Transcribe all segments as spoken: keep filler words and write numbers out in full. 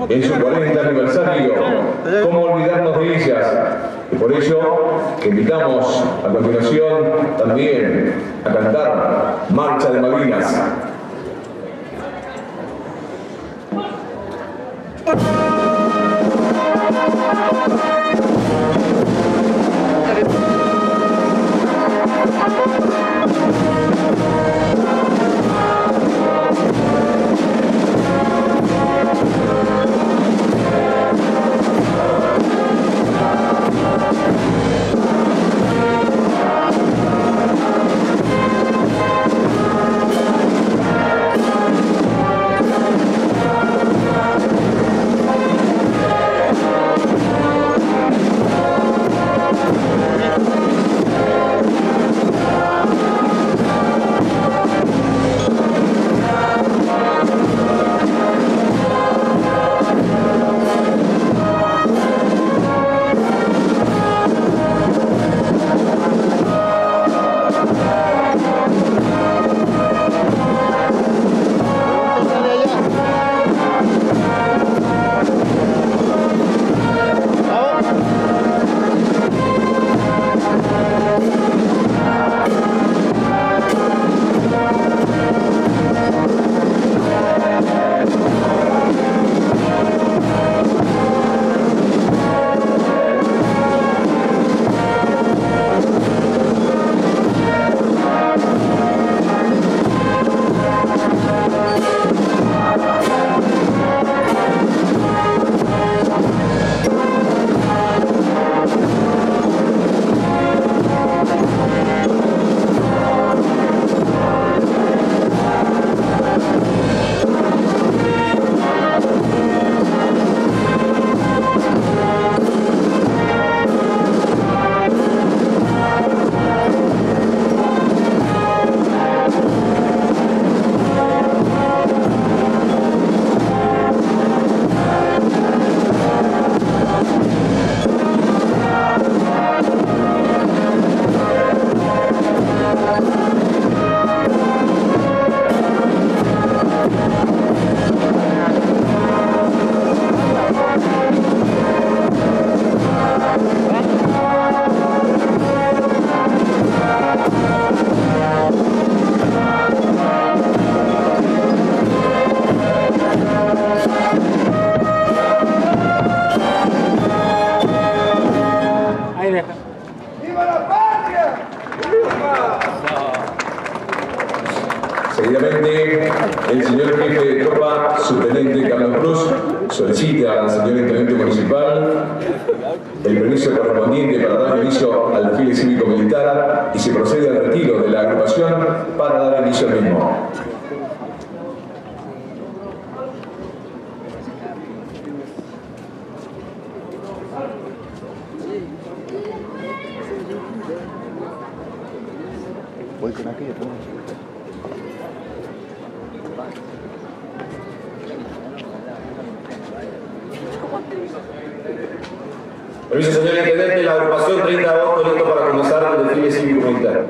en su cuarenta aniversario. ¿Cómo olvidarnos de ellas? Y por ello, que invitamos a continuación también a cantar Marcha de Malvinas. Seguidamente, el señor jefe de tropa, subteniente Carlos Cruz, solicita al señor intendente municipal el permiso correspondiente para dar inicio al desfile cívico-militar y se procede al retiro de la agrupación para dar inicio al mismo. Voy con aquello. Permiso, señor intendente, la agrupación treinta de agosto listo para comenzar el desfile cívico-militar.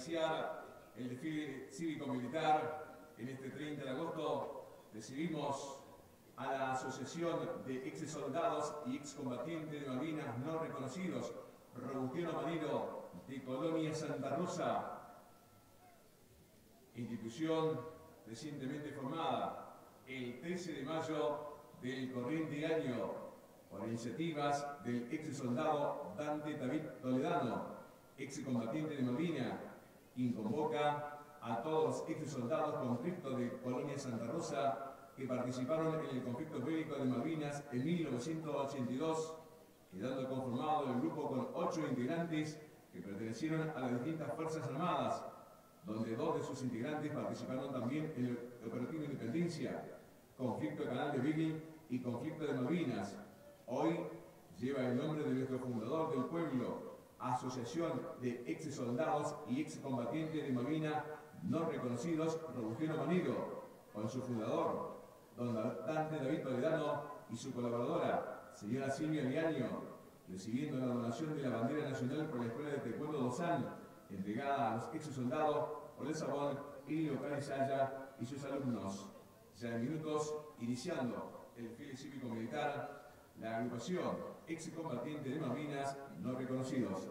iniciar el desfile cívico-militar en este treinta de agosto, recibimos a la Asociación de Ex Soldados y Excombatientes de Malvinas No Reconocidos, Robustiano Manero, de Colonia Santa Rosa, institución recientemente formada el trece de mayo del corriente año por iniciativas del ex soldado Dante David Toledano, ex combatiente de Malvinas, quien convoca a todos los ex soldados conflictos de Colonia Santa Rosa que participaron en el conflicto bélico de Malvinas en mil novecientos ochenta y dos, quedando conformado el grupo con ocho integrantes que pertenecieron a las distintas Fuerzas Armadas, donde dos de sus integrantes participaron también en el Operativo Independencia, conflicto de Canal de Beagle y conflicto de Malvinas. Hoy lleva el nombre de nuestro fundador del pueblo, Asociación de Ex Soldados y Ex Combatientes de Malvinas No Reconocidos, Robustiano Manero, con su fundador, don Dante David Toledano, y su colaboradora, señora Silvia Viaño, recibiendo la donación de la bandera nacional por la Escuela de Taekwondo Dosán, entregada a los ex soldados por el Sabón y Locales Haya y sus alumnos. Ya en minutos, iniciando el desfile cívico-militar, la agrupación ex combatiente de Malvinas No Reconocidos.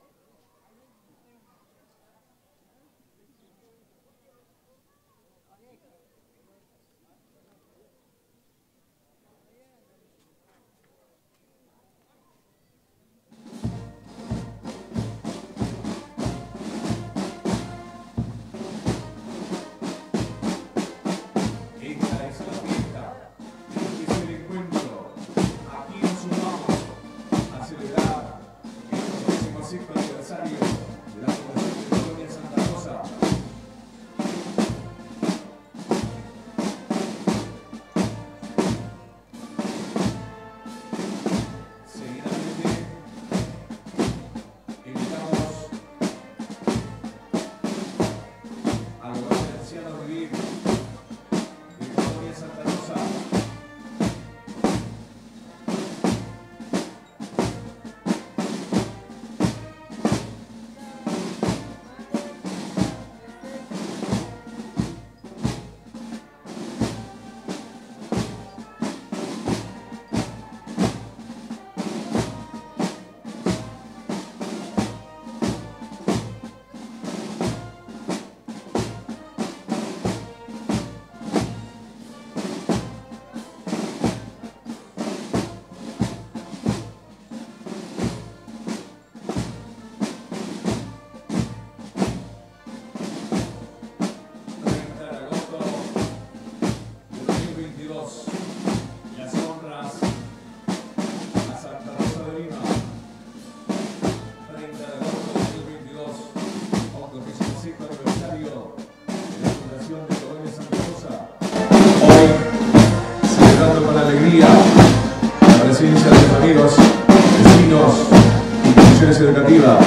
La presencia de los amigos, vecinos, instituciones educativas.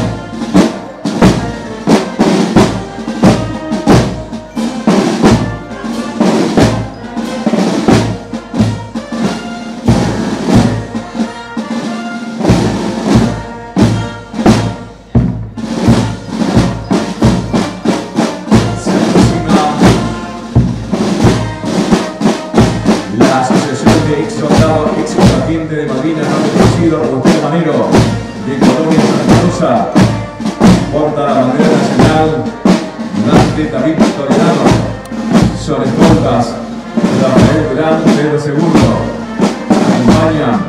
De Malvinas No Reconocidos, Robustiano Manero, de Colonia Santa Rosa, porta la bandera nacional Dante David Toledano. Son escoltas de Rafael Durán, Pedro segundo. Acompañan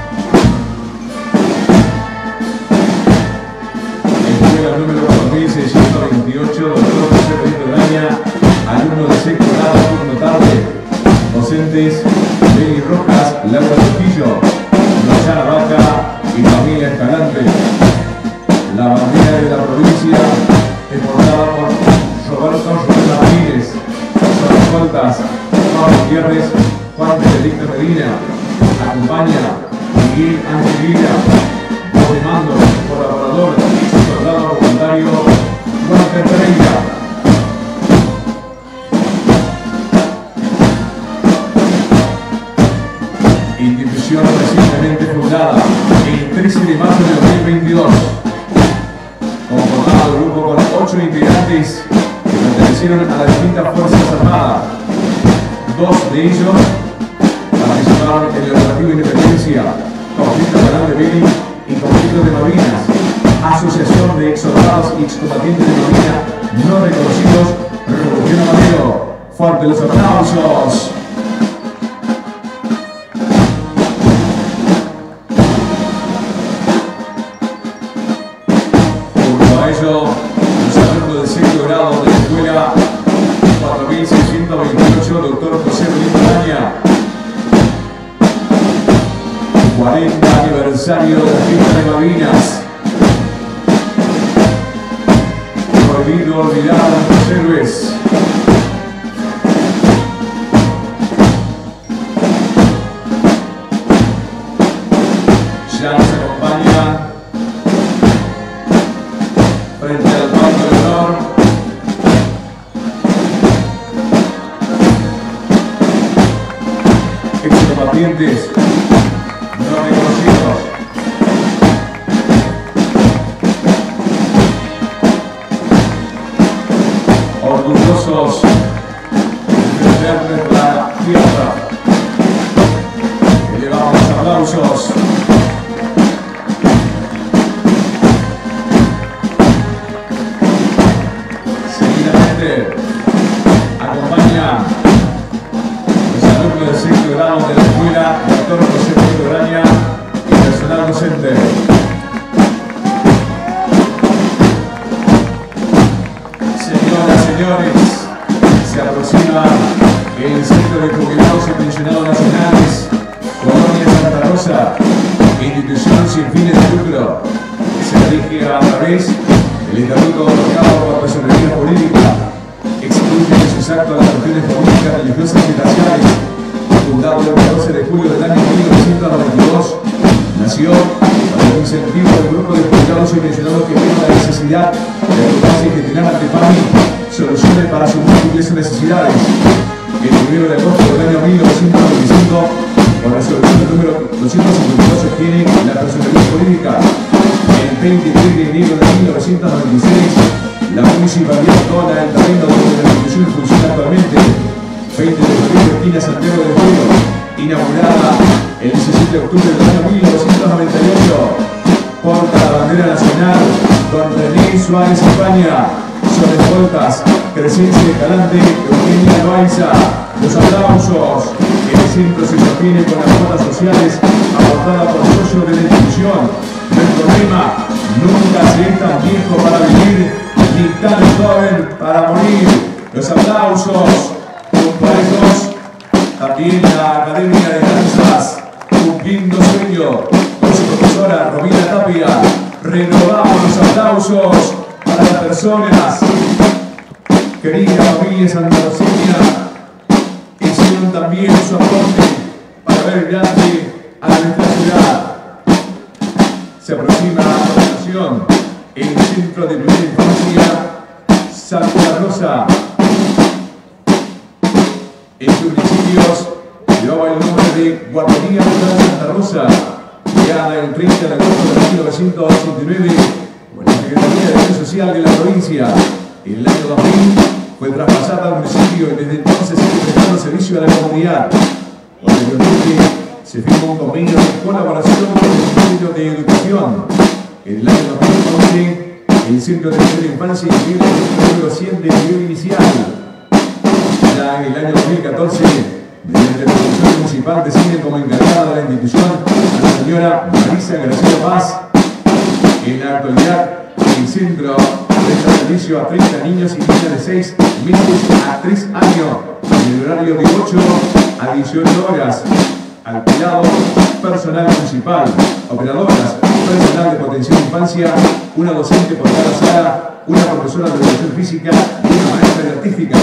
escuela número cuatro mil seiscientos veintiocho, doctor José Benito Graña, alumno de sexto grado, turno tarde, docentes Benny Rojas, Laura Trujillo, Roxana Vaca y familia Escalante. La bandera de la provincia es portada por Roberto Roberto Ramírez. Son escoltas Pablo Gutiérrez, Juan Benedicto Medina. Acompaña Miguel Angelina, voz de mando, colaborador y soldado voluntario Walter Pereira. Institución recientemente fundada el trece de mayo de dos mil veintidós, conformado el grupo con ocho pertenecieron a las distintas Fuerzas Armadas. Dos de ellos participaron en el operativo Independencia, Conflicto Canal de Beni y Conflicto de Malvinas, Asociación de Exsoldados y Excombatientes de Malvinas no reconocidos, Revolución Amadeo. Fuerte los aplausos. Junto a ello, los alumnos del sexto grado de la escuela cuatro mil seiscientos veintiocho, doctor José Benito Araña. cuarenta aniversario de la fiesta de Malvinas. Prohibido olvidar a nuestros héroes. Ya nos acompaña frente al banco de honor excombatientes no reconocidos. Orgullosos de defender nuestra tierra. Elevamos los aplausos. Seguidamente acompaña los alumnos del sexto grado de la escuela doctor José Benito Araña y personal docente. Señoras, señores, se aproxima el Centro de Jubilados y Pensionados Nacionales, Colonia Santa Rosa, institución sin fines de lucro. Se dirige a través del estatuto otorgado por personería jurídica, excluye en sus actos las cuestiones políticas, religiosas y raciales. Fundado el catorce de julio del año mil novecientos noventa y dos, nació para el incentivo del grupo de jubilados y pensionados que vieron la necesidad de agruparse y gestionar ante P A M I soluciones para sus múltiples necesidades. El primero de agosto del año mil novecientos noventa y cinco, con resolución número doscientos cincuenta y dos, se obtiene la personería jurídica. El veintitrés de enero de mil novecientos noventa y seis, la municipalidad dona el terreno donde la institución funciona actualmente. veinte de febrero, esquina Santiago del Pueblo, inaugurada el diecisiete de octubre del año mil novecientos noventa y ocho. Porta la bandera nacional con René Suárez España. Son escoltas Crescencia Escalante, Eugenia Loaiza. Los aplausos. El centro se sostiene con las cuotas sociales aportadas por socios de la institución. Nuestro lema: nunca se es tan viejo para vivir, ni tan joven para morir. Los aplausos. Junto a ellos, también la Academia de Danzas, cumpliendo sueño, con su profesora Romina Tapia. Renovamos los aplausos para las personas, querida familia santarroceña, que hicieron también su aporte para ver grande a nuestra ciudad. Se aproxima a la nación el Centro de Primera Infancia Santa Rosa. En sus municipios llevaba el nombre de Guardería Rural Santa Rosa, creada el treinta de agosto de mil novecientos ochenta y nueve por la Secretaría de Acción Social de la provincia. En el año dos mil fue traspasada al municipio y desde entonces sigue prestando servicio a la comunidad. Posteriormente se firmó un convenio de colaboración con el Ministerio de Educación. En el año dos mil once, el Centro de Primera Infancia incluye el número cien de nivel inicial. Ya en el año dos mil catorce, mediante la Comisión Municipal, decide como encargada de la institución a la señora Marisa Graciela Paz. En la actualidad, el centro presta servicio a treinta niños y niñas de seis meses a tres años, en el horario de ocho a dieciocho horas. Al cuidado personal municipal, operadoras, personal de potencial de infancia, una docente por cada sala, una profesora de educación física y una maestra de artística.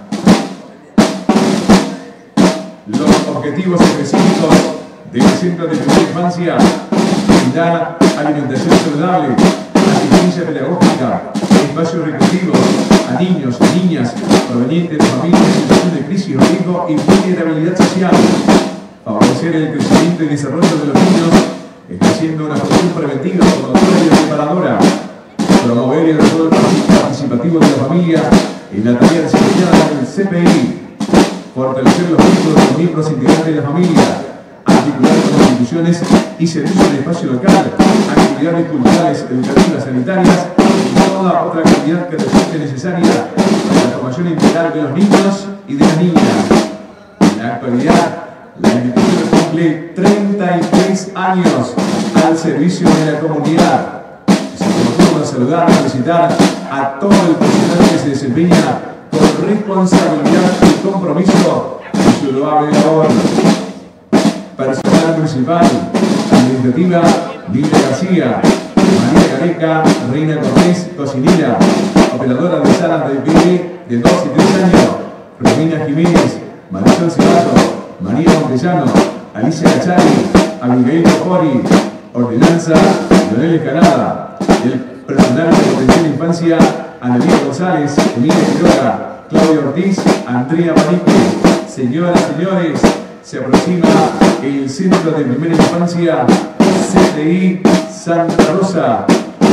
Los objetivos específicos del Centro de Primera Infancia: brindar alimentación saludable, asistencia pedagógica, espacios recreativos a niños y niñas provenientes de familias en situación de crisis o riesgo y vulnerabilidad social, favorecer el crecimiento y desarrollo de los niños, estableciendo una función preventiva, promotora y reparadora, promover el rol participativo de la familia en la tarea desempeñada en el C P I, fortalecer los vínculos de los miembros integrantes de la familia, articular con las instituciones y servicios del espacio local, actividades culturales, educativas, sanitarias y toda otra actividad que resulte necesaria para la formación integral de los niños y de las niñas. En la actualidad, la institución cumple treinta y tres años al servicio de la comunidad. Es oportuno saludar y felicitar a todo el personal que se desempeña con responsabilidad y compromiso en su loable labor. Personal principal, administrativa, Lidia García, María Careca, Reina Cortés, cocinera, operadora de salas de bebé de dos y tres años, Romina Jiménez, Marisol Ceballo, María Montellano, Alicia Cachari, Abigail Copori, Ordenanza, Leonel Escalada, el personal de Protección de Infancia, Analía González, Emilia Quiroga, Claudia Ortiz, Andrea Manique. Señoras y señores, se aproxima el Centro de Primera Infancia C T I Santa Rosa.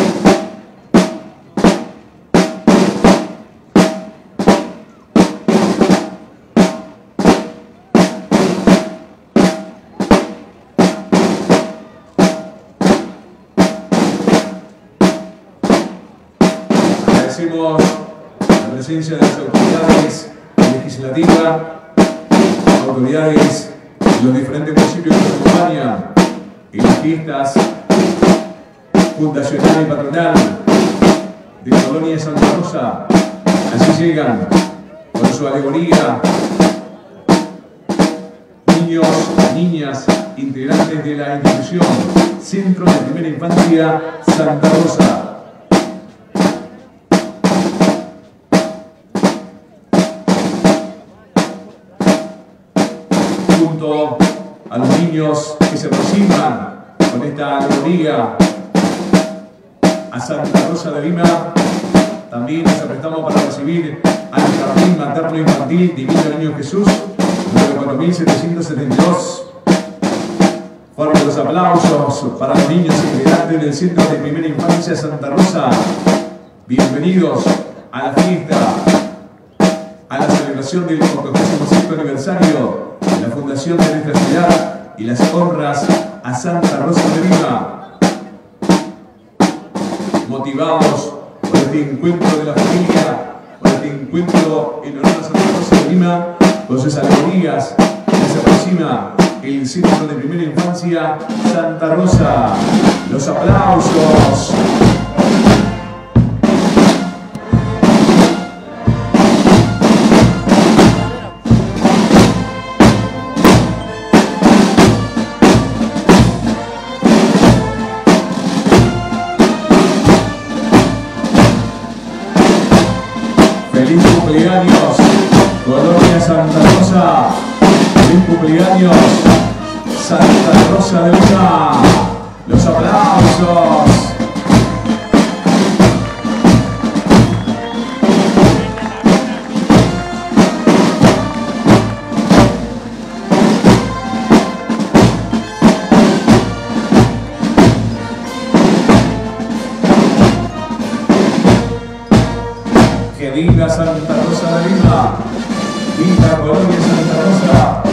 Agradecemos la presencia de las autoridades legislativas, autoridades de los diferentes municipios que nos acompañan en las fiestas fundacional y patronal de la colonia de Santa Rosa. Así llegan con su alegoría niños, niñas, integrantes de la institución Centro de Primera Infancia Santa Rosa. Junto a los niños que se aproximan con esta alegoría a Santa Rosa de Lima, también nos prestamos para recibir al Jardín Materno Infantil Divino Niño Jesús, número cuatro mil setecientos setenta y dos. Fuertes los aplausos para los niños integrantes del Centro de Primera Infancia Santa Rosa. Bienvenidos a la fiesta, a la celebración del cuadragésimo sexto aniversario de la fundación de nuestra ciudad y las honras a Santa Rosa de Lima. Motivados por este encuentro de la familia, por este encuentro en honor a Santa Rosa de Lima, con sus alegorías, que se aproxima el Centro de Primera Infancia Santa Rosa. Los aplausos. Feliz cumpleaños, Colonia Santa Rosa. Feliz cumpleaños, Santa Rosa de Lima. Los aplausos. Que viva Santa Rosa de Lima, viva Colonia Santa Rosa.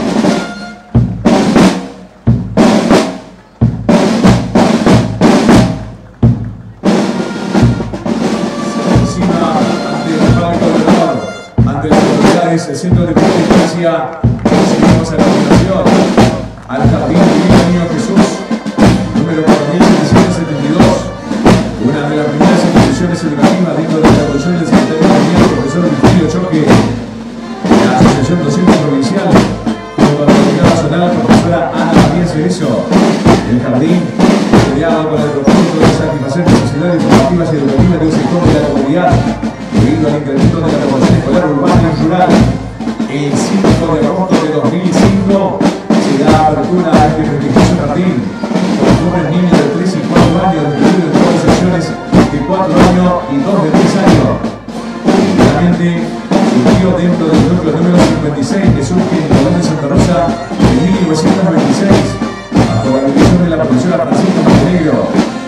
Se aproxima ante el palco de honor, ante las autoridades del Centro de Primera Infancia. Recibimos a continuación al Jardín Divino Niño Jesús, número cuatro mil setecientos setenta y dos, una de las primeras instituciones educativas dentro de la evolución del secretario de profesor Virgilio Choque, la Asociación Docente Provincial, junto a la Autoridad Nacional, profesora Ana María Cerezo. El jardín, creado con el propósito de satisfacer necesidades formativas y educativas de un sector de la comunidad, debido al incremento de la población escolar urbana y rural. El cinco de agosto de dos mil cinco se da apertura a este prestigioso jardín, con jóvenes niños de tres y cuatro años, distribuidos en todas las secciones de cuatro años y dos de tres años. Finalmente, surgió dentro del núcleo número cincuenta y seis que surge en la Colonia de Santa Rosa en mil novecientos veintiséis, bajo la dirección de la profesora Francisca Montenegro.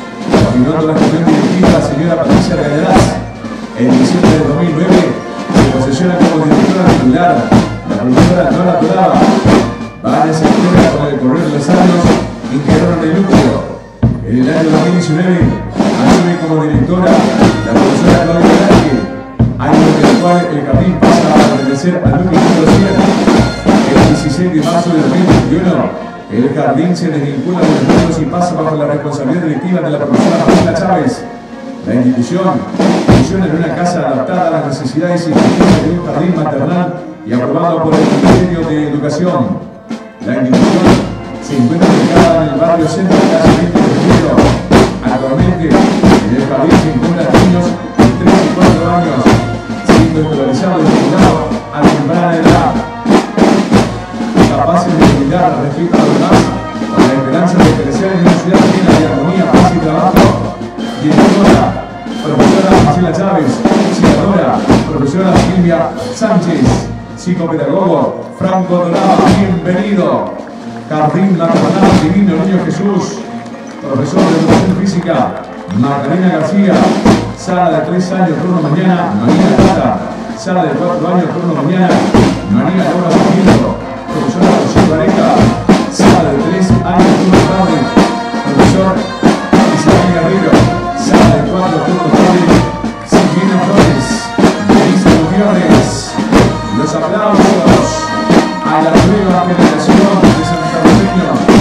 Continuando la gestión directiva de la señora Patricia Regaderas, en diciembre de dos mil nueve se posesiona como directora titular la profesora Nora Tolaba. Varias escuelas con el correr de los años integraron el núcleo. En el año dos mil diecinueve asume como directora la profesora Claudia Blanque, año en el cual el jardín pasa a pertenecer al núcleo número cien. El dieciséis de marzo de dos mil veintiuno, el jardín se desvincula de los números y pasa bajo la responsabilidad directiva de la profesora Marcela Chávez. La institución funciona en una casa adaptada a las necesidades y funciones de un jardín maternal y aprobado por el Ministerio de Educación. La institución se encuentra ubicada en el barrio Centro, calle veinte de febrero. Actualmente, en el jardín se encuentran niños de tres y cuatro años, siendo escolarizados y estimulados a temprana edad, capaces de brindar respeto a los demás, con la esperanza de crecer en una ciudad llena de armonía, paz y trabajo. Directora, profesora Marcela Chávez, psicóloga, profesora Silvia Sánchez, psicopedagogo Franco Dorado, bienvenido. Jardín Maternal Divino Niño Jesús, profesor de educación física Magdalena García, sala de tres años, turno mañana, María Plata, sala de cuatro años, turno mañana, María Laura Sarmiento, profesora Rocío Vareja, sala de tres años, turno tarde, profesor Isabel Guerrero, sala de cuatro, turno tarde, Silvina Flores, Melissa Gutiérrez. Los aplausos a la nueva generación de santarroceños.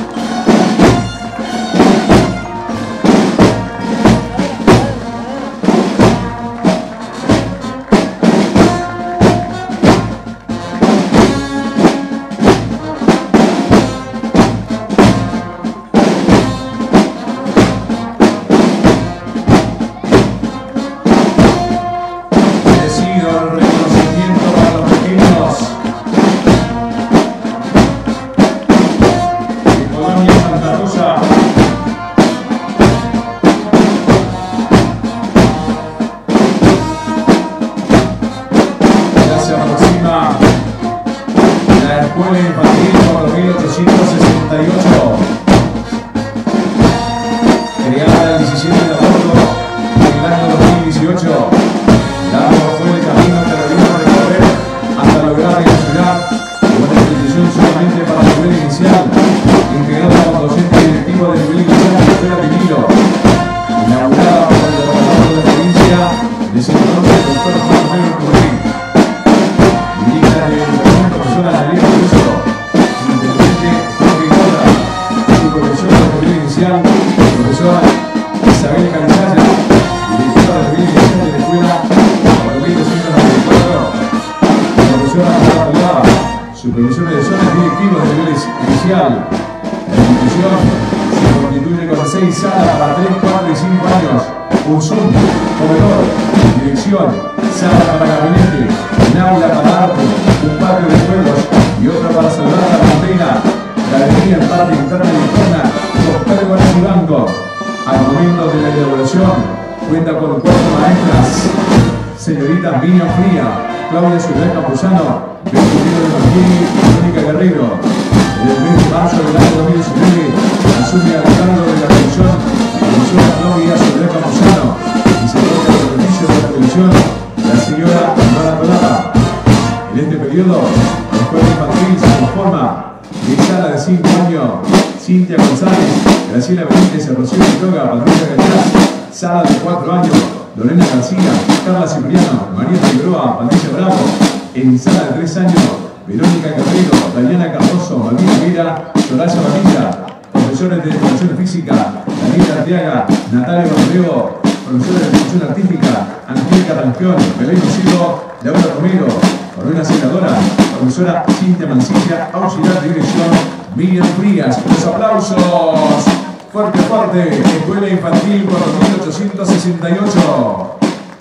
Escuela Infantil cuatro mil ochocientos sesenta y ocho.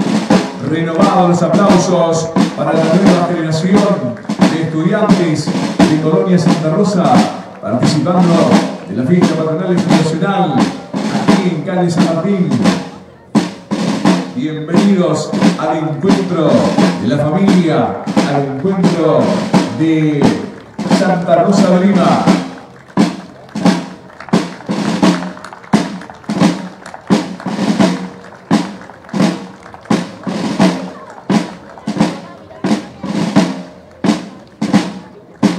Renovados los aplausos para la nueva generación de estudiantes de Colonia Santa Rosa participando de la fiesta patronal y fundacional aquí en calle San Martín. Bienvenidos al encuentro de la familia, al encuentro de Santa Rosa de Lima.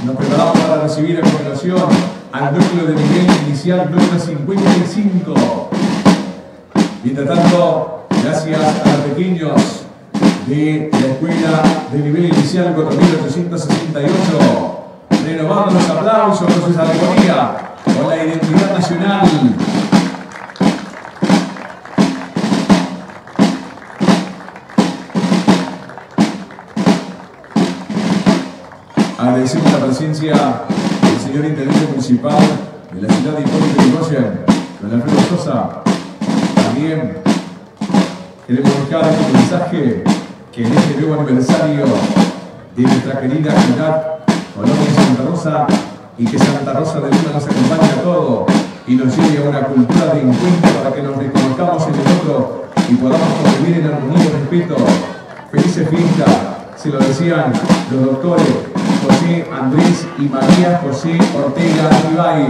Nos preparamos para recibir a continuación al núcleo de nivel inicial número cincuenta y cinco. Mientras tanto, gracias a los pequeños de la escuela de nivel inicial cuatro mil ochocientos sesenta y ocho, renovando los aplausos por su alegoría con la identidad nacional. Agradecemos la presencia del señor Intendente Municipal de la ciudad de Hipólito Yrigoyen, don Alfredo Sosa. También queremos dejar este mensaje que en este nuevo aniversario de nuestra querida ciudad Colonia de Santa Rosa, y que Santa Rosa de Lima nos acompañe a todos y nos lleve a una cultura de encuentro para que nos reconozcamos en el otro y podamos convivir en armonía y respeto. Felices fiestas, se lo decían los doctores José Andrés y María José Ortega Ribay.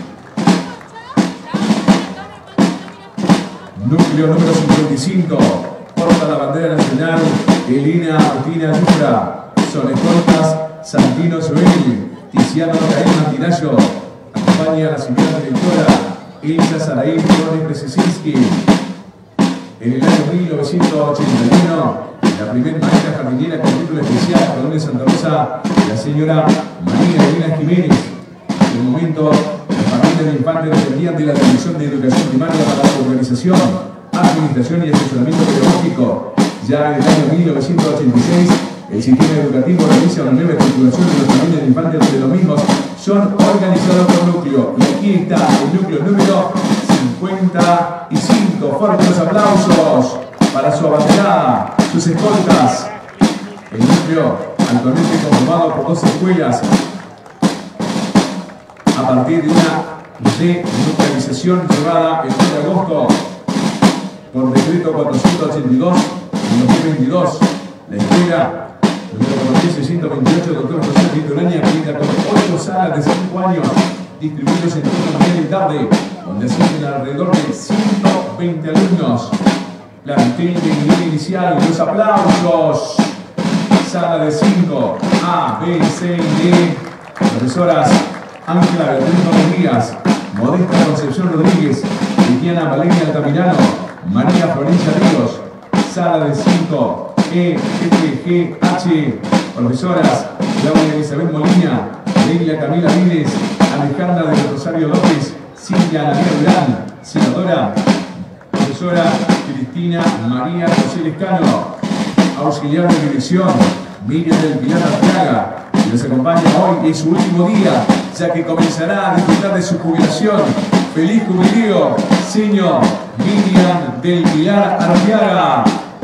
Núcleo número cincuenta y cinco, porta la bandera nacional Elena Martina Yura. Son escoltas Santino Joel, Tiziano Caín Mantinayo. Acompaña a la señora directora Elsa Saraí Flores Presesinski. En el año mil novecientos ochenta y uno, la primera maestra jardinera con título especial de Colonia de Santa Rosa, la señora María Elena Jiménez. En el momento, las familias de infantes dependían de la Dirección de Educación Primaria para la organización, administración y asesoramiento pedagógico. Ya en el año mil novecientos ochenta y seis, el sistema educativo realiza una nueva estructuración de las familias de infantes donde los mismos son organizados por núcleo. Y aquí está el núcleo número cincuenta y cinco. Fuertes los aplausos para su abanderada, sus escoltas. El núcleo actualmente conformado por dos escuelas a partir de una denuclearización llevada el tres de agosto por decreto cuatrocientos ochenta y dos de dos mil veintidós. La escuela número cuatro mil seiscientos veintiocho, doctor José Tito Uraña, cuenta con ocho salas de cinco años distribuidas en turno mañana y tarde, donde asisten alrededor de ciento veinte alumnos. Plantel de nivel inicial, los aplausos. Sala de cinco, A, B, C y D. Profesoras Ángela Beatriz Díaz, Modesta Concepción Rodríguez, Viviana Valeria Altamirano, María Florencia Ríos. Sala de cinco, E, F, G, H. Profesoras Claudia Elizabeth Molina, Leila Camila Viles, Alejandra de Rosario López, Silvia Analia Durán, senadora. Profesora Cristina María José Lescano, auxiliar de dirección Miriam del Pilar Arteaga, que nos acompaña hoy en su último día, ya que comenzará a disfrutar de su jubilación. ¡Feliz jubileo, señor Miriam del Pilar Arteaga!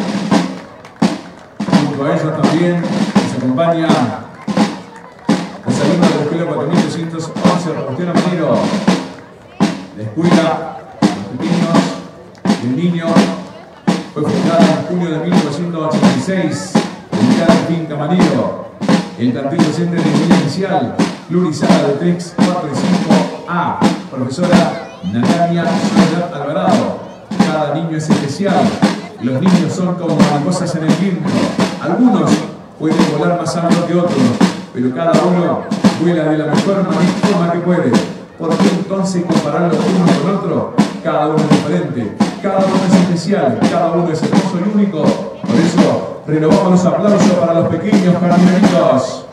Junto a ellos también nos acompaña los alumnos de la escuela cuatro mil doscientos once Robustión Amanero. La escuela, los pequeños, el niño, fue fundada en junio de mil novecientos ochenta y seis, dedicada al fin Camarero. El plantel docente de nivel inicial, plurizada de tres, cuatro y cinco A, profesora Natalia Soledad Alvarado. Cada niño es especial, los niños son como mariposas en el viento. Algunos pueden volar más alto que otros, pero cada uno vuela de la mejor forma que puede. ¿Por qué entonces compararlos uno con otro? Cada uno es diferente, cada uno es especial, cada uno es hermoso y único. Por eso, renovamos los aplausos para los pequeños jardineritos.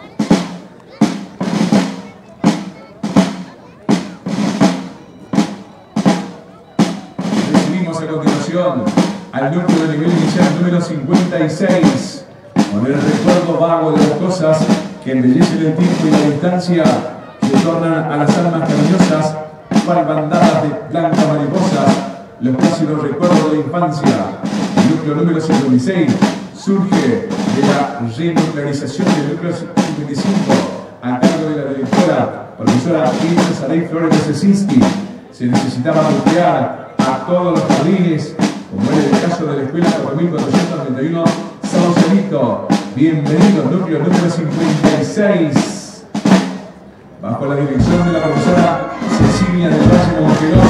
Recibimos a continuación al núcleo de nivel inicial número cincuenta y seis, con el recuerdo vago de las cosas que embellecen el tiempo y la distancia, que tornan a las almas cariñosas cual bandadas de blancas mariposas, los plácidos recuerdos de la infancia. El núcleo número cincuenta y seis surge de la renuclearización del núcleo cincuenta y cinco a cargo de la directora, profesora Elsa Saraí Flores Presesinski. Se necesitaba nuclear a todos los jardines, como era el caso de la escuela cuatro mil cuatrocientos noventa y uno Sausalito. Bienvenidos, núcleo número cincuenta y seis. Bajo la dirección de la profesora Cecilia del Valle Monqueros,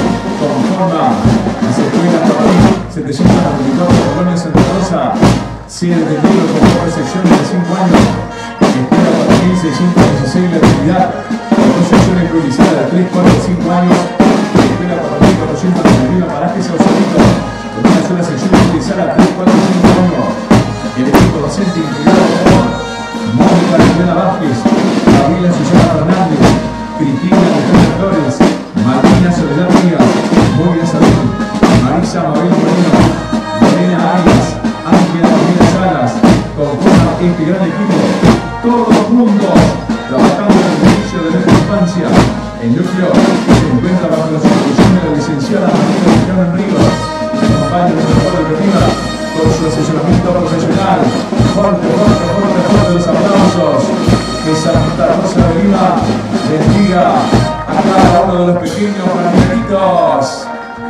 conforma las escuelas cuatro mil setecientos noventa y cuatro Colonia Santa Rosa, sede del libro con cuatro secciones de cinco años, escuela cuatro mil seiscientos dieciséis la actividad, con dos secciones priorizadas de tres, cuatro y cinco años, escuela cuatro mil cuatrocientos noventa y uno Parajes Sausalito, con una sola sección utilizada tres, cuatro y cinco años, el equipo docente integrado por Mónica Liliana Vázquez, Gabriela Susana Fernández, Cristina Alejandra Flores, Martina Soledad Díaz, Moria Sabín, Marisa Mabel Moreno, Morena Arias, Ángela Romina Salas, conforman este gran equipo, todos juntos, trabajando en el beneficio de nuestra infancia. El núcleo se encuentra bajo la supervisión de la licenciada María Carmen Ríos, que acompaña a nuestra escuela educativa con su asesoramiento profesional. Fuerte, fuerte, fuerte, fuerte los aplausos. Que Santa Rosa de Lima bendiga a cada uno de los pequeños granaditos.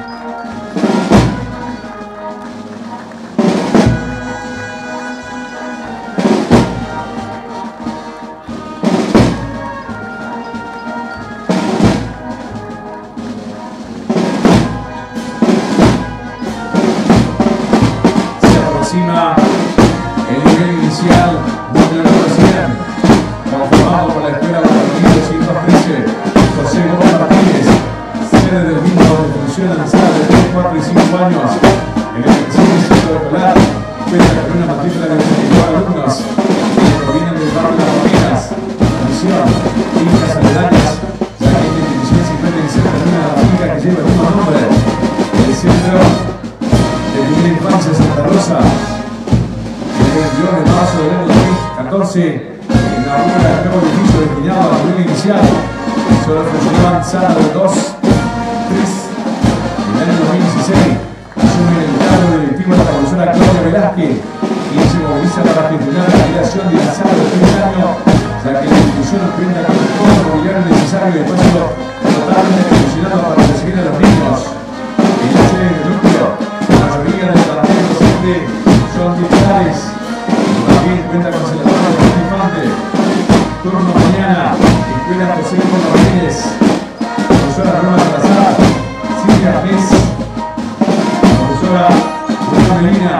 aproxima el nivel inicial número cien, conformado por la escuela Guadalupe doscientos trece, José Gómez Martínez, sede del mismo donde funciona la sala de tres, cuatro y cinco años. En el presente ciclo escolar cuenta con una matrícula de ochenta y cuatro alumnos que provienen del barrio de las Marinas, la misión, hijas aledañas, ya que esta institución se encuentra inserta en una finca que lleva el mismo nombre, el centro de primera infancia Santa Rosa. El veintidós de marzo del año dos mil catorce inaugura el nuevo edificio destinado a la nivel inicial. Solo funcionaban salas de dos, tres. En el año dos mil dieciséis asume el cargo directivo de la profesora Claudia Velázquez, quien se moviliza para gestionar la creación de la sala de tres años, ya que la institución cuenta con el fondo mobiliario necesario y espacio totalmente funcionando para recibir a los niños. En la sede del núcleo, la mayoría del plantel docente son titulares. También cuenta con senador de Infante. Turno mañana, escuela José Gómez Martínez, profesora Roma Salazar, Silvia Pez, profesora Bruna Melina.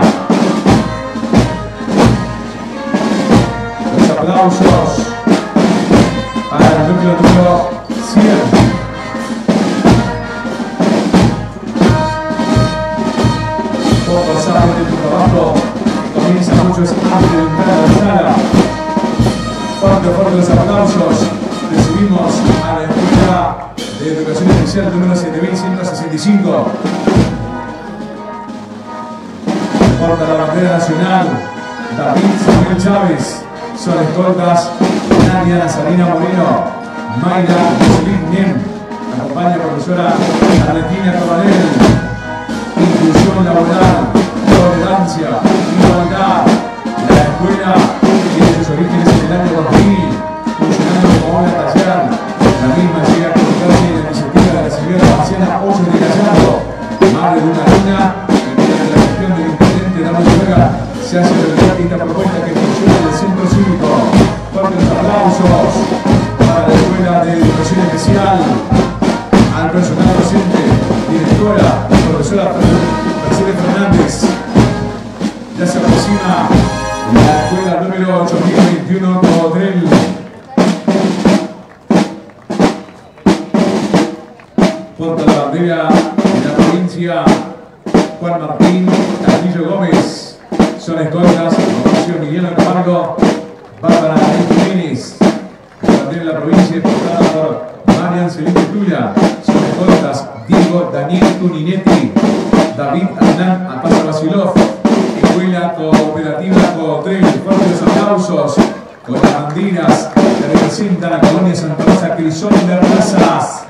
Los aplausos para el núcleo número cien. Todos saben de tu trabajo, comienza mucho antes de entrar a la sala. Fuerte, fuerte los aplausos. Recibimos a la Escuela de Educación Especial número siete mil ciento sesenta y cinco. Porta la bandera nacional David Samuel Chávez. Son escoltas Nadia Nazarina Moreno, Mayra Jocelyn Nem. Acompaña la profesora Argentina Coronel. Inclusión laboral, tolerancia, igualdad. La escuela tiene sus orígenes en el año dos mil, funcionando como una taller. La misma llega a colocarse en la iniciativa de la señora Marciana Ocho de Gallardo, madre de una alumna, y mediante la gestión del intendente Daniel Vega se hace realidad esta propuesta que funciona en el centro cívico. Fuertes aplausos para la Escuela de Educación Especial, al personal docente, directora, profesora Mercedes Fernández. Ya se aproxima la escuela número ocho mil veintiuno Cogotrel. Porta la bandera de la provincia Juan Martín Castillo Gómez. Son escoltas Mauricio Emiliano Camargo, Bárbara Jiménez. La bandera de la provincia es portada por Marian Celeste Tula. Son escoltas Diego Daniel Tuninetti, David Hernán Apasa Basilov. Escuela Cooperativa Cogotrel. Fuertes aplausos con las banderas que representan a la colonia Santa Rosa Crisol de Razas.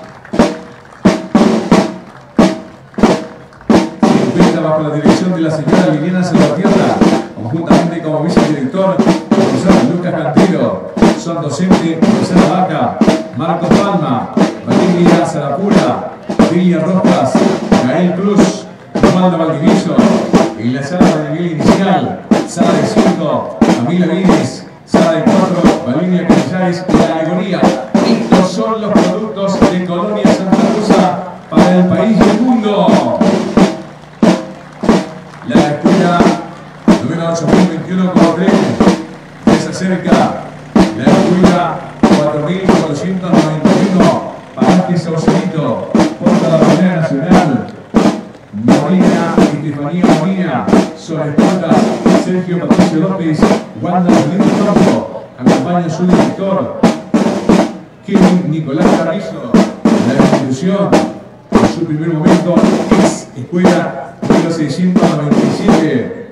Se encuentra bajo la dirección de la señora Liliana Salvatierra, conjuntamente como vicedirector, profesor Lucas Cantero. Son docentes Rosana Vaca, Marcos Palma, Valeria Zarapura, Villa Rostas, Gael Cruz, Osvaldo Valdivieso. En la sala de nivel inicial, sala de cinco, Camila Vines, sala de cuatro, Valeria Callares y la alegoría. Estos son los productos de Colonia Santa Rosa para el país y el mundo. La escuela número ocho mil veintiuno como tren. Se acerca la escuela cuatro mil cuatrocientos noventa y uno. Paraje Sausalito. Porta la bandera nacional. Molina y Estefanía Molina. Son escoltas. Sergio Patricio López. Wanda Felipe Campo. Acompaña su director. Kevin Nicolás Carrizo. La institución. En su primer momento es Escuela mil seiscientos noventa y siete.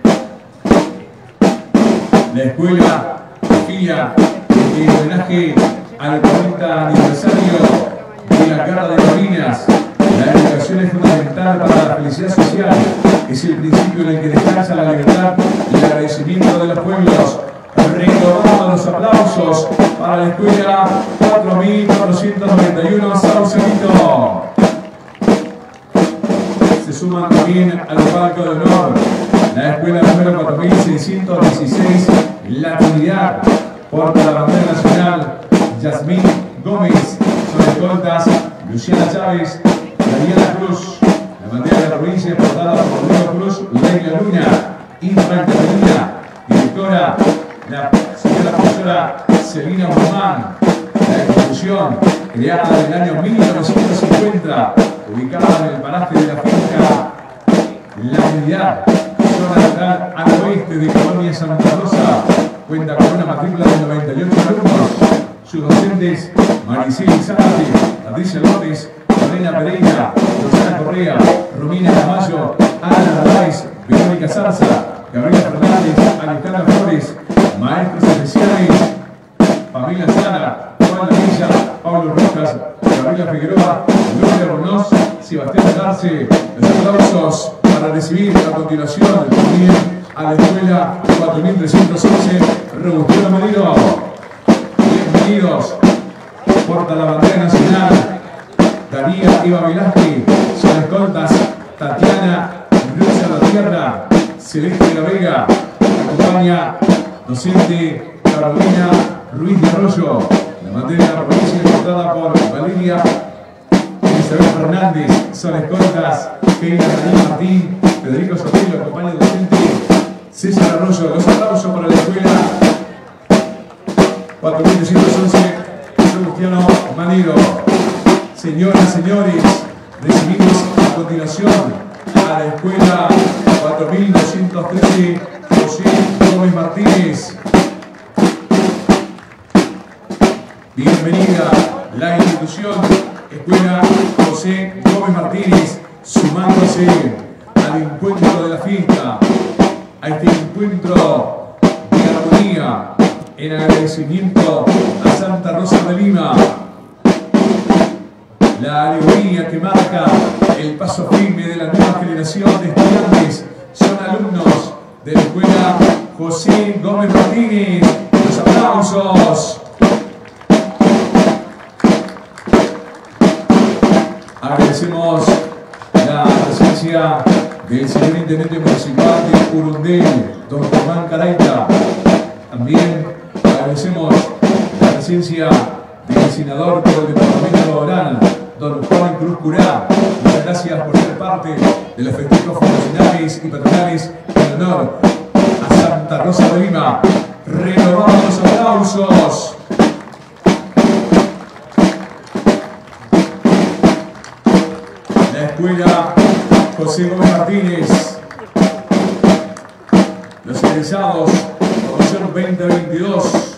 La escuela afila en homenaje al cuarenta aniversario de la Guerra de Malvinas. La educación es fundamental para la felicidad social. Es el principio en el que descansa la libertad y el agradecimiento de los pueblos. Renovamos los aplausos para la escuela cuatro mil cuatrocientos noventa y uno Sausalito. Se suman también al palco de honor la escuela número cuatro mil seiscientos dieciséis, La Trinidad. Porta la bandera nacional Yasmín Gómez. Son escoltas Luciana Chávez, Daniela Cruz. La bandera de la provincia es portada por Diego Cruz, Leila Luna, Infra Catalina. Directora, la señora profesora Celina Guzmán. La institución, creada en el año mil novecientos cincuenta, ubicada en el paraje de la finca La Trinidad, zona rural al oeste de Colonia Santa Rosa, cuenta con una matrícula de noventa y ocho alumnos. Sus docentes: Maricel Zárate, Patricia López, Lorena Pereira, Rosana Correa, Romina Camayo, Ana Narváez, Verónica Zarza, Gabriela Fernández, Alejandra Flores. Maestros especiales: Pamela Sara, Juan Lavilla, Pablo Rojas, Gabriela Figueroa, Gloria Ronos, Sebastián Darce. Los aplausos para recibir a continuación también a la escuela cuatro mil trescientos once Robustiano Mediro. Bienvenidos. Porta la bandera nacional Daría Eva Velázquez. Son escoltas Tatiana Rosa La Tierra, Celeste de la Vega. Acompaña docente Carolina Ruiz de Arroyo. La bandera de la provincia es portada por Valeria Isabel Fernández. Son escoltas Keila Daniel Martín, Federico Sotelo. Acompaña el docente César Arroyo. Los aplausos para la escuela cuatro mil trescientos once Robustiano Manero. Señoras, señores, recibimos a continuación a la escuela cuatro mil doscientos trece José Gómez Martínez. Bienvenida la institución Escuela José Gómez Martínez, sumándose al encuentro de la fiesta, a este encuentro de armonía, en agradecimiento a Santa Rosa de Lima. La alegoría que marca el paso firme de la nueva generación de estudiantes son alumnos de la Escuela José Gómez Martínez. Los aplausos. Agradecemos la presencia del señor Intendente Municipal de Urundel, don Germán Caraita. También agradecemos la presencia del senador por el Departamento de Orán, don Juan Cruz Curá. Muchas gracias por ser parte de los festejos fundacionales y patronales en honor a Santa Rosa de Lima. Renovamos los aplausos. La Escuela José Gómez Martínez. Los egresados promoción veinte veintidós.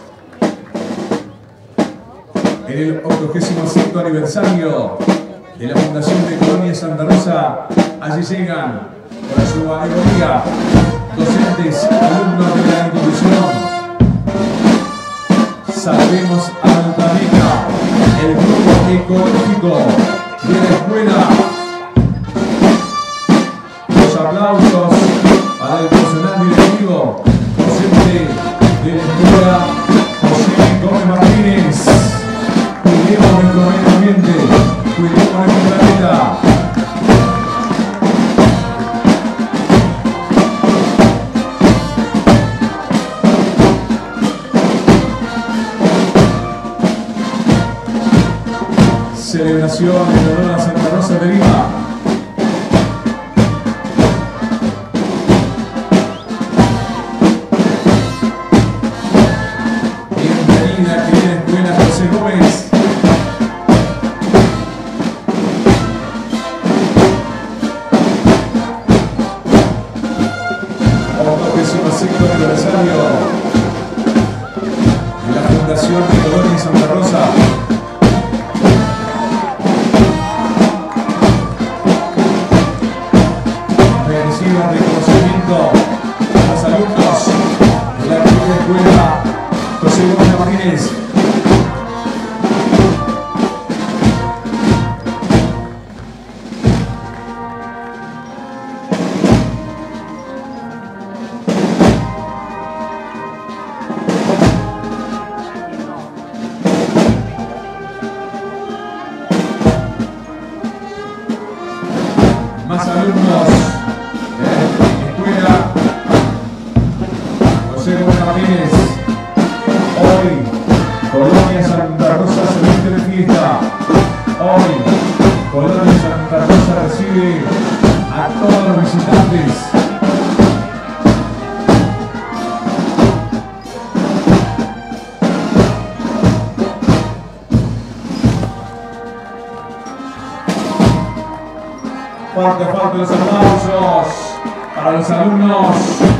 En el octogésimo sexto aniversario de la Fundación de Colonia Santa Rosa, allí llegan con su alegoría docentes, alumnos de la institución. Salvemos al planeta, el grupo ecológico de la escuela. Los aplausos para el personal directivo, docente de la escuela José Gómez Martínez. Cuidemos nuestro medio ambiente, cuidemos nuestro planeta. Celebración en honor a Santa Rosa de Lima. nuevo aniversario de la Fundación de Colonia Santa Rosa. Merecido reconocimiento a los alumnos de la primera escuela José Gómez Martínez. Más alumnos de la escuela José Gómez Martínez. Hoy, Colonia Santa Rosa se viste de fiesta. Hoy, Colonia Santa Rosa recibe a todos los visitantes. Fuerte, fuerte los aplausos para los alumnos.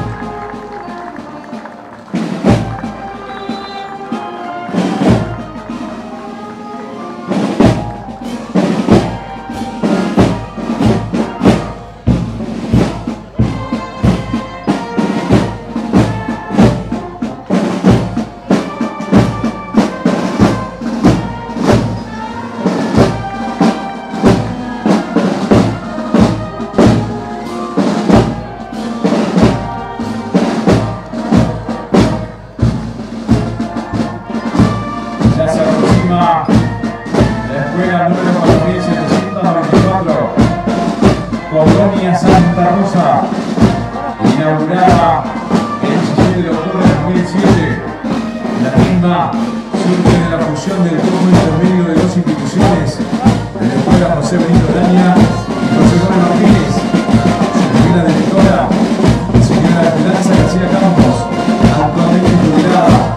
Ya se aproxima la escuela número cuatro mil setecientos veinticuatro, Colonia Santa Rosa, inaugurada el diecisiete de octubre de dos mil siete. La misma surge de la fusión del grupo intermedio de dos instituciones, de la escuela José Benito Araña y José Gómez Martínez. Su primera directora, la señora Esperanza García Campos, actualmente jubilada.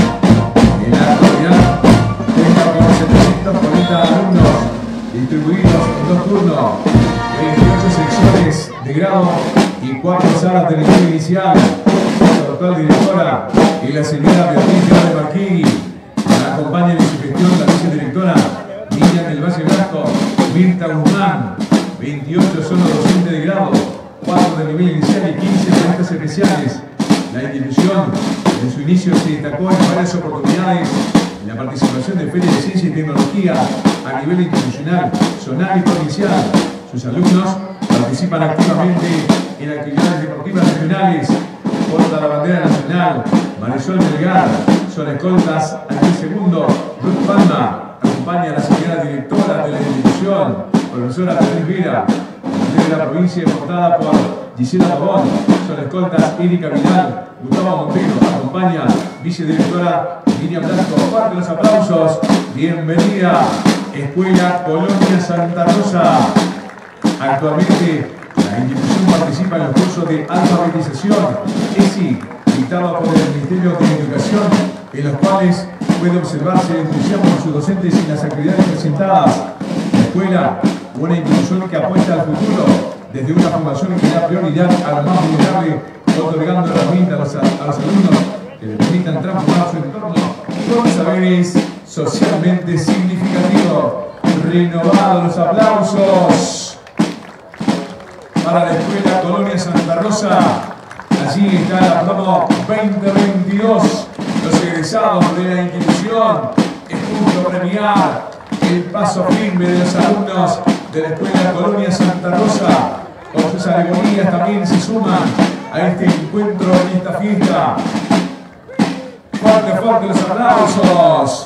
En la actualidad cuenta con setecientos cuarenta alumnos distribuidos en dos turnos, veintiocho secciones de grado y cuatro salas de nivel inicial. La actual directora y la señora Beatriz de Marquini. La acompaña en su gestión la vicedirectora Miriam del Valle Blanco, Mirta Guzmán. veintiocho son los docentes de grado, cuatro de nivel inicial y quince maestras especiales. La institución en su inicio se destacó en varias oportunidades en la participación de ferias de ciencia y tecnología a nivel institucional, zonal y provincial. Sus alumnos participan activamente en actividades deportivas regionales. Porta la bandera nacional, Marisol Melgar, son escoltas al segundo, Ruth Palma, acompaña a la señora directora de la institución, profesora Beatriz Vera, de la provincia portada por Gisela Pavón, son escoltas Erika Vidal, Gustavo Montero, acompaña vicedirectora Miriam Blanco. Fuerte los aplausos, bienvenida Escuela Colonia Santa Rosa. Actualmente la institución participa en los cursos de alfabetización E S I, dictados por el Ministerio de Educación, en los cuales puede observarse el entusiasmo de sus docentes en las actividades presentadas. La escuela, una institución que apuesta al futuro, desde una formación que da prioridad a lo más vulnerable, otorgando herramientas a los, a los alumnos que le permitan transformar su entorno con saberes socialmente significativos. Renovados los aplausos para la Escuela Colonia Santa Rosa. Allí está la promo veinte veintidós. Los egresados de la institución. Es justo premiar el paso firme de los alumnos de la Escuela Colonia Santa Rosa. Con sus alegorías también se suman a este encuentro, en esta fiesta. Fuerte, fuerte los aplausos.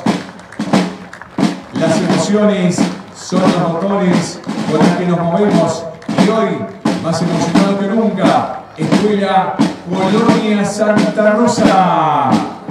Las emociones son los motores con los que nos movemos. Y hoy, más emocionado que nunca, Escuela Colonia Santa Rosa.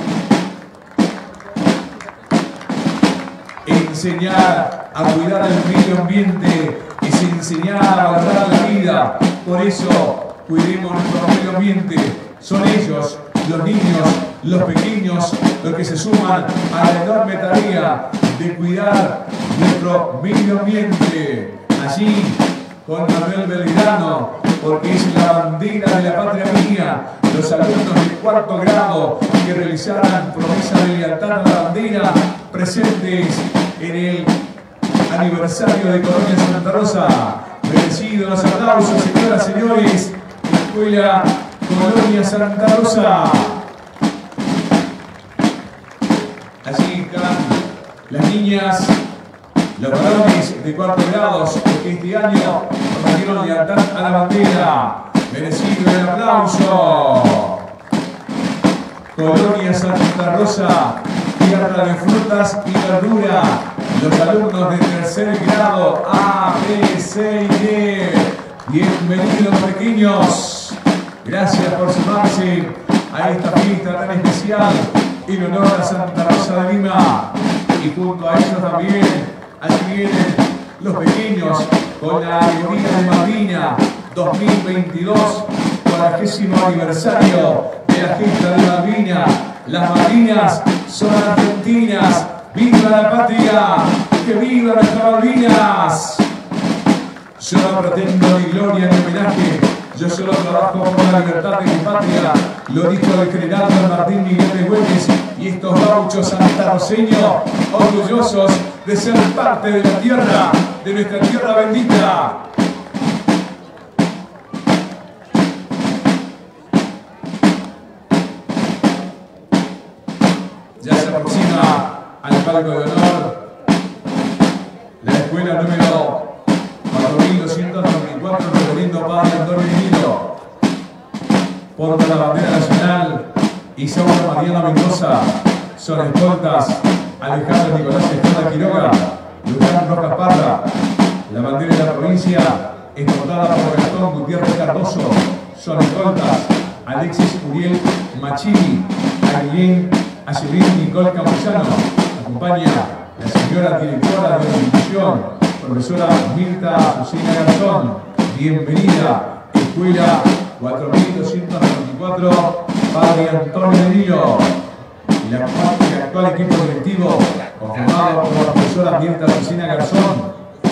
Enseñar a cuidar el medio ambiente es enseñar a valorar la vida. Por eso, cuidemos nuestro medio ambiente. Son ellos, los niños, los pequeños, los que se suman a la enorme tarea de cuidar nuestro medio ambiente. Allí, con Manuel Belgrano, porque es la bandera de la patria mía. Los alumnos de cuarto grado que realizaran promesa de lealtad a la bandera, presentes en el aniversario de Colonia Santa Rosa. Merecidos los aplausos, señoras y señores, Escuela Colonia Santa Rosa. Allí están las niñas, los varones de cuarto grado que este año prometieron lealtad a la bandera. Merecido el aplauso. Colonia Santa Rosa, tierra de frutas y verdura. Los alumnos de tercer grado A, B, C y D. Bienvenidos pequeños. Gracias por sumarse a esta fiesta tan especial en honor a Santa Rosa de Lima. Y junto a ellos también, allí vienen los pequeños con la alegoría de Malvina dos mil veintidós, cuadragésimo aniversario de la gesta de Malvina. Las Malvinas son argentinas. ¡Viva la patria! ¡Que viva nuestras Malvinas! Yo no pretendo ni gloria ni homenaje. Yo solo trabajo por la libertad de mi patria. Lo dijo el general Don Martín Miguel de Güemes y estos gauchos santarroceños, orgullosos de ser parte de la tierra, de nuestra tierra bendita. Ya se aproxima al palco de honor la escuela número cuatro mil doscientos noventa y cuatro, Reverendo Padre Antonio Nilo. Porta la bandera nacional Isaura Mariana Mendoza. Son escoltas Alejandro Nicolás Estrada Quiroga, Luján Rojas Parra. La bandera de la provincia es portada por Gastón Gutiérrez Cardoso. Son escoltas Alexis Uriel Machini, Aguilín Ayelín Nicole Campuzano. Acompaña la señora directora de la institución, profesora Mirta Susina Garzón. Bienvenida, Escuela cuatro mil doscientos noventa y cuatro, Padre Antonio Nilo. Y la, el actual equipo directivo, conformado por la profesora Mirta Susina Garzón.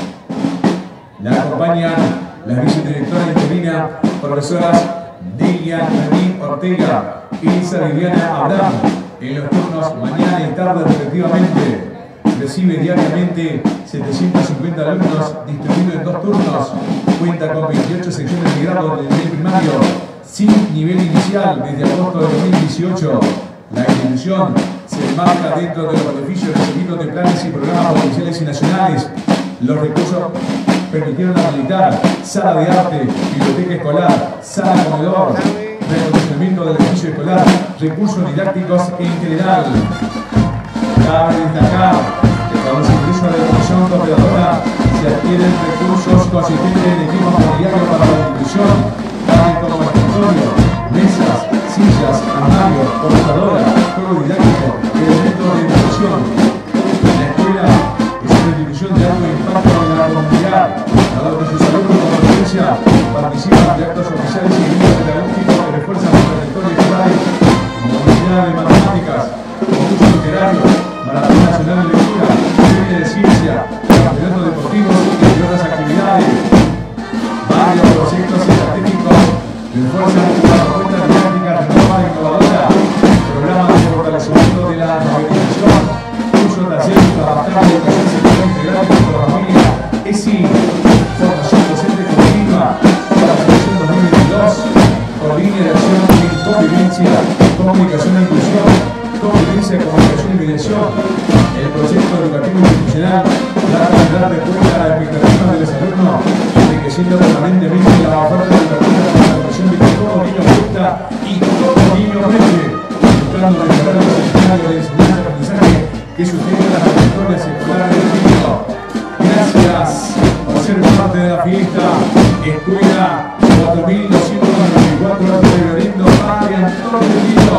La acompañan las vicedirectoras interina, profesoras Delia Naní Ortega y Lisa Viviana Abraham, en los turnos mañana y tarde respectivamente. Recibe diariamente setecientos cincuenta alumnos distribuidos en dos turnos. Cuenta con veintiocho secciones de grado de nivel primario sin nivel inicial desde agosto de dos mil dieciocho. La institución se enmarca dentro de los beneficios recibidos de planes y programas provinciales y nacionales. Los recursos permitieron habilitar sala de arte, biblioteca escolar, sala de comedor, reconocimiento del edificio escolar, recursos didácticos en general. Cabe destacar que con los ingresos de la Comisión Operadora se adquieren recursos consistentes en equipo mobiliario para la institución, tales como escritorio, mesas, sillas, armarios, computadora, juego didáctico, elementos de educación. La escuela es una institución de alto impacto en la comunidad, dado que sus alumnos con frecuencia participan de actos oficiales y eventos pedagógicos que refuerzan su trayectoria escolar, como unidad de matemáticas, concursos literarios, maratón nacional de lectura, feria de ciencia, campeonatos deportivos y otras actividades. Varios proyectos estratégicos refuerzan la propuesta didáctica renovada e innovadora, programas de fortalecimiento de la alfabetización, curso de talleres para adaptar la educación sexual integral por la familia, es decir, formación docente continua para la selección dos mil veintidós, con línea de acción en convivencia, comunicación e inclusión, convivencia, comunicación y mediación. El proyecto educativo institucional trata de dar respuesta a las expectativas de los alumnos, enriqueciendo permanentemente la oferta educativa para la educación de que todo niño gusta y todo niño aprende, buscando mejorar los escenarios de enseñanza y aprendizaje que sustentan las trayectorias escolares del niño. Gracias por ser parte de la fiesta. Escuela cuatro mil doscientos noventa y cuatro, Reverendo Padre Antonio Nilo.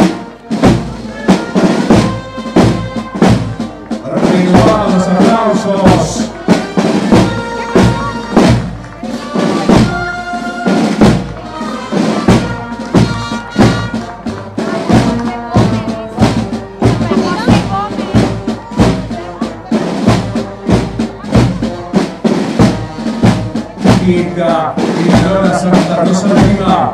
Renovamos los aplausos. Fiesta Peñalona, Santa Rosa de Lima.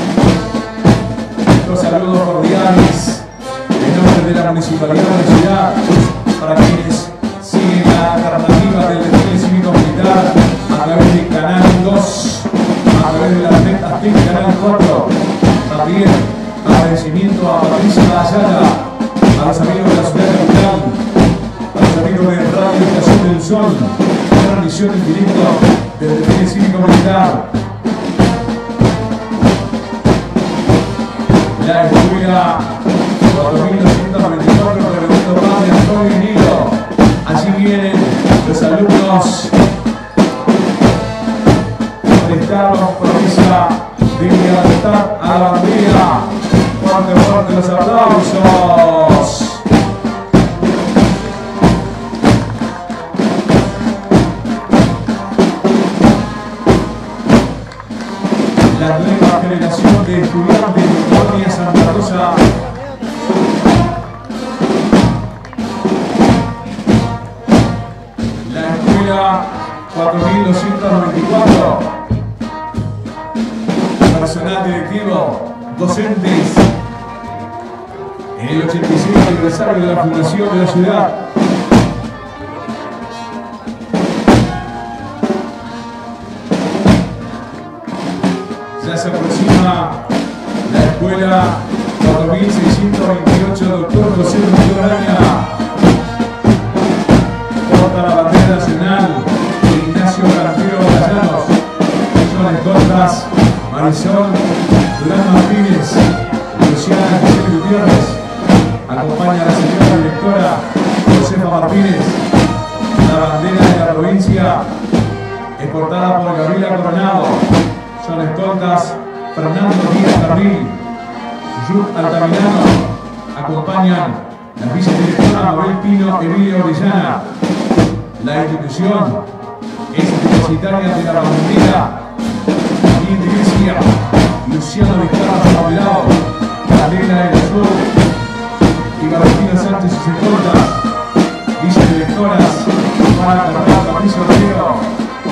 Los saludos cordiales en nombre de la Municipalidad de la Ciudad para quienes siguen la alternativa del desfile cívico militar a través del Canal dos, a través de la Aztec Canal cuatro. También agradecimiento a Patricia Ayala, a los amigos de la Ciudad Capital, a los amigos de Radio Estación del Sol, transmisión en directo del desfile cívico militar. La escuela cuatro mil doscientos noventa y cuatro de Roberto Paz de Antonio Nilo. Allí vienen los alumnos de Carlos Provincia de Libertad a la bandera. Fuerte, fuerte los aplausos. La nueva generación de estudiantes de Colonia Santa Rosa la escuela cuatro mil doscientos noventa y cuatro, personal directivo, docentes, en el ochenta y seis aniversario de la fundación de la ciudad. Ya se aproxima la escuela cuatro mil seiscientos veintiocho, doctor José Luis Araña. Porta la bandera nacional de Ignacio Garantero Balallanos. Son escoltas Marisol Durán Martínez, Luciana Giselle Gutiérrez. Acompaña a la señora directora Josefa Martínez. La bandera de la provincia es portada por Gabriela Coronado. Son escoltas Fernando Díaz Carril, Yud Altamirano. Acompañan la vicedirectora Mabel Pino Emilia Orellana. La institución es depositaria de la bandera y de Grecia, Luciano Vizcarra Favelado, Cadena del Sur y Valentina Sánchez y sus escoltas, vicedirectoras Juana Carrera, Patricio Rodrigo.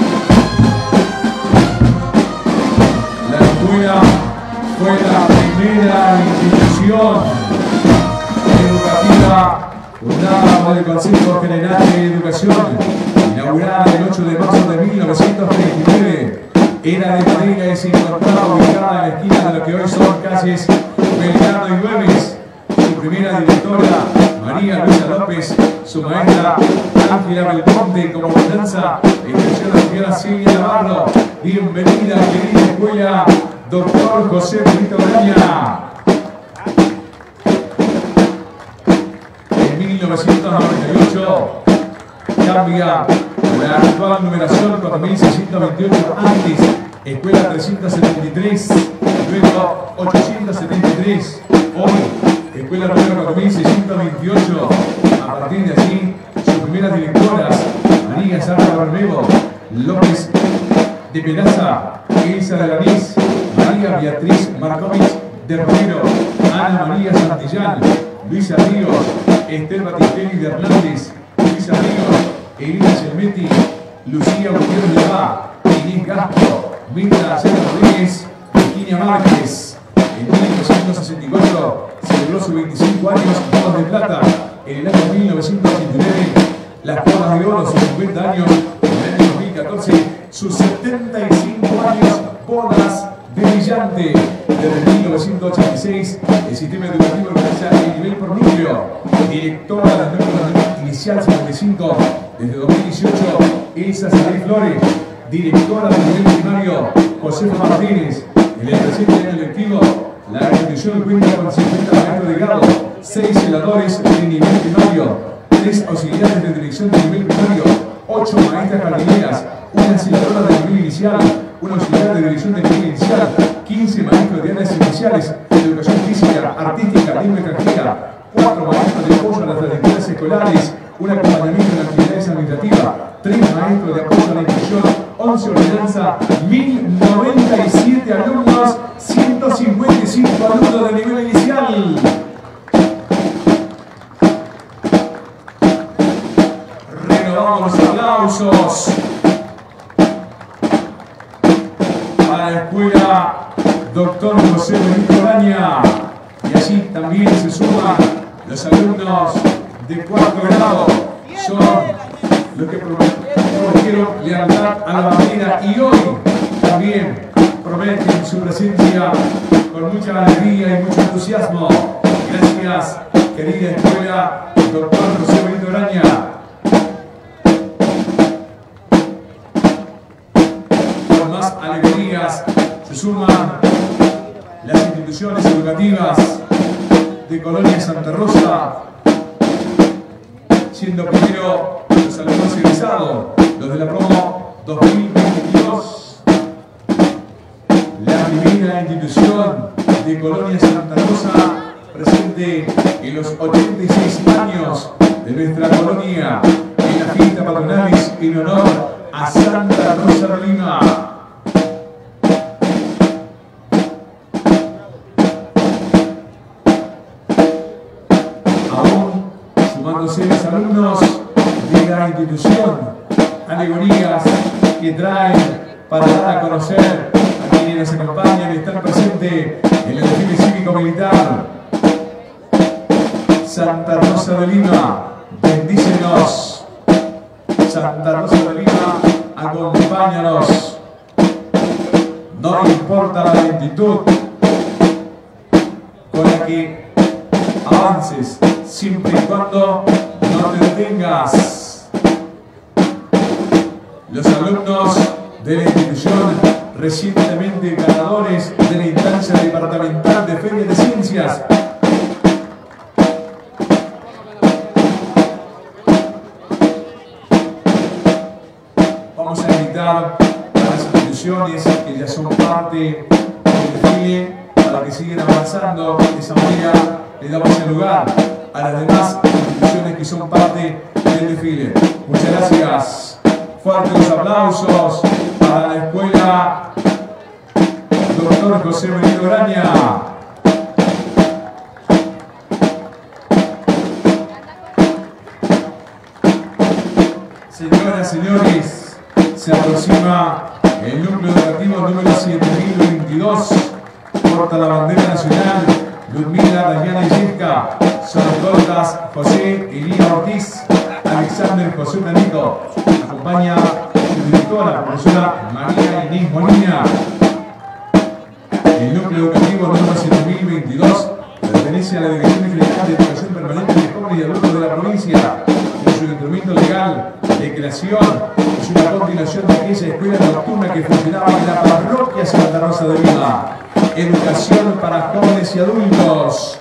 La escuela fue la primera institución educativa fundada por el Consejo General de Educación, inaugurada el ocho de marzo de mil novecientos treinta y nueve. Era de madera y se encontraba ubicada en la esquina de lo que hoy son calles Belgrano y Güemes. Su primera directora, María Luisa López, su maestra, Ángela Belmonte, como ordenanza, ejerció la señora Silvia Navarro. Bienvenida, querida escuela, doctor José Benito Araña. En mil novecientos noventa y ocho cambia la actual numeración cuatro mil seiscientos veintiocho, antes escuela trescientos setenta y tres, luego ochocientos setenta y tres, hoy escuela número cuatro mil seiscientos veintiocho. A partir de allí, sus primeras directoras, María Sara Bermejo, López de Peraza, Elsa de Lanís, María Beatriz Markovich de Romero, Ana María Santillán, Luisa Ríos, Esther Batistelli de Hernández, Luisa Ríos, Elina Selmetti, Lucía Gutiérrez Levá, Inés Gasco, Mirta Sena Rodríguez, Virginia Márquez. En mil novecientos sesenta y cuatro celebró sus veinticinco años bodas de plata. En el año mil novecientos ochenta y nueve, las bodas de oro, sus cincuenta años. En el año dos mil catorce, sus setenta y cinco años, bodas de brillante. Desde mil novecientos ochenta y seis, el sistema educativo organiza el nivel por núcleo. Directora del núcleo inicial cincuenta y cinco. Desde dos mil dieciocho, Elsa Saray Flores. Directora del nivel primario, Josefa Martínez. En el presente año lectivo, la institución cuenta con cincuenta maestros de grado, seis celadores de nivel primario, tres auxiliares de dirección de nivel primario, ocho maestras jardineras, una celadora de nivel inicial, un auxiliar de dirección de nivel inicial, quince maestros de áreas iniciales de educación física, artística, lengua extranjera, cuatro maestros de apoyo a las trayectorias escolares, un acompañamiento en actividades administrativas, tres maestros de apoyo a la inclusión, once ordenanza, mil noventa y siete alumnos, ciento cincuenta y cinco alumnos de nivel inicial. Renovamos los aplausos. para la escuela Doctor José Benito Araña. Y allí también se suman los alumnos de cuarto grado. Son los que prometieron lealtad a la bandera y hoy también prometen su presencia con mucha alegría y mucho entusiasmo. Gracias, querida escuela Doctor José Benito Araña. Con más alegrías se suman las instituciones educativas de Colonia Santa Rosa, siendo primero los alumnos egresados, los de la promo dos mil veintidós. La primera institución de Colonia Santa Rosa presente en los ochenta y seis años de nuestra colonia en la fiesta patronales en honor a Santa Rosa de Lima. Aún sumándose los alumnos de la institución, alegorías que traen para dar a conocer a quienes nos acompañan y están presentes en el desfile cívico-militar. Santa Rosa de Lima, bendícenos. Santa Rosa de Lima, acompáñanos. No importa la lentitud con la que avances, siempre y cuando no te detengas. Los alumnos de la institución recientemente ganadores de la instancia departamental de Feria de Ciencias a las instituciones que ya son parte del desfile para que sigan avanzando. De esa manera le damos el lugar a las demás instituciones que son parte del desfile. Muchas gracias. Fuertes los aplausos para la escuela Doctor José Benito Araña. Señoras, señores, se aproxima el núcleo educativo número siete mil veintidós. Porta la bandera nacional Ludmila, Dayana y Yesca. Son escoltas José Elía Ortiz, Alexander José Tanito. Acompaña su directora, profesora María Inés Molina. El núcleo educativo número siete mil veintidós pertenece a la Dirección General de Educación Permanente de Jóvenes y Adultos de la provincia. En su instrumento legal de creación es una continuación de aquella escuela nocturna que funcionaba en la parroquia Santa Rosa de Lima. Educación para jóvenes y adultos.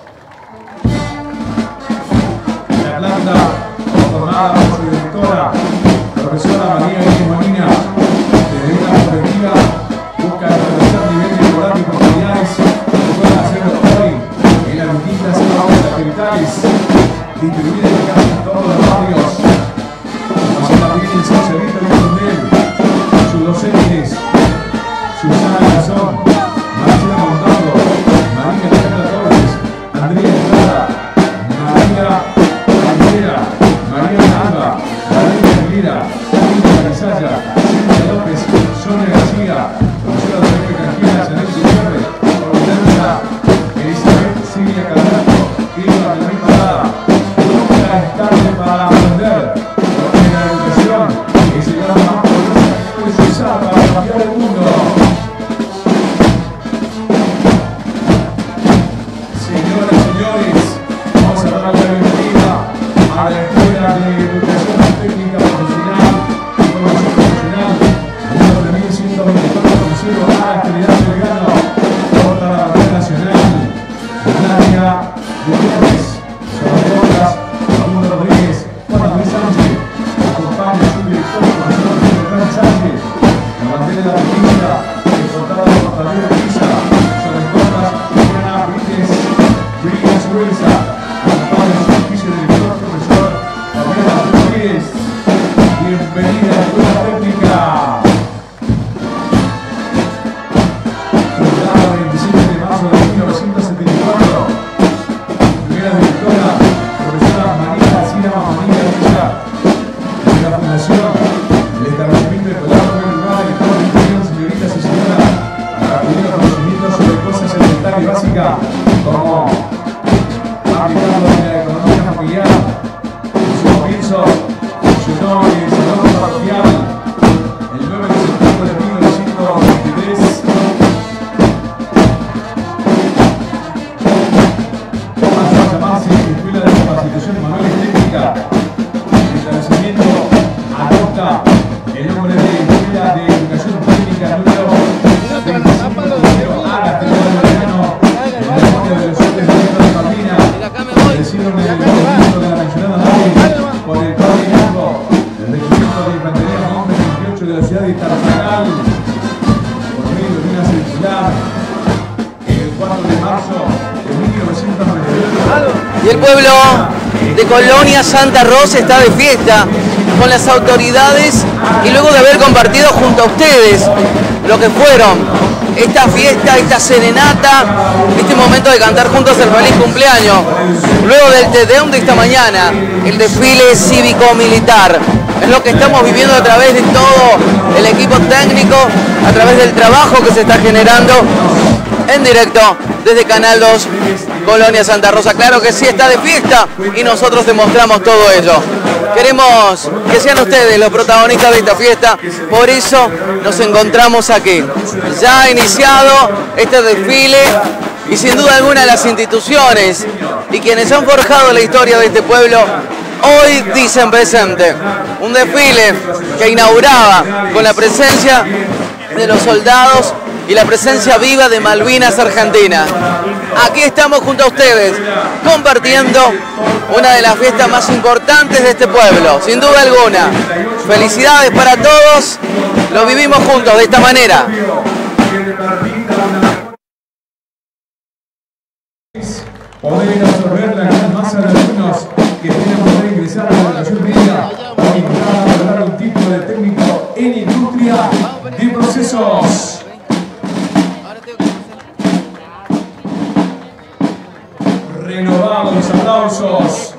La planta, formada por su directora, profesora María Inés Molina, desde una perspectiva busca establecer nivel de igualdad y oportunidades que puedan hacerlo hoy en las distintas zonas capitales distribuidas en casi todos los barrios. También el socialista de Condel, sus docentes, Susana Garzón, Marcela Montando, María Alejandra Torres, Andrea Estrada, María Aguilera, María Alba, María Aguilera, María Carizaya, Silvia López, Sonia García, profesora de Pepe Canjera, Chanel Gutiérrez, ordenanza Elizabeth Silvia Carrasco, Irma Manuel Parada. Nunca es tarde para aprender. Es el arma más poderosa que puedes usar para cambiar el mundo. Señoras y señores, vamos a dar la bienvenida a la Escuela de Educación Técnica Profesional y Formación Profesional número tres mil ciento veinticuatro, conocido a la actividad del grano, porta la bandera nacional, Nadia Gutiérrez, Sonadoras, Facundo Rodríguez, Juan Luis Sánchez. Acompaña su director, profesor Fernando Sánchez, la bandera de la República, exportada por Javier Pisa, son escoltas Juliana Brites, Brites Ruiza, acompaña su oficio de director, profesor Gabriela Rodríguez. Bienvenida a la Escuela Técnica. Fundada el veintisiete de marzo de mil novecientos setenta y cuatro, primera directora, profesora María García Mamanilla Villa. La fundación, el establecimiento escolar fue el lugar de toda la institución, señoritas y señoras, a Educación Manual y Técnica. El establecimiento adopta el nombre de Escuela de Educación Técnica número veinticinco A, la General Belgrano, en la memoria de los hombres de Guerra de Martina, ofrecieron el reconocimiento de la mencionada nave por el Padre Hidalgo, el regimiento de Infantería Nombre veintiocho de la ciudad de Tartagal, por medio de una circular el cuatro de marzo de mil novecientos noventa y ocho. Y el pueblo de Colonia Santa Rosa está de fiesta con las autoridades y luego de haber compartido junto a ustedes lo que fueron esta fiesta, esta serenata, este momento de cantar juntos el feliz cumpleaños. Luego del Te Deum de esta mañana, el desfile cívico-militar. Es lo que estamos viviendo a través de todo el equipo técnico, a través del trabajo que se está generando en directo desde Canal dos, Colonia Santa Rosa. Claro que sí, está de fiesta y nosotros demostramos todo ello. Queremos que sean ustedes los protagonistas de esta fiesta, por eso nos encontramos aquí. Ya ha iniciado este desfile y sin duda alguna las instituciones y quienes han forjado la historia de este pueblo hoy dicen presente. Un desfile que inauguraba con la presencia de los soldados y la presencia viva de Malvinas Argentina. Aquí estamos junto a ustedes, compartiendo una de las fiestas más importantes de este pueblo, sin duda alguna. Felicidades para todos, lo vivimos juntos de esta manera. Poder absorber la gran masa de alumnos que tienen poder ingresar a la educación media y para lograr un título de técnico en industria de procesos. Renovados los aplausos.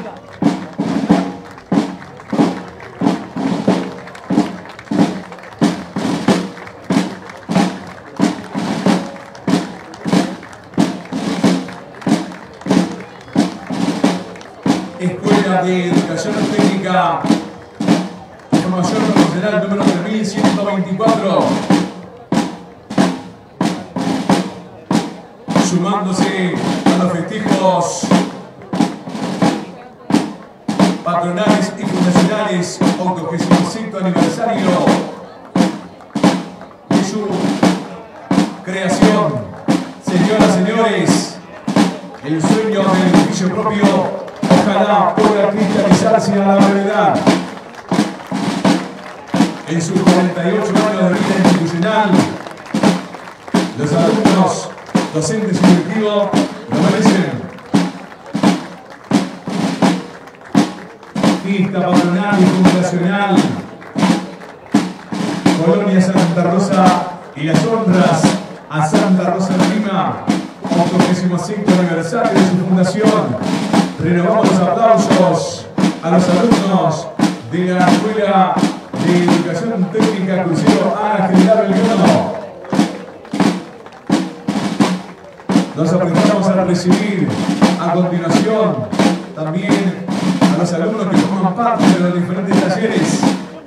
Escuela de Educación Técnica, formación profesional número tres mil ciento veinticuatro. Sumándose a los festejos patronales y fundacionales, octogésimo sexto aniversario de su creación. Señoras, señores, el sueño del edificio propio ojalá pueda cristalizarse a la brevedad. En sus cuarenta y ocho años de vida institucional, los alumnos, docentes y directivos lo merecen. Fiesta patronal y fundacional, Colonia Santa Rosa y las honras a Santa Rosa de Lima, octogésimo sexto aniversario de su fundación. Renovamos los aplausos a los alumnos de la Escuela de Educación Técnica Crucero A, General Belgrano. Nos aprestamos a recibir a continuación también a los alumnos que forman parte de los diferentes talleres.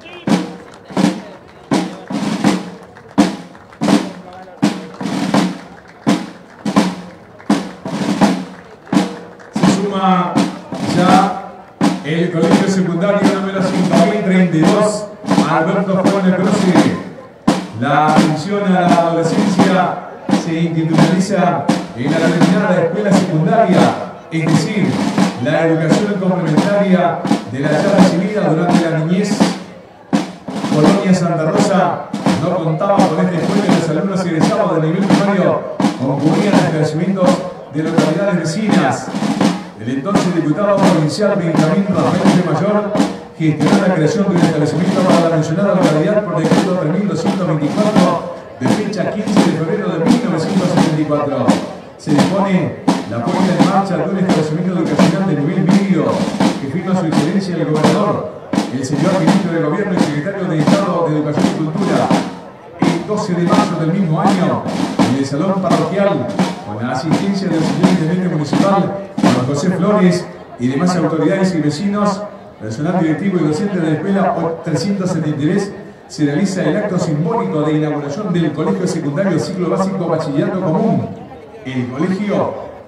Se suma ya el colegio secundario número cinco mil treinta y dos, Alberto Juan de Croce. La atención a la adolescencia se institucionaliza en la denominada escuela secundaria, es decir, la educación complementaria de la ya recibida durante la niñez. Colonia Santa Rosa no contaba con esta escuela y los alumnos egresados de nivel primario concurrían a establecimientos de localidades vecinas. El entonces diputado provincial Benjamín Rafael de Mayor gestionó la creación de un establecimiento para la mencionada localidad por decreto tres mil doscientos veinticuatro de fecha quince de febrero de mil novecientos setenta y cuatro. Se dispone la puesta en marcha de un establecimiento educacional de nivel medio que firma su excelencia el gobernador, el señor ministro de Gobierno y secretario de Estado de Educación y Cultura, el doce de marzo del mismo año, en el salón parroquial, con la asistencia del señor intendente municipal, Juan José Flores, y demás autoridades y vecinos, personal directivo y docente de la escuela trescientos setenta y tres, se realiza el acto simbólico de inauguración del Colegio Secundario Ciclo Básico Bachillerato Común. El colegio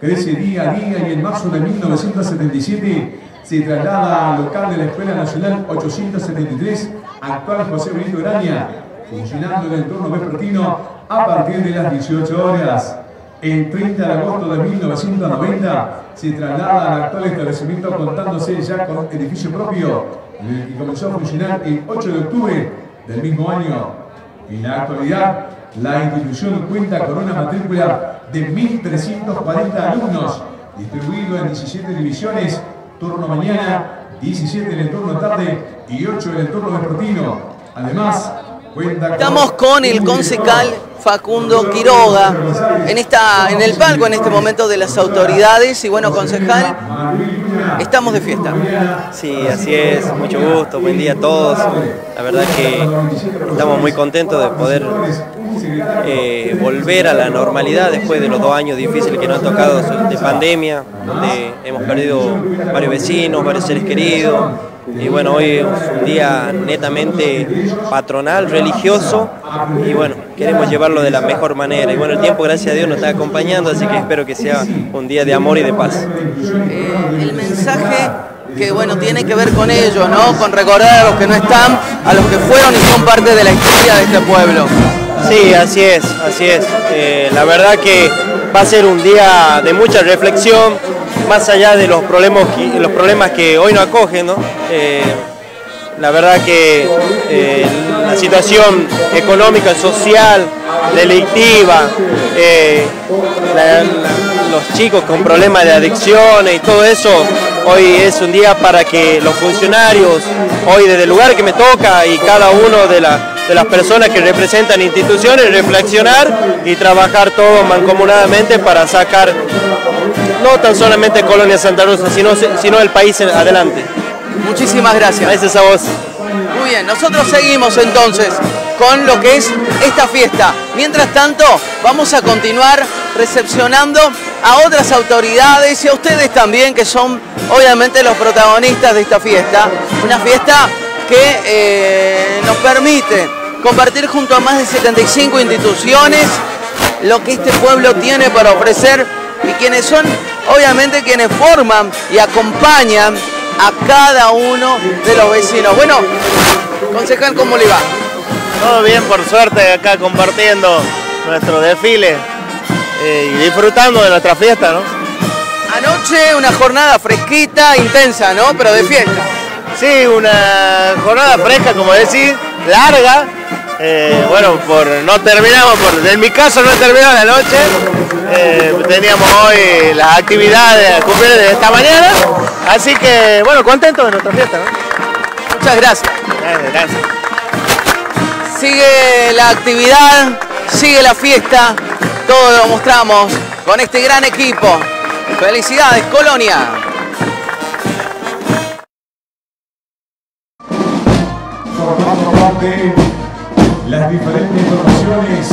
crece día a día y en marzo de mil novecientos setenta y siete se traslada al local de la Escuela Nacional ochocientos setenta y tres, actual José Benito Graña, funcionando en el turno vespertino a partir de las dieciocho horas. El treinta de agosto de mil novecientos noventa se traslada al actual establecimiento contándose ya con edificio propio y comenzó a funcionar el ocho de octubre del mismo año. En la actualidad, la institución cuenta con una matrícula de mil trescientos cuarenta alumnos, distribuidos en diecisiete divisiones, turno mañana, diecisiete en el turno tarde y ocho en el turno vespertino. Además, cuenta con... Estamos con el concejal Facundo Quiroga en, esta, en el palco en este momento de las autoridades. Y bueno, concejal, estamos de fiesta. Sí, así es, mucho gusto, buen día a todos. La verdad que estamos muy contentos de poder eh, volver a la normalidad después de los dos años difíciles que nos han tocado de pandemia, donde hemos perdido varios vecinos, varios seres queridos. Y bueno, hoy es un día netamente patronal, religioso, y bueno, queremos llevarlo de la mejor manera. Y bueno, el tiempo, gracias a Dios, nos está acompañando, así que espero que sea un día de amor y de paz. Eh, el mensaje que bueno tiene que ver con ello, ¿no? Con recordar a los que no están, a los que fueron y son parte de la historia de este pueblo. Sí, así es, así es. Eh, la verdad que va a ser un día de mucha reflexión, más allá de los problemas que, los problemas que hoy nos acogen, ¿no? Eh, la verdad que eh, la situación económica, social, delictiva, eh, la, la, los chicos con problemas de adicciones y todo eso, hoy es un día para que los funcionarios, hoy desde el lugar que me toca y cada uno de, la, de las personas que representan instituciones, reflexionar y trabajar todos mancomunadamente para sacar no tan solamente Colonia Santa Rosa, sino, sino el país adelante. Muchísimas gracias. Gracias a vos. Muy bien, nosotros seguimos entonces con lo que es esta fiesta. Mientras tanto, vamos a continuar recepcionando a otras autoridades y a ustedes también, que son obviamente los protagonistas de esta fiesta. Una fiesta que eh, nos permite compartir junto a más de setenta y cinco instituciones lo que este pueblo tiene para ofrecer y quienes son obviamente quienes forman y acompañan a cada uno de los vecinos. Bueno, concejal, ¿cómo le va? Todo bien, por suerte, acá compartiendo nuestro desfile eh, y disfrutando de nuestra fiesta, ¿no? Anoche una jornada fresquita, intensa, ¿no? Pero de fiesta. Sí, una jornada fresca, como decís, larga. Eh, bueno, por no terminamos, por, en mi caso no terminó la noche. Eh, teníamos hoy las actividades a cumplir de esta mañana. Así que, bueno, contento de nuestra fiesta, ¿no? Muchas gracias. Gracias, gracias. Sigue la actividad, sigue la fiesta, todo lo mostramos con este gran equipo. Felicidades, Colonia. Formando parte las diferentes formaciones,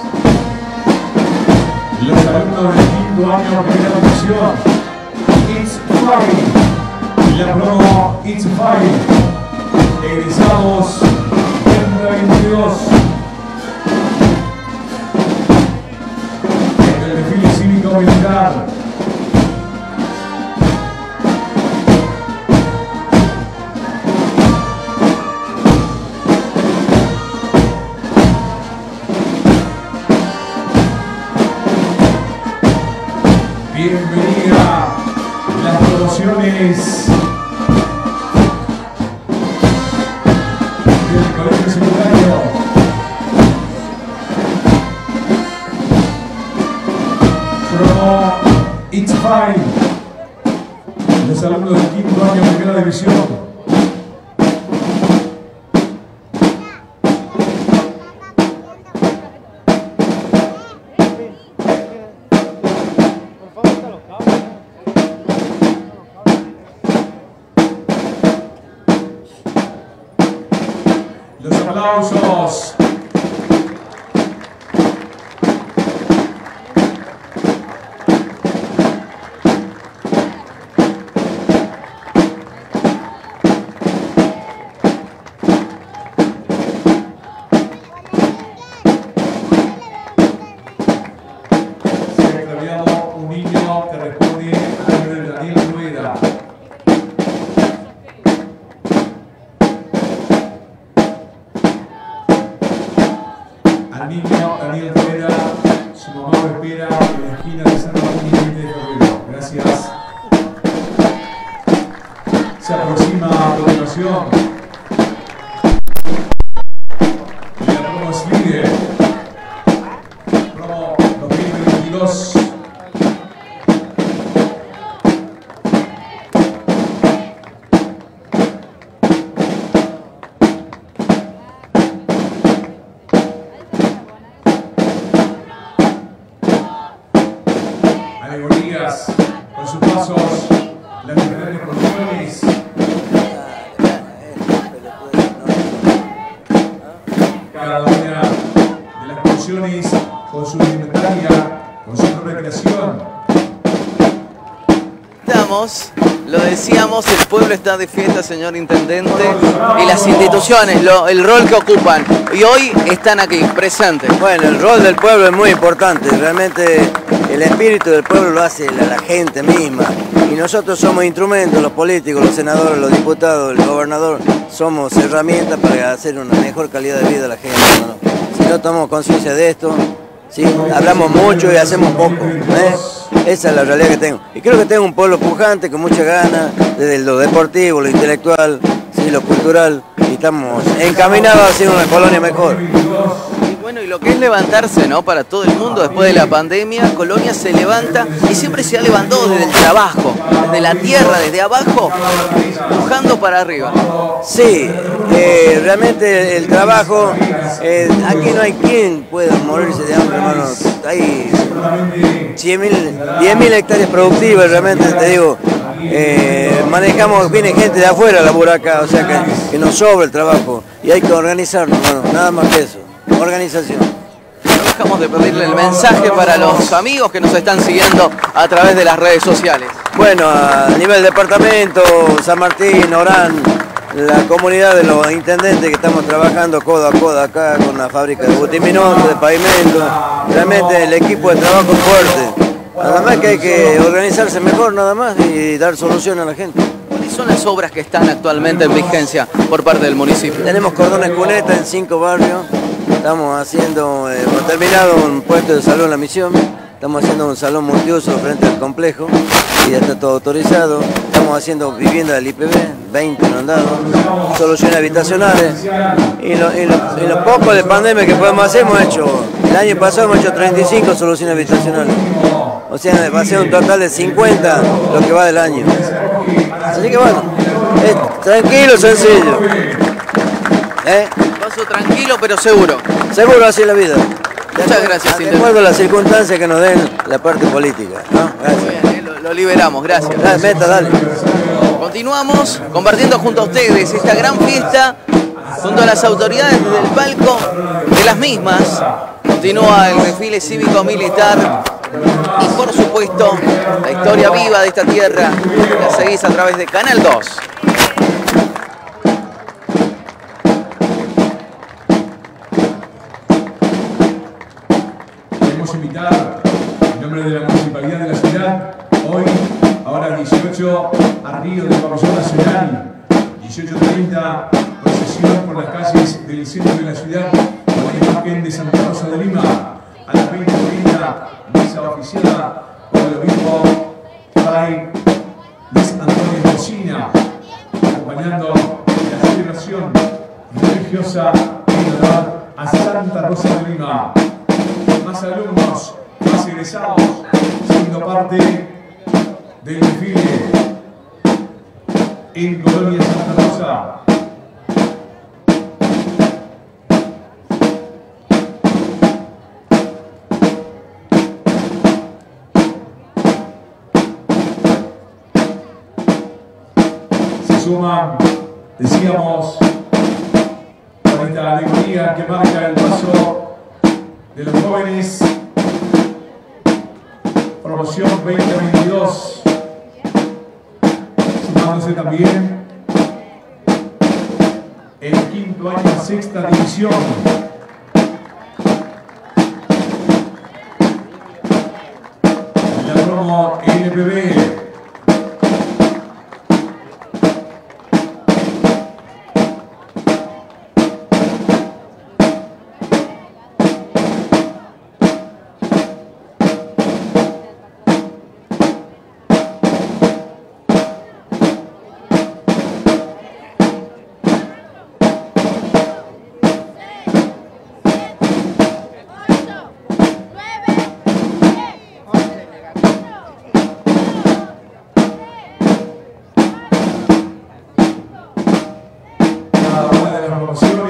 los alumnos del quinto año de primera división, It's Fine, la promo It's Fine, egresados veinte veintidós. En el desfile cívico militar. Bienvenida las promociones del colegio secundario. Promo It's Fine. Los alumnos del quinto año de primera división. Los aplausos. Se ha extraviado un niño que Ojeda. Al niño Daniel Ojeda, su mamá lo espera en la esquina de San Martín y veinte de febrero. Gracias. Se aproxima a continuación la promo Slide, promo dos mil veintidós. Alegorías con sus pasos, las diferentes producciones. Cada una de las producciones con su indumentaria, con su recreación. Estamos, lo decíamos, el pueblo está de fiesta, señor Intendente, y las instituciones, lo, el rol que ocupan. Y hoy están aquí, presentes. Bueno, el rol del pueblo es muy importante, realmente el espíritu del pueblo lo hace la, la gente misma. Y nosotros somos instrumentos, los políticos, los senadores, los diputados, el gobernador, somos herramientas para hacer una mejor calidad de vida a la gente, ¿no? Si no tomamos conciencia de esto, ¿sí? Hablamos mucho y hacemos poco, ¿eh? Esa es la realidad que tengo. Y creo que tengo un pueblo pujante, con mucha ganas, desde lo deportivo, lo intelectual, ¿sí? Lo cultural, y estamos encaminados a hacer una colonia mejor. Y bueno, y lo que es levantarse, ¿no? Para todo el mundo, después de la pandemia, Colonia se levanta y siempre se ha levantado desde el trabajo, desde la tierra, desde abajo, pujando para arriba. Sí, eh, realmente el trabajo, eh, aquí no hay quien pueda morirse de hambre, hermano. Hay diez mil hectáreas productivas, realmente te digo. Eh, manejamos, viene gente de afuera a laburar acá, o sea que, que nos sobra el trabajo y hay que organizarnos, hermano, nada más que eso, organización. No dejamos de pedirle el mensaje para los amigos que nos están siguiendo a través de las redes sociales. Bueno, a nivel departamento, San Martín, Orán, la comunidad de los intendentes que estamos trabajando codo a codo acá con la fábrica de butiminoto, de pavimento, realmente el equipo de trabajo es fuerte. Nada más que hay que organizarse mejor nada más y dar solución a la gente. ¿Cuáles son las obras que están actualmente en vigencia por parte del municipio? Tenemos cordones cuneta en cinco barrios, estamos haciendo, eh, hemos terminado un puesto de salud en la misión, estamos haciendo un salón multiuso frente al complejo y ya está todo autorizado, estamos haciendo vivienda del I P B, veinte no han dado, soluciones habitacionales y lo, y, lo, y lo poco de pandemia que podemos hacer hemos hecho, el año pasado hemos hecho treinta y cinco soluciones habitacionales. O sea, va a ser un total de cincuenta lo que va del año. Así que bueno, es tranquilo, sencillo. ¿Eh? Paso tranquilo pero seguro. Seguro, así es la vida. Muchas gracias, de acuerdo a las circunstancias que nos den la parte política, ¿no? Gracias. Muy bien, eh, lo, lo liberamos, gracias. Dale, meta, dale. Continuamos compartiendo junto a ustedes esta gran fiesta, junto a las autoridades desde el palco de las mismas. Continúa el desfile cívico-militar. Y por supuesto, la historia viva de esta tierra la seguís a través de Canal dos. Queremos invitar, en nombre de la Municipalidad de la ciudad, hoy, ahora dieciocho, a Río de Pabellón Nacional, dieciocho treinta, procesión por las calles del centro de la ciudad, con la imagen de Santa Rosa de Lima, a las veinte treinta, misa oficiada por el obispo Fray Luis Antonio Mocina, acompañando la celebración religiosa en honor a Santa Rosa de Lima. Más alumnos, más egresados, siendo parte del desfile en Colonia Santa Rosa. Suma, decíamos, con esta alegoría que marca el paso de los jóvenes, promoción veinte veintidós, sumándose también el quinto año a sexta división. La promo L P B.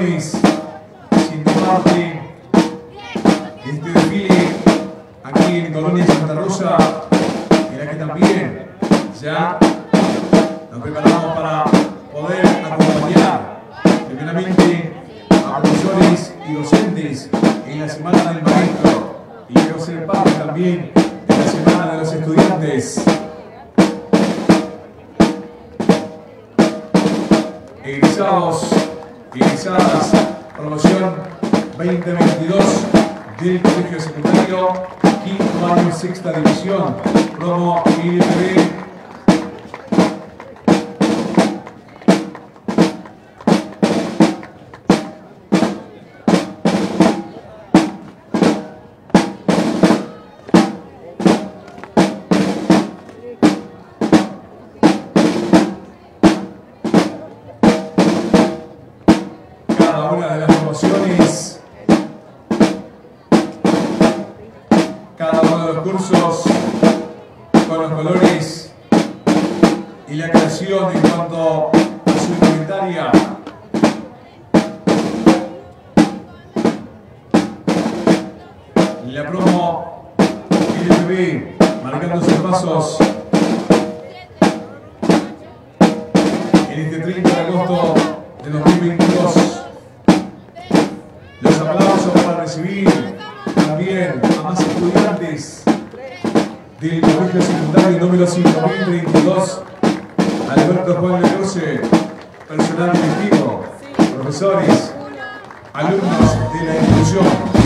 colores, siendo parte de este desfile aquí en Colonia Santa Rosa, en la que también ya nos preparamos para poder acompañar primeramente a profesores y docentes en la Semana del Maestro y quiero ser parte también de la Semana de los Estudiantes. Egresados, egresadas, promoción veinte veintidós del Colegio Secundario, quinto año, sexta división, promo I L P B. Cada una de las promociones, cada uno de los cursos con los colores y la creación en cuanto a su indumentaria. La promo I L P B marcando sus pasos en este treinta de agosto de dos mil veintidós. Los aplausos para recibir también a más estudiantes del Colegio Secundario número cinco mil treinta y dos, Alberto Juan de Cruce, personal directivo, profesores, alumnos de la institución.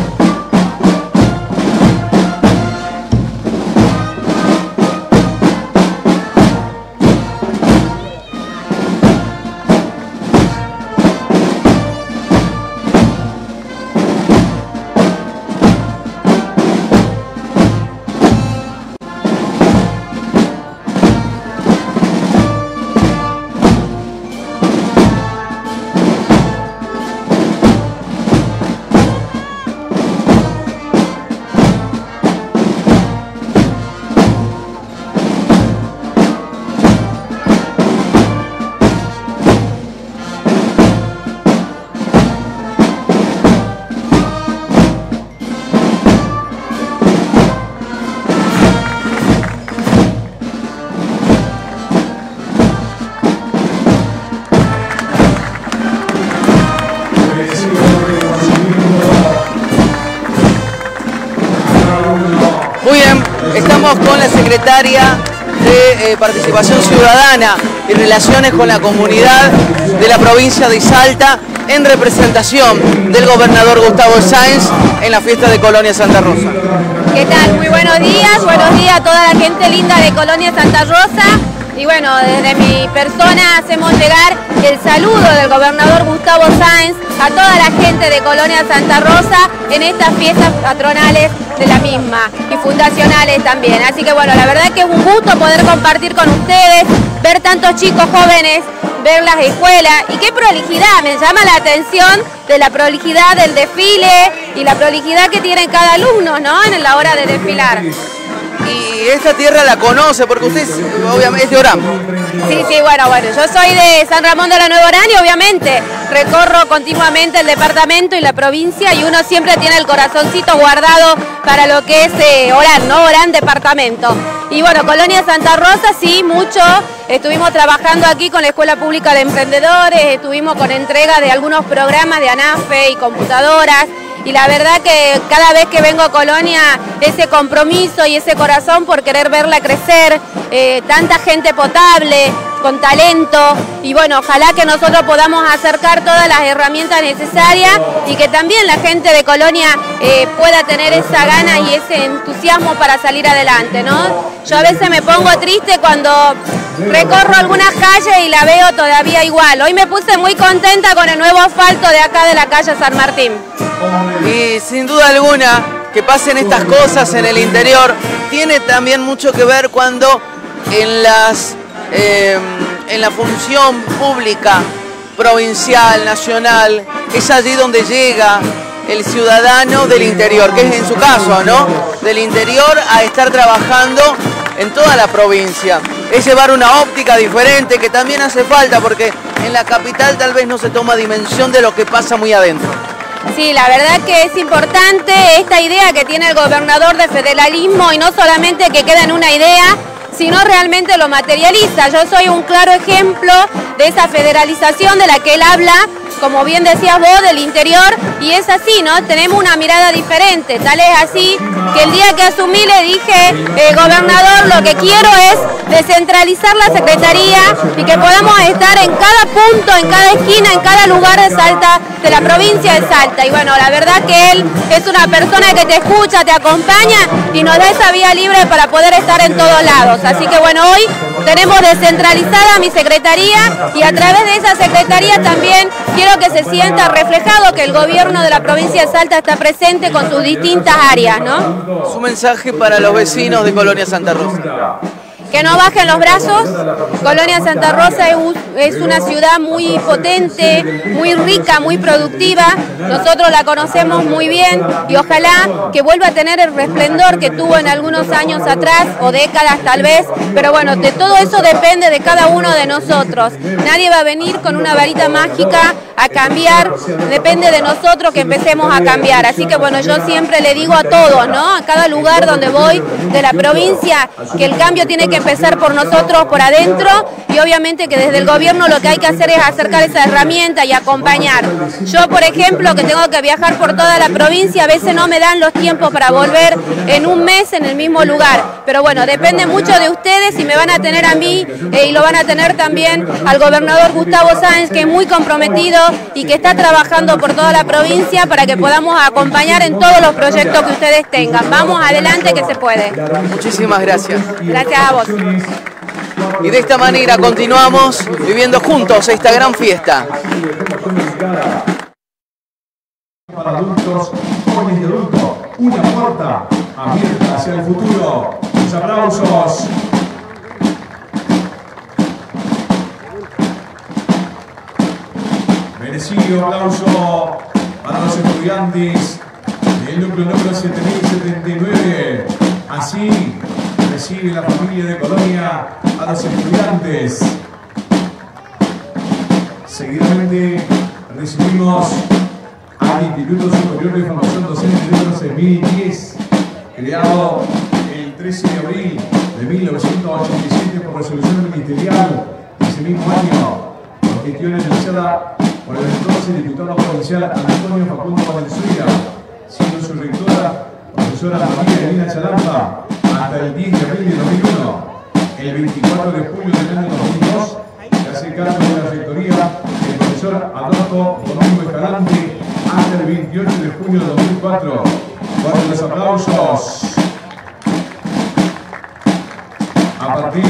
Muy bien, estamos con la secretaria de eh, Participación Ciudadana y Relaciones con la Comunidad de la provincia de Salta en representación del gobernador Gustavo Sáenz en la fiesta de Colonia Santa Rosa. ¿Qué tal? Muy buenos días, buenos días a toda la gente linda de Colonia Santa Rosa. Y bueno, desde mi persona hacemos llegar el saludo del gobernador Gustavo Sáenz a toda la gente de Colonia Santa Rosa en estas fiestas patronales de la misma y fundacionales también. Así que bueno, la verdad que es un gusto poder compartir con ustedes, ver tantos chicos jóvenes, ver las escuelas y qué prolijidad, me llama la atención de la prolijidad del desfile y la prolijidad que tienen cada alumno, ¿no?, en la hora de desfilar. Y esta tierra la conoce porque usted es, obviamente, es de Orán. Sí, sí, bueno, bueno, yo soy de San Ramón de la Nueva Orán y obviamente recorro continuamente el departamento y la provincia y uno siempre tiene el corazoncito guardado para lo que es eh, Orán, ¿no? Orán departamento. Y bueno, Colonia Santa Rosa, sí, mucho. Estuvimos trabajando aquí con la Escuela Pública de Emprendedores, estuvimos con entrega de algunos programas de ANAFE y computadoras. Y la verdad que cada vez que vengo a Colonia, ese compromiso y ese corazón por querer verla crecer, eh, tanta gente potable, con talento, y bueno, ojalá que nosotros podamos acercar todas las herramientas necesarias y que también la gente de Colonia eh, pueda tener esa gana y ese entusiasmo para salir adelante, ¿no? Yo a veces me pongo triste cuando recorro algunas calles y la veo todavía igual. Hoy me puse muy contenta con el nuevo asfalto de acá de la calle San Martín. Y sin duda alguna, que pasen estas cosas en el interior, tiene también mucho que ver cuando en las eh, en la función pública, provincial, nacional, es allí donde llega el ciudadano del interior, que es en su caso, ¿no? Del interior a estar trabajando en toda la provincia. Es llevar una óptica diferente que también hace falta, porque en la capital tal vez no se toma dimensión de lo que pasa muy adentro. Sí, la verdad que es importante esta idea que tiene el gobernador de federalismo y no solamente que queda en una idea, sino realmente lo materializa. Yo soy un claro ejemplo de esa federalización de la que él habla, como bien decías vos, del interior, y es así, ¿no? Tenemos una mirada diferente, tal es así que el día que asumí le dije, eh, gobernador, lo que quiero es descentralizar la Secretaría y que podamos estar en cada punto, en cada esquina, en cada lugar de Salta, de la provincia de Salta. Y bueno, la verdad que él es una persona que te escucha, te acompaña y nos da esa vía libre para poder estar en todos lados. Así que bueno, hoy tenemos descentralizada mi secretaría y a través de esa secretaría también quiero que se sienta reflejado que el gobierno de la provincia de Salta está presente con sus distintas áreas, ¿no? Su mensaje para los vecinos de Colonia Santa Rosa. Que no bajen los brazos. Colonia Santa Rosa es una ciudad muy potente, muy rica, muy productiva. Nosotros la conocemos muy bien y ojalá que vuelva a tener el resplendor que tuvo en algunos años atrás o décadas tal vez. Pero bueno, de todo eso depende de cada uno de nosotros. Nadie va a venir con una varita mágica a cambiar. Depende de nosotros que empecemos a cambiar. Así que bueno, yo siempre le digo a todos, ¿no? A cada lugar donde voy de la provincia que el cambio tiene que empezar por nosotros, por adentro, y obviamente que desde el gobierno lo que hay que hacer es acercar esa herramienta y acompañar. Yo, por ejemplo, que tengo que viajar por toda la provincia, a veces no me dan los tiempos para volver en un mes en el mismo lugar, pero bueno, depende mucho de ustedes y me van a tener a mí eh, y lo van a tener también al gobernador Gustavo Sáenz, que es muy comprometido y que está trabajando por toda la provincia para que podamos acompañar en todos los proyectos que ustedes tengan. Vamos adelante que se puede. Muchísimas gracias. Gracias a vos. Y de esta manera continuamos viviendo juntos esta gran fiesta. Para adultos, jóvenes y adultos, una puerta abierta hacia el futuro. Muchos aplausos. Merecido aplauso para los estudiantes del núcleo número siete mil setenta y nueve. Así recibe la familia de Colonia a los estudiantes. Seguidamente recibimos al Instituto Superior de Formación Docente número seis mil diez, creado el trece de abril de mil novecientos ochenta y siete por resolución ministerial de ese mismo año, por gestión iniciada por el entonces diputado provincial Antonio Facundo Valenzuela, siendo su rectora profesora María Elena Chalampa hasta el diez de abril de dos mil uno. El veinticuatro de julio del año dos mil dos se hace cargo de la rectoría el profesor Adolfo Domingo Escalante hasta el veintiocho de junio de dos mil cuatro. Con los aplausos. A partir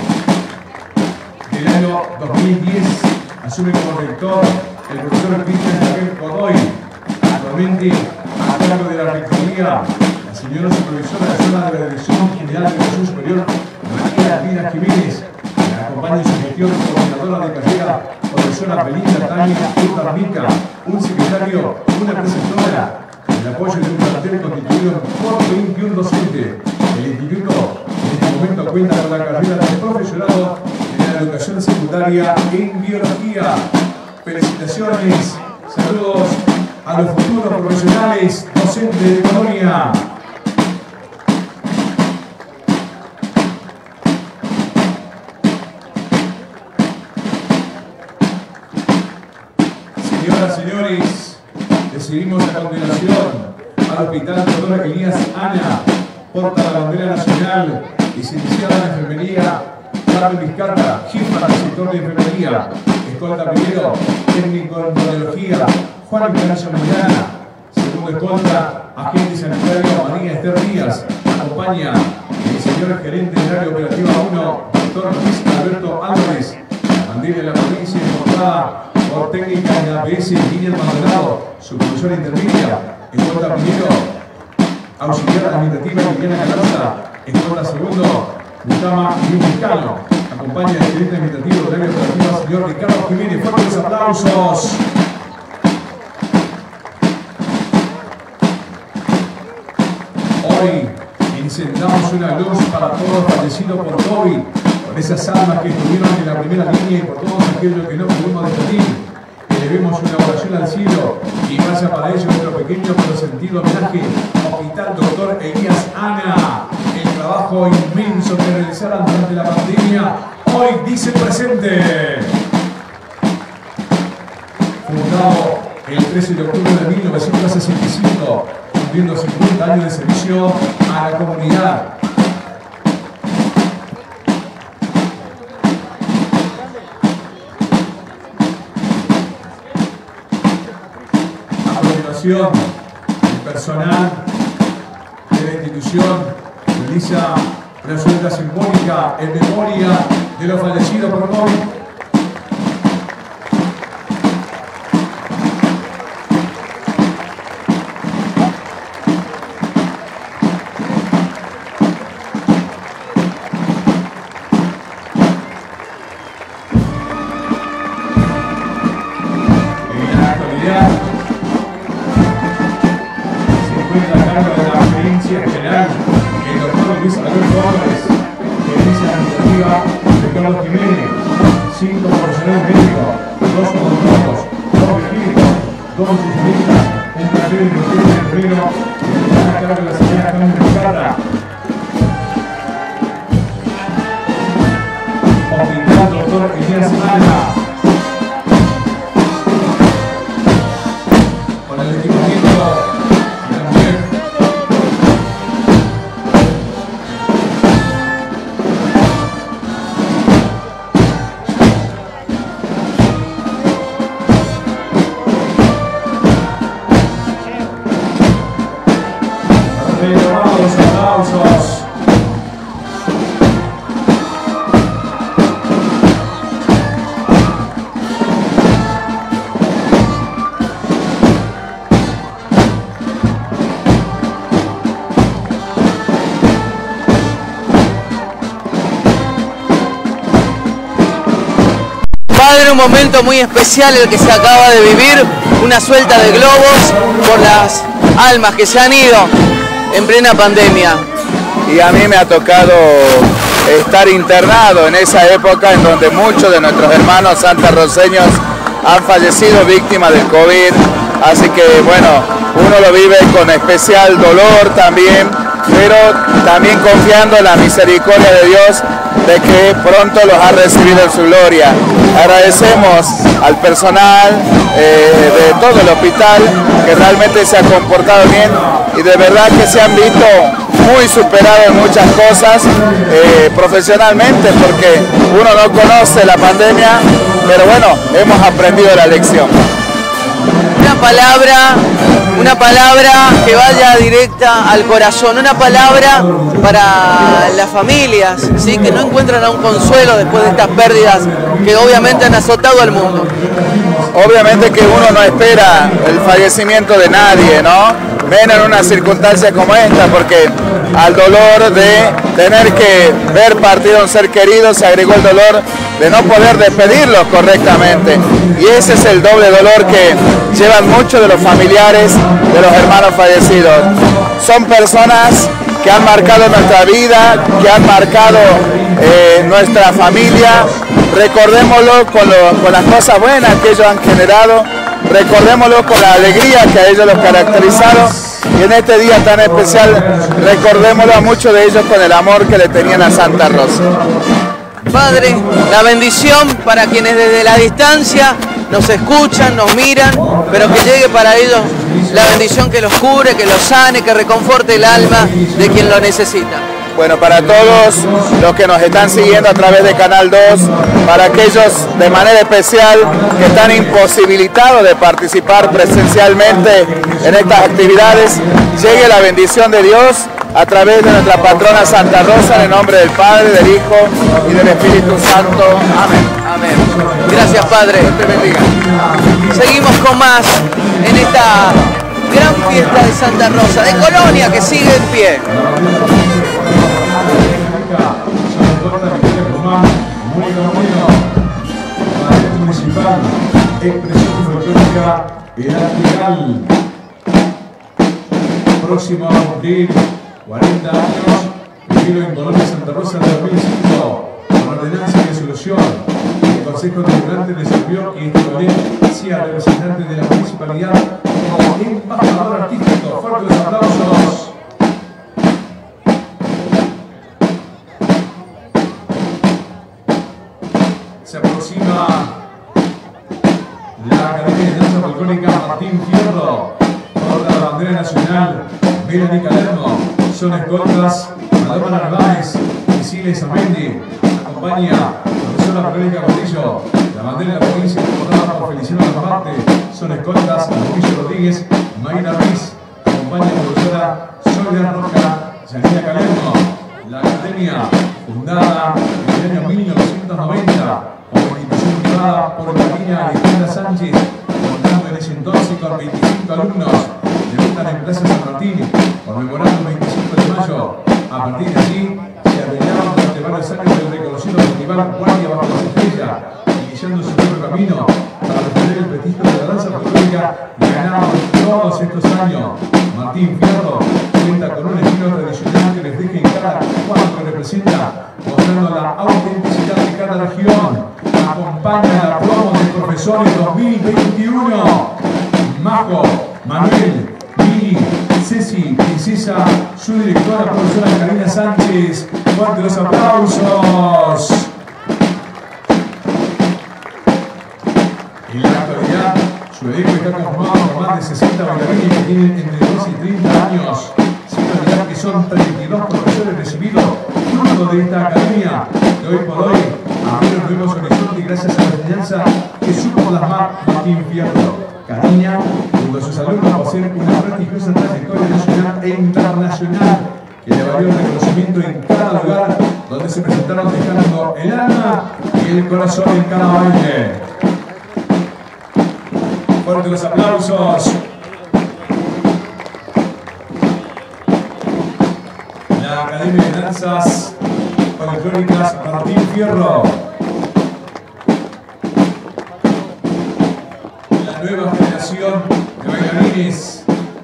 del año dos mil diez asume como rector el profesor Cristian Javier Godoy. Actualmente a cargo de la rectoría la señora supervisora de zona de la Dirección General de Educación Superior, María Pina Jiménez. La acompaña en su gestión coordinadora de carrera, profesora Belinda Tania Urtarmica, un secretario, una preceptora. El apoyo de un plantel constituido por veintiún docentes. El instituto en este momento cuenta con la carrera de profesorado en la educación secundaria en biología. Felicitaciones, saludos a los futuros profesionales docentes de Colonia. Señoras, señores, recibimos a continuación al Hospital Doctor Elías Ana, porta la bandera nacional, licenciada en enfermería, Carmen Vizcarra, jefa del sector de enfermería, escolta primero, técnico en radiología, Juan Ignacio Mañana, segundo escolta, agente sanitario María Esther Díaz, acompaña el señor gerente del área operativa uno, doctor Luis Alberto Álvarez, bandera de la provincia importada por técnica en A P S Guillermo Maldonado, su profesora intermedia, escolta primero, auxiliar administrativa Liliana Calaza, escolta segundo, Gustama Mexicano, acompaña el gerente administrativo del área operativa, señor Ricardo Jiménez. Fuertes aplausos. Hoy encendamos una luz para todos fallecidos por COVID, por por esas almas que estuvieron en la primera línea y por todos aquellos que no pudimos despedir. Elevemos una oración al cielo y vaya para ello nuestro pequeño pero sentido homenaje. Hospital Doctor Elías Ana, el trabajo inmenso que realizaron durante la pandemia, hoy dice presente. Fundado el trece de octubre de mil novecientos sesenta y cinco, cumpliendo cincuenta años de servicio a la comunidad. El personal de la institución realiza una suelta simbólica en memoria de los fallecidos por COVID. En la actualidad general, el doctor Luis Alberto Álvarez, gerencia administrativa de Carlos Jiménez, cinco profesionales médicos, dos odontólogos, dos vigílicos, dos nutricionistas, un taller de nutrición de enfermero, que están a cargo de la señora Carmen Ricarda. Hospital Doctor Elías Ana, con el equipamiento aplausos. Padre, un momento muy especial el que se acaba de vivir, una suelta de globos por las almas que se han ido en plena pandemia. Y a mí me ha tocado estar internado en esa época en donde muchos de nuestros hermanos santarroceños han fallecido víctimas del COVID, así que bueno, uno lo vive con especial dolor también, pero también confiando en la misericordia de Dios de que pronto los ha recibido en su gloria. Agradecemos al personal eh, de todo el hospital que realmente se ha comportado bien y de verdad que se han visto muy superados en muchas cosas eh, profesionalmente, porque uno no conoce la pandemia, pero bueno, hemos aprendido la lección. Una palabra, una palabra que vaya directa al corazón, una palabra para las familias, ¿sí? Que no encuentran aún consuelo después de estas pérdidas que obviamente han azotado al mundo. Obviamente que uno no espera el fallecimiento de nadie, ¿no? Menos en una circunstancia como esta, porque al dolor de tener que ver partido a un ser querido se agregó el dolor de no poder despedirlos correctamente. Y ese es el doble dolor que llevan muchos de los familiares de los hermanos fallecidos. Son personas que han marcado nuestra vida, que han marcado eh, nuestra familia. Recordémoslo con, lo, con las cosas buenas que ellos han generado, recordémoslo con la alegría que a ellos los caracterizado, y en este día tan especial recordémoslo a muchos de ellos con el amor que le tenían a Santa Rosa. Padre, la bendición para quienes desde la distancia nos escuchan, nos miran, pero que llegue para ellos la bendición que los cure, que los sane, que reconforte el alma de quien lo necesita. Bueno, para todos los que nos están siguiendo a través de Canal dos, para aquellos de manera especial que están imposibilitados de participar presencialmente en estas actividades, llegue la bendición de Dios a través de nuestra patrona Santa Rosa, en el nombre del Padre, del Hijo y del Espíritu Santo. Amén. Amén. Gracias, Padre. Dios te bendiga. Seguimos con más en esta gran fiesta de Santa Rosa, de Colonia, que sigue en pie. Municipal, expresión folclórica Piedad. Próximo a cumplir cuarenta años, vivido en Colonia Santa Rosa en dos mil cinco. con ordenanza de resolución, el Consejo Deliberante resolvió que este colegio sea representante de la municipalidad como embajador artístico. Fuertes los aplausos. Se aproxima la Academia de Danza Folclórica Martín Fierro, porta la bandera nacional Melanie Calerno, son escoltas Paloma Narváez y Siles Amendi, acompaña la profesora Verónica Gordillo, la bandera de la provincia portada por Feliciano Lamarte, son escoltas Mauricio Rodríguez, Mayra Ruiz, acompaña la profesora Soledad Roca, Yanina Calerno, la Academia fundada en el año mil novecientos noventa como institución privada por Karina Alejandra Sánchez, contando en ese entonces con veinticinco alumnos, debutan en Plaza San Martín, conmemorando el veinticinco de mayo. A partir de allí, se arreglaron durante varios años el reconocido festival Guardia Bajo las Estrellas, iniciando su propio camino para defender el prestigio de la danza folclórica y ganaron todos estos años. Martín Fierro cuenta con un estilo tradicional que les deja en cada cuadro que representa, mostrando la autenticidad de cada región. Acompaña la promo de Profesores dos mil veintiuno. Majo, Manuel, Mili, Ceci, Princesa, su directora, profesora Karina Sánchez. Fuerte los aplausos. En la actualidad, su elenco está conformado por más de sesenta bailarines que tienen entre doce y treinta años. Sin olvidar que son treinta y dos profesores recibidos fruto de esta academia, que hoy por hoy abrieron nuevos horizontes gracias a la enseñanza que supo plasmar Martín Fierro. Karina, junto a sus alumnos, poseen una prestigiosa trayectoria nacional e internacional que le valió el reconocimiento en cada lugar donde se presentaron, dejando el alma y el corazón en cada baile. Fuertes los aplausos. La Academia de Danzas Folclóricas Martín Fierro. La nueva generación de bailarines.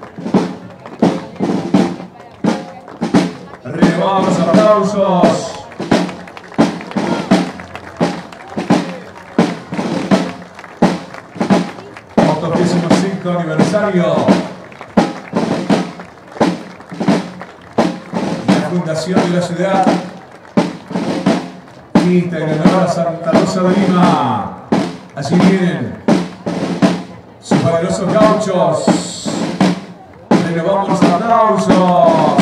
Renovamos los aplausos. octogésimo sexto aniversario. Fundación de la ciudad, fiesta en honor a Santa Rosa de Lima. Allí vienen sus poderosos gauchos. Renovamos los aplausos.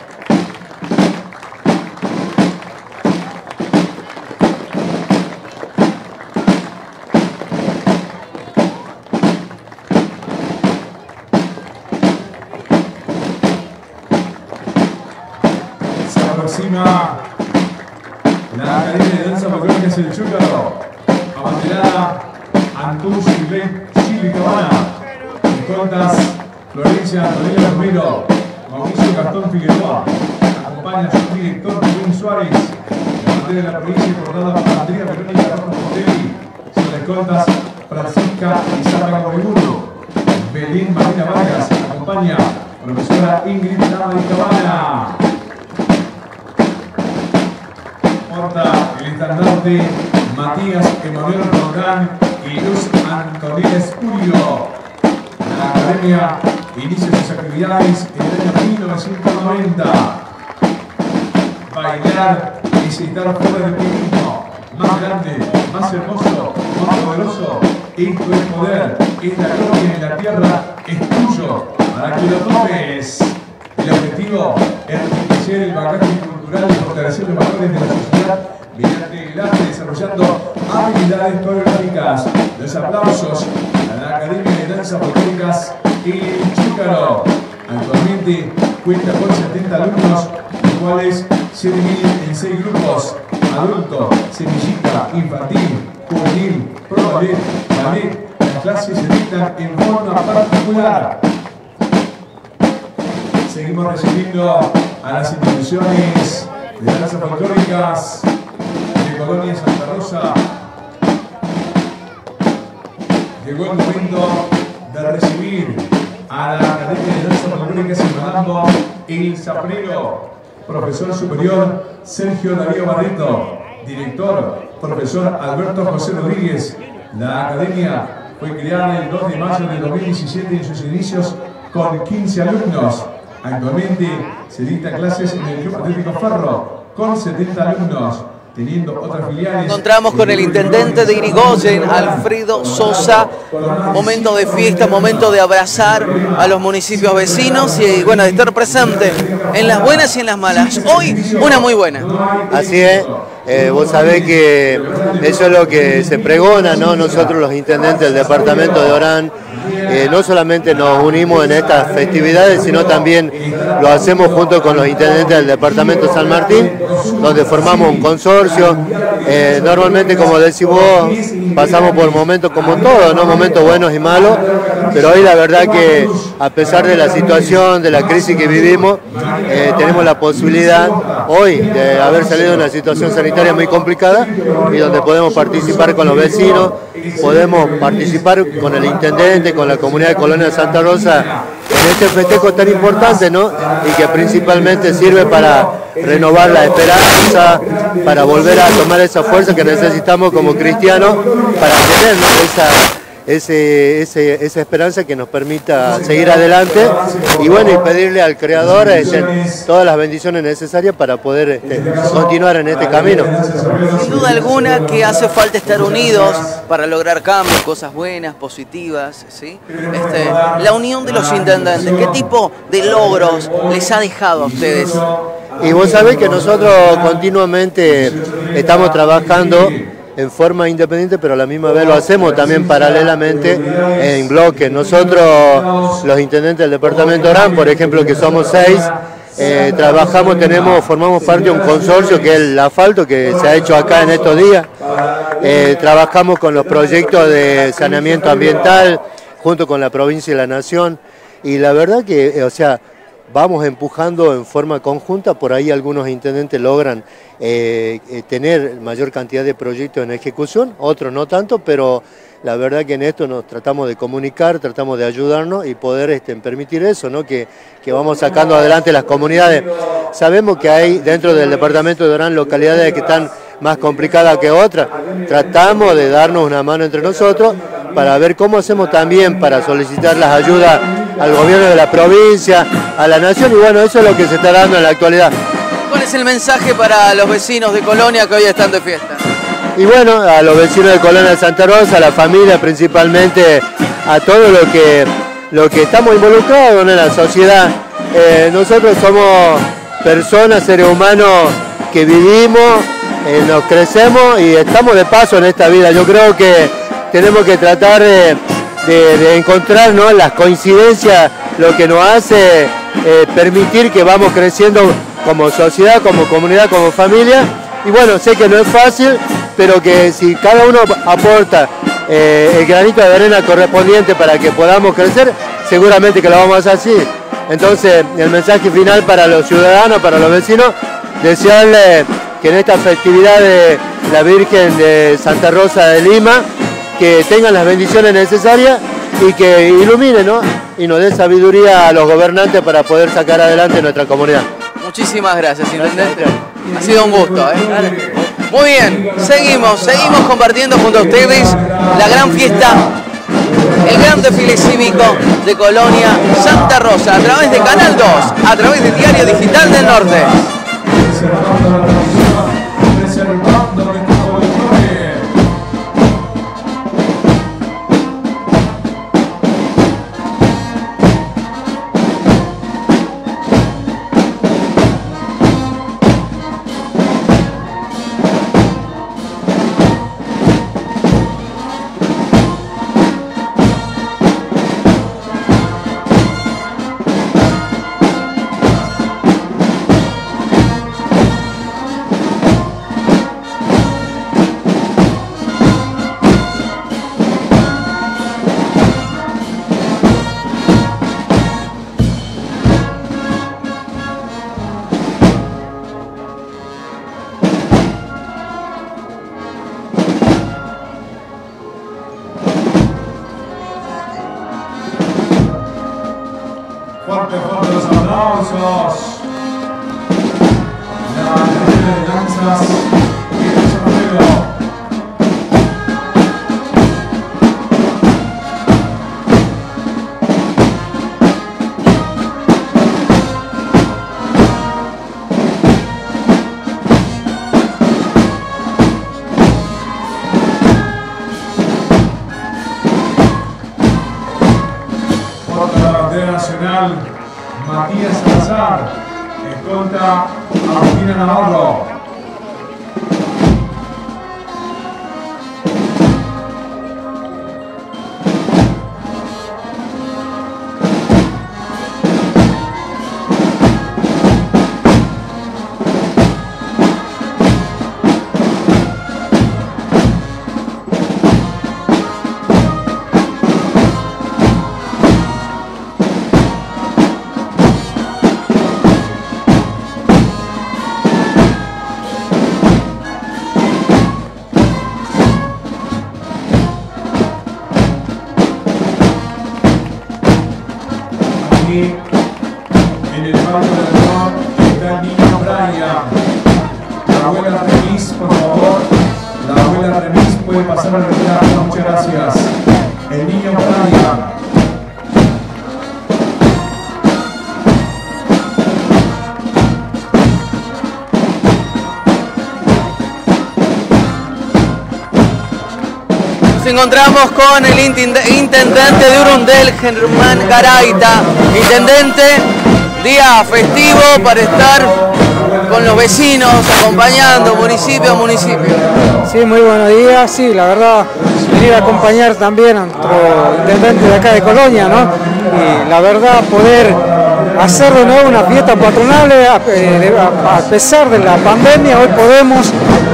Aproxima la Academia de Danza Folclórica El Chúcaro, abanderada Antus Chile Cabana, escoltas Florencia Antonella Romero, Mauricio Gastón Figueroa, acompaña a su director Rubén Suárez, la bandera de la provincia portada por Andrea Verónica Rojas Portelli, son escoltas Francisca Izarra Moregudo, Belén Marina Vargas, acompaña profesora Ingrid Lama de Cabana. Porta el estandarte Matías Emanuel Rondán y Luz Antonella Escurio. La Academia inicia sus actividades en el año mil novecientos noventa. Bailar es estar fuera del mismo. Más grande, más hermoso, más poderoso. Esto es poder, es la gloria en la tierra, es tuyo, para que lo tomes. El objetivo es enriquecer el bagaje cultural y fortalecer los valores de la sociedad mediante el arte, desarrollando habilidades coreográficas. Los aplausos a la Academia de Danzas Folclóricas El Chúcaro. Actualmente cuenta con setenta alumnos, los cuales se dividen en seis grupos: adulto, semillita, infantil, juvenil, pro ballet, ballet. Las clases se dictan en forma particular. Seguimos recibiendo a las instituciones de danzas folclóricas de Colonia Santa Rosa. Llegó el momento de recibir a la Academia de Danzas Folclóricas en Madame El Zaprero, profesor superior Sergio Darío Barreto. director, profesor Alberto José Rodríguez. La academia fue creada el dos de mayo de dos mil diecisiete en sus inicios con quince alumnos. Actualmente se dicta clases en el Club Atlético Ferro con setenta alumnos, teniendo otras filiales. Encontramos con el intendente de Irigoyen, Alfredo Sosa. Momento de fiesta, momento de abrazar a los municipios vecinos y bueno, de estar presente en las buenas y en las malas. Hoy una muy buena. Así es. Eh, vos sabés que eso es lo que se pregona, ¿no? Nosotros los intendentes del departamento de Orán, eh, no solamente nos unimos en estas festividades, sino también lo hacemos junto con los intendentes del departamento de San Martín, donde formamos un consorcio. Eh, normalmente, como decís vos, pasamos por momentos como todos, ¿no? Momentos buenos y malos, pero hoy la verdad que a pesar de la situación, de la crisis que vivimos, eh, tenemos la posibilidad hoy de haber salido de una situación sanitaria muy complicada y donde podemos participar con los vecinos, podemos participar con el intendente, con la comunidad de Colonia de Santa Rosa en este festejo tan importante, ¿no? Y que principalmente sirve para renovar la esperanza, para volver a tomar esa fuerza que necesitamos como cristianos para tener, ¿no? esa Ese, ese, esa esperanza que nos permita seguir adelante y bueno, y pedirle al Creador este, todas las bendiciones necesarias para poder este, continuar en este camino. Sin duda alguna que hace falta estar unidos para lograr cambios, cosas buenas, positivas, ¿sí? Este, la unión de los intendentes, ¿qué tipo de logros les ha dejado a ustedes? Y vos sabés que nosotros continuamente estamos trabajando en forma independiente, pero a la misma vez lo hacemos también paralelamente en bloque. Nosotros, los intendentes del departamento de Orán, por ejemplo, que somos seis, eh, trabajamos, tenemos, formamos parte de un consorcio que es el asfalto que se ha hecho acá en estos días. Eh, trabajamos con los proyectos de saneamiento ambiental junto con la provincia y la nación, y la verdad que, o sea, vamos empujando en forma conjunta. Por ahí algunos intendentes logran eh, tener mayor cantidad de proyectos en ejecución, otros no tanto, pero la verdad que en esto nos tratamos de comunicar, tratamos de ayudarnos y poder este, permitir eso, ¿no? que, que vamos sacando adelante las comunidades. Sabemos que hay dentro del departamento de Orán localidades que están más complicadas que otras. Tratamos de darnos una mano entre nosotros para ver cómo hacemos también para solicitar las ayudas al gobierno de la provincia, a la nación, y bueno, eso es lo que se está dando en la actualidad. ¿Cuál es el mensaje para los vecinos de Colonia que hoy están de fiesta? Y bueno, a los vecinos de Colonia de Santa Rosa, a la familia principalmente, a todo lo que, lo que estamos involucrados en la sociedad. Eh, nosotros somos personas, seres humanos que vivimos, eh, nos crecemos y estamos de paso en esta vida. Yo creo que tenemos que tratar de, de, de encontrar, ¿no?, las coincidencias, lo que nos hace eh, permitir que vamos creciendo como sociedad, como comunidad, como familia. Y bueno, sé que no es fácil, pero que si cada uno aporta eh, el granito de arena correspondiente para que podamos crecer, seguramente que lo vamos a hacer así. Entonces, el mensaje final para los ciudadanos, para los vecinos, desearles que en esta festividad de la Virgen de Santa Rosa de Lima, que tengan las bendiciones necesarias y que iluminen, ¿no?, y nos dé sabiduría a los gobernantes para poder sacar adelante nuestra comunidad. Muchísimas gracias, intendente. Ha sido un gusto, ¿eh? Muy bien, seguimos, seguimos compartiendo junto a ustedes la gran fiesta, el gran desfile cívico de Colonia Santa Rosa, a través de Canal dos, a través del Diario Digital del Norte. Fuerte, fuerte los aplausos. La de danzas. inicial Matías Salazar, escolta Agustina Navarro. En el palco del honor está el niño Brian. La abuela Remis, por favor. La abuela Remis puede pasar al retrato. Muchas gracias. El niño Brian. Nos encontramos con el intendente de Urundel, Germán Garaita. Intendente, día festivo para estar con los vecinos, acompañando municipio a municipio. Sí, muy buenos días. Sí, la verdad, venir a acompañar también a nuestro intendente de acá de Colonia, ¿no? Y la verdad, poder hacer de nuevo una fiesta patronal, a, a, a pesar de la pandemia, hoy podemos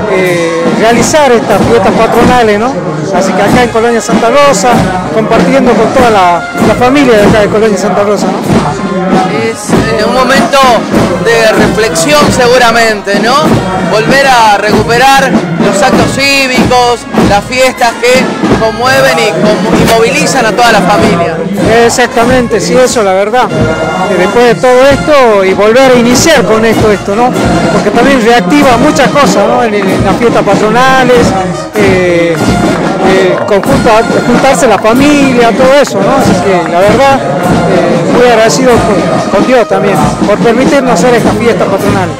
eh, realizar estas fiestas patronales, ¿no? Así que acá en Colonia Santa Rosa, compartiendo con toda la, la familia de acá de Colonia Santa Rosa, ¿no? Es eh, un momento de reflexión seguramente, ¿no? Volver a recuperar los actos cívicos, las fiestas que conmueven y, y movilizan a toda la familia. Exactamente, sí, eso la verdad. Después de todo esto y volver a iniciar con esto, esto, ¿no? Porque también reactiva muchas cosas, ¿no? En, en las fiestas patronales, eh, eh, conjunta, juntarse la familia, todo eso, ¿no? Así que la verdad, eh, muy agradecido con, con Dios también por permitirnos hacer estas fiestas patronales.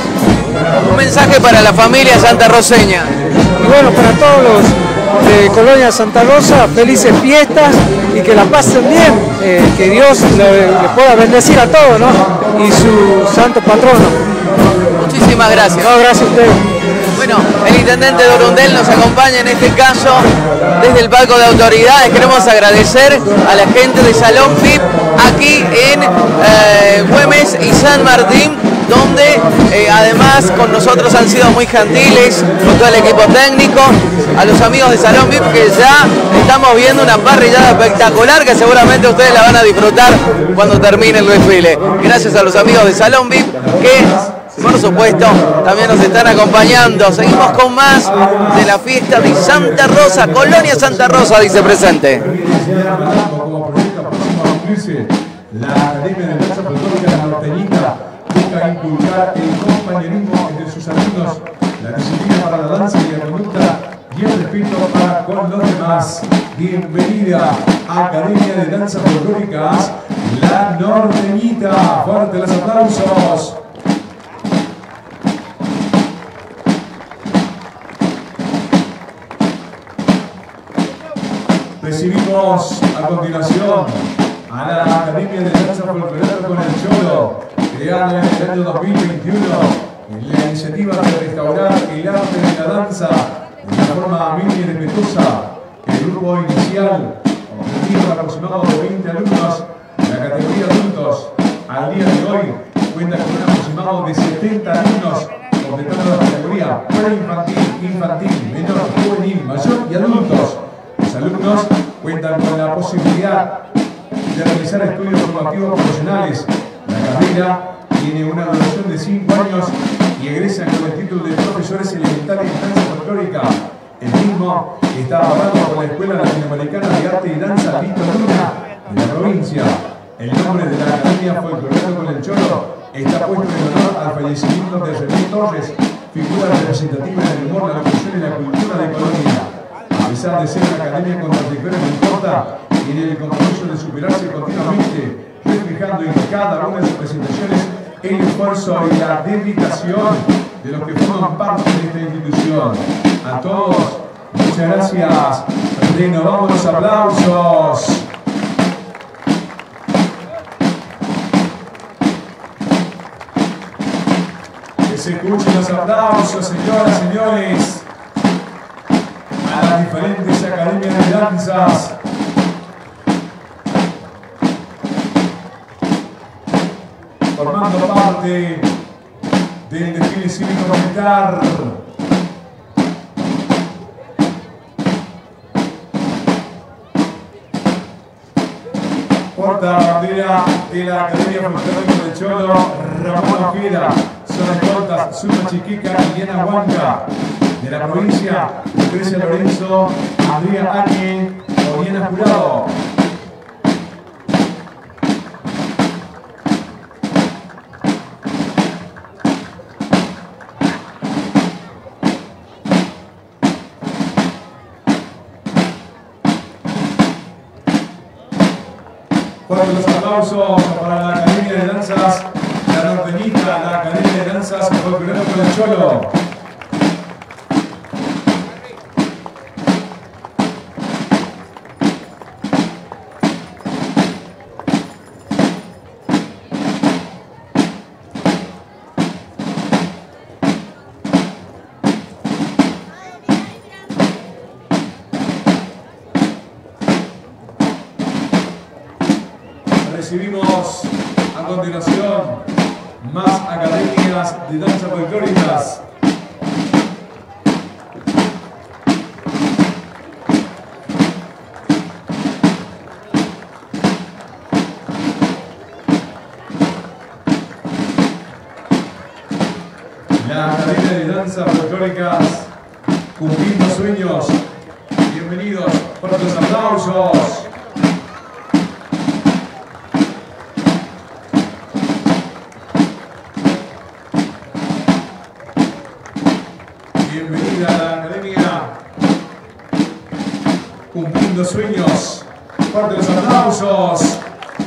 Un mensaje para la familia santarroseña. Y bueno, para todos los de Colonia Santa Rosa, felices fiestas y que la pasen bien, eh, que Dios le, le pueda bendecir a todos, ¿no? Y su santo patrono. Muchísimas gracias. No, gracias a ustedes. Bueno, el intendente de Urundel nos acompaña en este caso desde el palco de autoridades. Queremos agradecer a la gente de Salón V I P aquí en eh, Güemes y San Martín, donde eh, además con nosotros han sido muy gentiles, con todo el equipo técnico, a los amigos de Salón V I P que ya estamos viendo una parrillada espectacular que seguramente ustedes la van a disfrutar cuando termine el desfile. Gracias a los amigos de Salón V I P que, por supuesto, también nos están acompañando. Seguimos con más de la fiesta de Santa Rosa, Colonia Santa Rosa, dice presente. La Academia de Danza Folclórica La Norteñita busca inculcar el compañerismo entre sus alumnos, la disciplina para la danza y la conducta y el respeto para con los demás. Bienvenida a Academia de Danza Folclóricas La Norteñita. Fuerte los aplausos. Recibimos a continuación a la Academia de Danza Folclórica con el Cholo, creada en el año dos mil veintiuno, en la iniciativa de restaurar el arte de la danza de una forma humilde y respetuosa. El grupo inicial, objetivo aproximado de veinte alumnos de la categoría adultos, al día de hoy cuenta con un aproximado de setenta alumnos, completando la categoría preinfantil, infantil, menor, juvenil, mayor y adultos. Los alumnos cuentan con la posibilidad de realizar estudios formativos profesionales. La carrera tiene una duración de cinco años y egresan con el título de profesores elementales de danza folclórica. El mismo está avalado por la Escuela Latinoamericana de Arte y Danza Lito Luna de la provincia. El nombre de la Academia Folclórica con el Cholo está puesto en honor al fallecimiento de René Torres, figura representativa del humor, la locución y la cultura de Colonia. A pesar de ser una academia con trayectoria muy corta, tiene el compromiso de superarse continuamente, reflejando en cada una de sus presentaciones el esfuerzo y la dedicación de los que forman parte de esta institución. A todos, muchas gracias. Renovamos los aplausos. se escuchen los aplausos, señoras y señores, a las diferentes academias de danzas. Formando parte del desfile cívico-militar. Porta bandera de la Academia Folclórica del Cholo, Ramón Ojeda. Son escoltas Zulma Chiquica y Diana Huanca. De la provincia, Lucrecia Lorenzo, Andrea Áñez, Oriana Jurado. Fuertes los aplausos para la Academia de Danzas La Norteñita, la Academia de Danzas Folclóricas del Cholo. Recibimos a continuación más academias de danza folclóricas. La Academia de Danzas Folclóricas Cumpliendo Sueños. Bienvenidos, fuertes aplausos. Bienvenida a la Academia Cumpliendo Sueños. Fuertes los aplausos.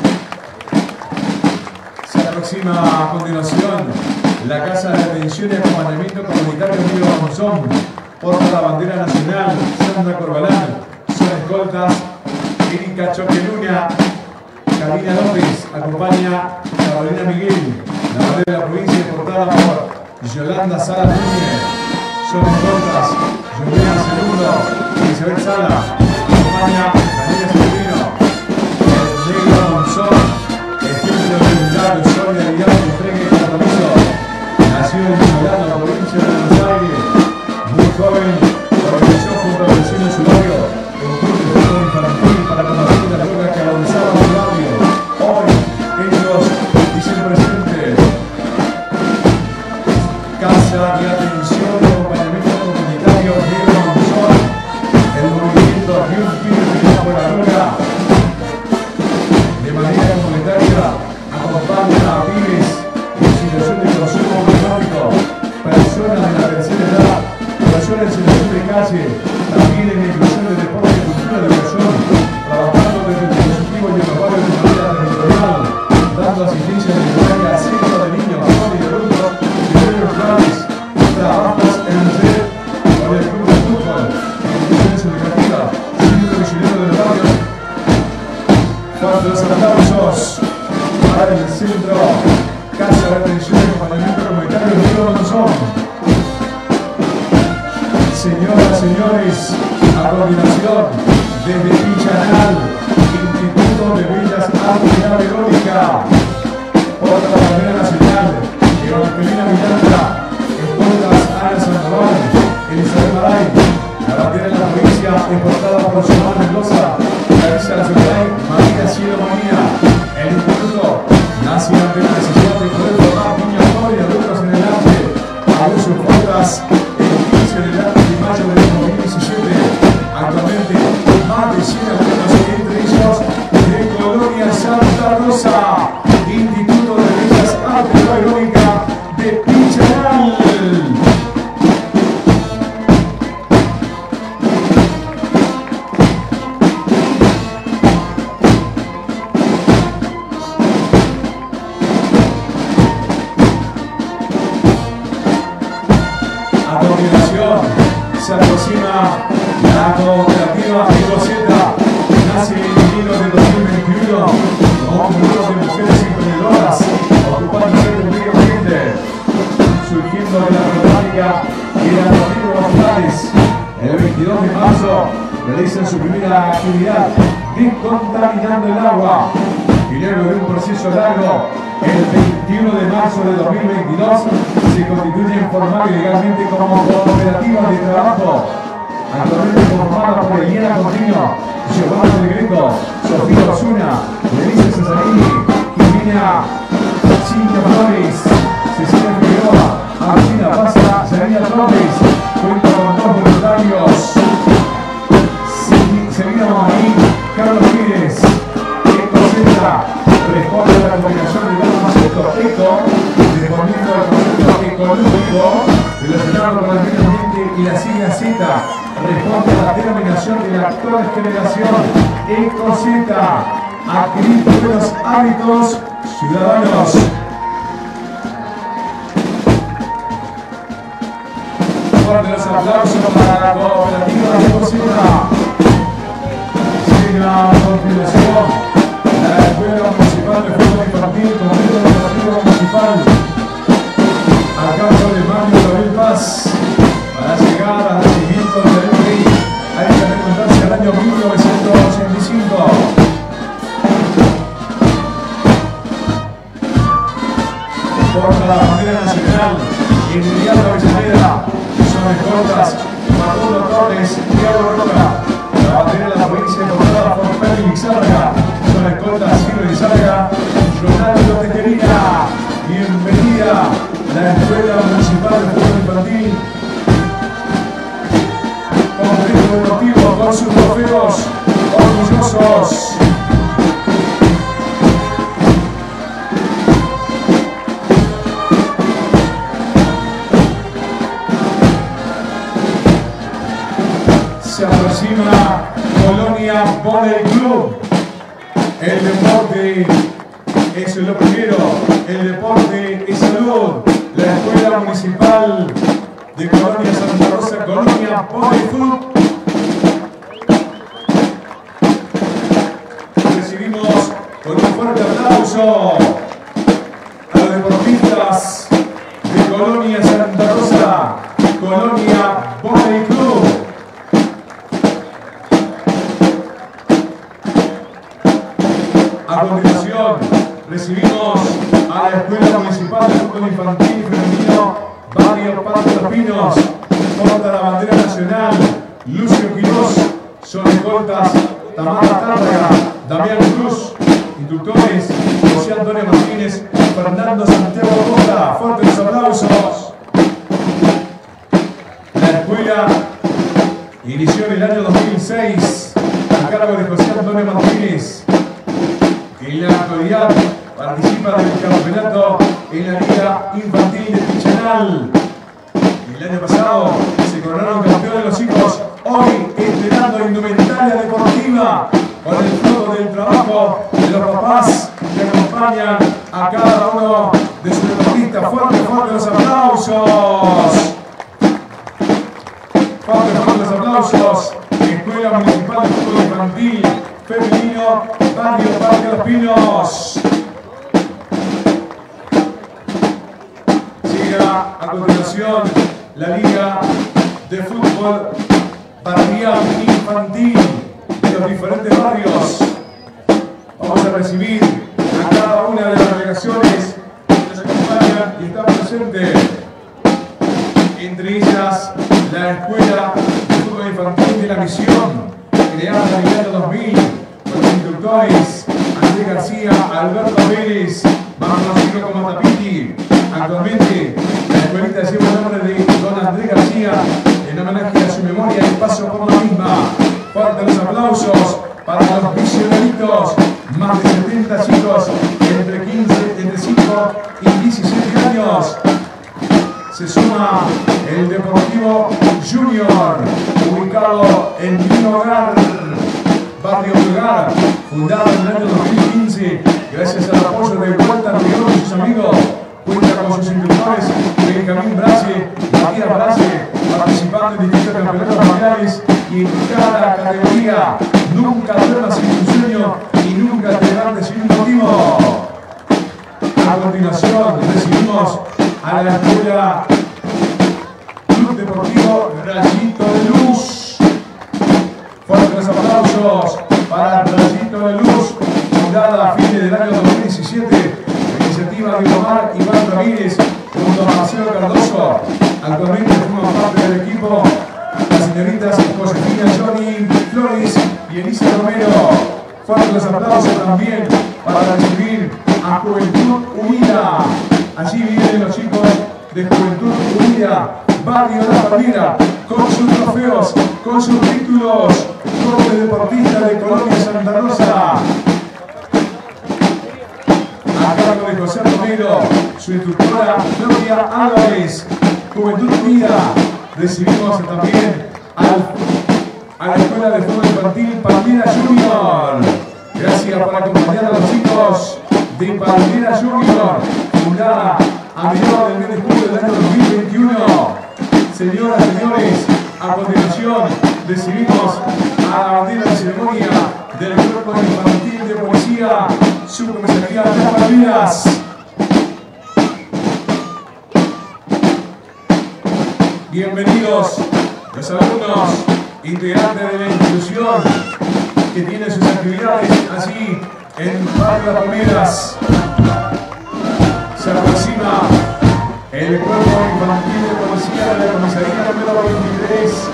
Se aproxima a continuación la Casa de Atención y Acompañamiento Comunitario Río Monzón. Porta la bandera nacional Sandra Corbalán. Son escoltas Erika Choqueluna, Carolina López. Acompaña Carolina Miguel. La bandera de la provincia portada por Yolanda Sala Núñez. Son escoltas Juliana Segundo, Isabel Sala, acompaña Daniela Silvino, el negro Monzón, ejemplo de unidad, de solidaridad, de entrega y compromiso. Nació en Yolanda, provincia de Buenos Aires, muy joven, organizó junto al vecino de su barrio un club de fútbol infantil para combatir las drogas que avanzaban en el barrio. Hoy ellos dicen presente. Casa de Atención y Acompañamiento Comunitario Río Monzón, el movimiento de un firme por la droga, de manera comunitaria, acompaña a pibes en situación de consumo económico, personas de la tercera edad, personas en situación de calle, también en inclusión de deporte, cultura de educación, trabajando desde el dispositivo y el barrio de manera territorial, dando asistencia necesaria a cientos de niños, jóvenes y adultos, trabajos en el C E D con el club de fútbol, instituciones educativas, centro misionero del barrio. Fuertes los aplausos para el centro Casa de Atención y Acompañamiento Comunitario Río Monzón. Señoras, señores, a continuación, desde Pichanal, Instituto de Bellas Artes de la Verónica, otra bandera nacional, Evangelina Miranda, escoltas Ana Sandoval, Elizabeth Maray. La bandera de la provincia es portada por Joan Mendoza, Clarisa Lazoray, María Cielo María. El instituto nace ante la necesidad de poder formar niños jóvenes y adultos en el arte. Aún sus cuotas el quince de mayo del dos mil diecisiete. Actualmente, más de cien alumnos, entre ellos de Colonia Santa Rosa, Instituto de Bellas Artes de la Verónica de Pichanal. sábado realizan su primera actividad descontaminando el agua y luego de un proceso largo, el veintiuno de marzo de dos mil veintidós se constituyen formal y legalmente como cooperativas de trabajo, actualmente conformadas por Eliana Contino, Giovanna del Greco, Sofía Osuna, Denise Cesarini, Jimena Cintia Flores, Cecilia Figueroa, Agustina Pasa, Serena Torres, cuenta con dos voluntarios, Selina Mamarín, Carlos Pires, Eco Z, responde a la comunicación del concepto eco, respondiendo al concepto ecológico, relacionado con el medio ambiente y la sigla Z, responde a la denominación de la actual generación Eco Z, adquirir buenos hábitos ciudadanos. Fuerte los aplausos para la cooperativa de Eco Z. Sigue a continuación la Escuela Municipal de Fútbol Infantil, Comité Deportivo Municipal, a cargo de Mario Gabriel Paz, para llegar al nacimiento de la ley, hay que remontarse al año mil novecientos ochenta y cinco. Porta la bandera nacional, Emiliano Avellaneda, son escoltas, Facundo Torres, Diego Roca. La bandera de la provincia portada por Perry Lizarga, son escoltas Silvio Lizarga, Ronaldo Tejerina. Bienvenida la Escuela Municipal de Fútbol Infantil, complejo deportivo con sus trofeos orgullosos. Se aproxima Colonia Volley Club. El deporte es lo primero, el deporte es salud. La Escuela Municipal de Colonia Santa Rosa, Colonia Volley Club. Recibimos con un fuerte aplauso a los deportistas de Colonia Santa Rosa, Colonia Volley Club. A continuación, recibimos a la Escuela Municipal de Fútbol Infantil y Femenino Barrio Parque Los Pinos. Porta la bandera nacional Lucio Quirós. Son escoltas Tamara Tárraga, Damián Cruz. Instructores José Antonio Martínez, Fernando Santiago Costa. Fuertes aplausos. La escuela inició en el año dos mil seis a cargo de José Antonio Martínez. En la actualidad participa del campeonato en la Liga Infantil de Pichanal. El año pasado se coronaron campeones los hijos, hoy estrenando indumentaria deportiva con el fruto del trabajo de los papás que acompañan a cada uno de sus deportistas. Fuerte, fuerte los aplausos. Fuerte, fuerte los aplausos. Escuela Municipal de Fútbol Infantil Femenino, Barrio Parque Los Pinos. Llega a continuación la Liga de Fútbol Barrial Infantil de los diferentes barrios. Vamos a recibir a cada una de las delegaciones que nos acompañan y están presentes. Entre ellas, la Escuela de Fútbol Infantil de la Misión, creada en el año dos mil, con los instructores Andrés García, Alberto Pérez, más conocido como Tapiti. Actualmente, la escuelita lleva el nombre de don Andrés García en homenaje a su memoria y paso por la misma. Fuertes los aplausos para los visionaritos, más de setenta chicos entre quince, entre cinco y diecisiete años. Se suma el Deportivo Junior, ubicado en Vino Hogar, Barrio Hogar, fundado en el año dos mil quince, gracias al apoyo de Walter Rigón y sus amigos. Cuenta con sus instructores Benjamín Brache, Matías Brache, participando en distintos campeonatos mundiales y en cada categoría. Nunca duermas sin un sueño y nunca te levantes sin un motivo. A continuación recibimos a la Escuela Club Deportivo Rayito de Luz. Fuertes aplausos para Rayito de Luz, fundada a fines del año dos mil diecisiete, iniciativa de Omar Iván Ramírez junto a Marcelo Cardoso. Actualmente forman parte del equipo las señoritas Josefina Johnny Flores y Elisa Romero. Fuertes aplausos también para recibir a Juventud Unida. Allí vienen los chicos de Juventud Unida, Barrio La Palmira, con sus trofeos, con sus títulos, como deportista de Colonia Santa Rosa. A cargo de José Romero, su instructora Gloria Álvarez. Juventud Unida. Recibimos también al, a la Escuela de Fútbol Infantil Palmira Junior. Gracias por acompañar a los chicos de Palmira Junior, fundada a mediados del mes de julio del año dos mil veintiuno. Señoras y señores, a continuación recibimos a la bandera de ceremonia del Cuerpo Infantil de Policía, Subcomisaría de las Palmeras. Bienvenidos los alumnos integrantes de la institución que tienen sus actividades allí en Barrio Las Palmeras. Se aproxima el Cuerpo Infantil de Policía de la Comisaría número veintitrés.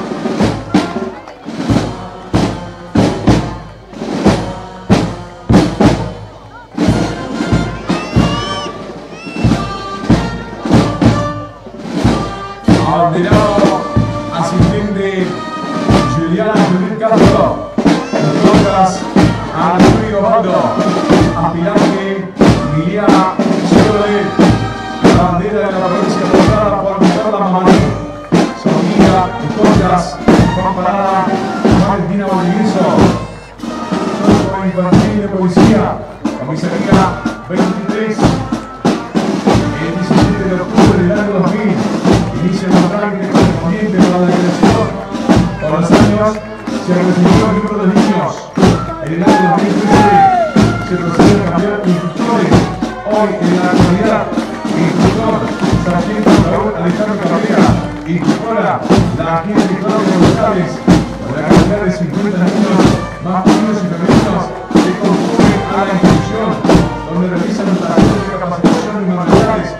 Abanderado, asistente Juliana Julián Castro, nosotras a Antonio Baldo, aspirante Liliana Chevrolet, la bandera de la provincia portada por Carla Mamaní, Sofía Escochas, comparada Valentina Valdivieso, Cuerpo Infantil de Policía, Comisaría veintitrés, el diecisiete de octubre del año dos mil. Inicia el trámite correspondiente para la declaración. Por los años se recibió el número de niños. En el año dos mil trece se procedió a cambiar instructores. Hoy, en la actualidad, el instructor Sargento Raúl Alejandro Cabrera, instructora la agente Claudia González, con la cantidad de cincuenta niños masculinos y femeninos que concurren a la institución, donde realizan tareas de capacitación y manualidades,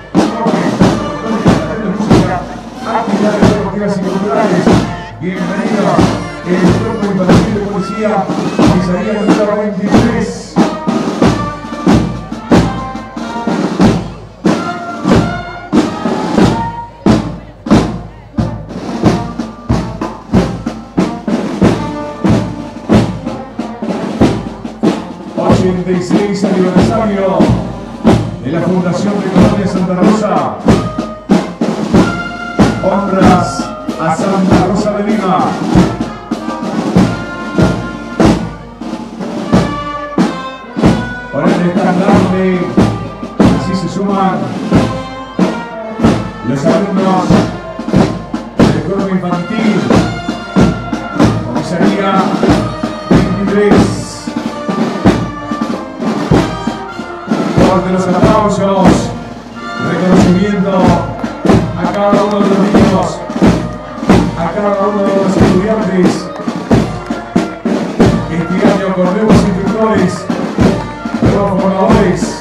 actividades deportivas y culturales. Bienvenido el Cuerpo Infantil de Policía, Comisaría número veintitrés. ochenta y seis aniversario de la Fundación de Colonia Santa Rosa. Honras a Santa Rosa de Lima. Por el estandarte, así se suman los alumnos del Cuerpo Infantil, Comisaría veintitrés. Fuerte los aplausos, reconocimiento a cada uno de los niños, a cada uno de los estudiantes. Este año con nuevos instructores, nuevos formadores.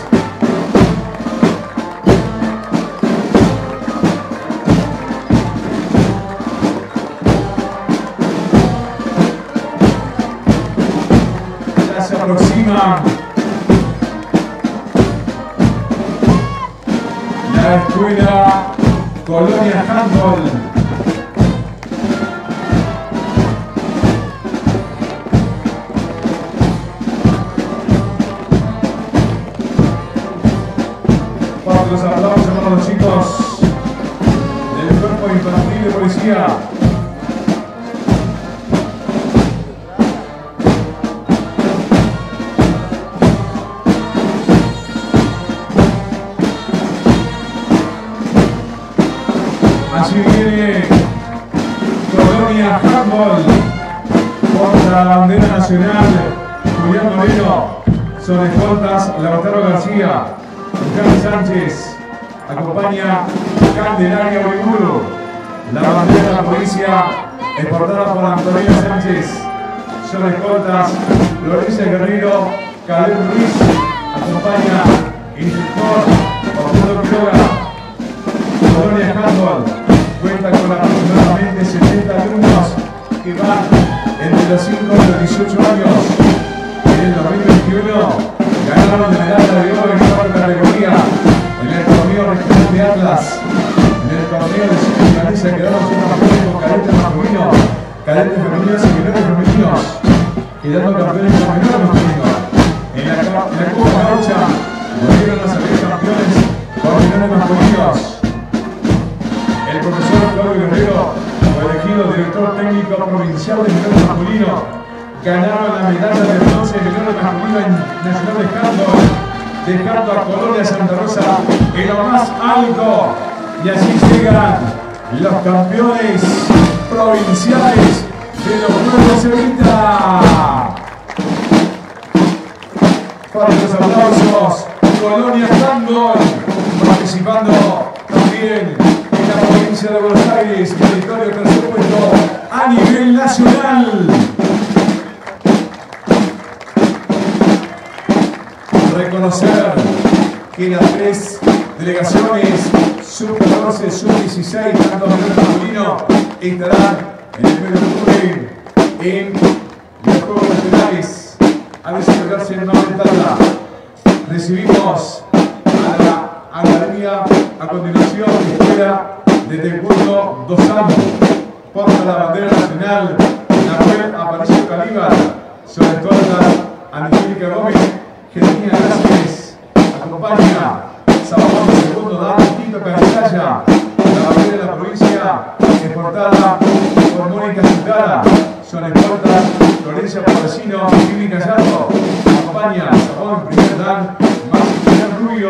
Ya se aproxima la escuela Colonia Handball. Por los aplausos para los chicos del Cuerpo Infantil de Policía. Así viene Colonia Handball contra la bandera nacional. Julián Moreno, sobre escoltas Lautaro García, Juan Sánchez, acompaña Candelaria Oiburu. La bandera de la provincia es portada por Antonio Sánchez, son escoltas Florencia Guerrero, Caleb Ruiz, acompaña instructor Orlando Quiroga. Colonia Handball cuenta con aproximadamente setenta alumnos que van entre los cinco y los dieciocho años. En el dos mil veintiuno ganaron la medalla de oro en cuatro categorías en el torneo regional de Atlas. En el torneo de cine y Galicia quedaron campeones con cadetes masculinos, cadetes femeninos y menores femeninos, quedando campeones con menores masculinos. En la, en la Copa Gaucha volvieron a salir campeones con menores masculinos. El profesor Claudio Guerrero fue elegido director técnico provincial de menores masculinos. Ganaron la medalla de bronce de menores masculino en Nacional de Handball, dejando a Colonia Santa Rosa en lo más alto. Y así llegan los campeones provinciales de los Juegos Evita. Fuertes aplausos, Colonia Handball, participando también en la provincia de Buenos Aires, territorio tercer puesto a nivel nacional. Reconocer que las tres delegaciones sub catorce, sub dieciséis, tanto menor masculino, estarán en el mes de octubre en los Juegos Nacionales a desarrollarse en una ventana. Recibimos a la academia a continuación, Escuela de Taekwondo Dos Amos, porta la bandera nacional, Nahuel Aparicio Calíbar, sobre escolta Angélica Gómez, Gereña Gracias, acompaña Salvador segundo, Dan Tito Caracalla, la bandera de la provincia, exportada por Mónica Cintara, son escoltas Florencia Patrocino, Jimmy Gallardo, acompaña Salvador en primer Dan, Maximiliano Rubio.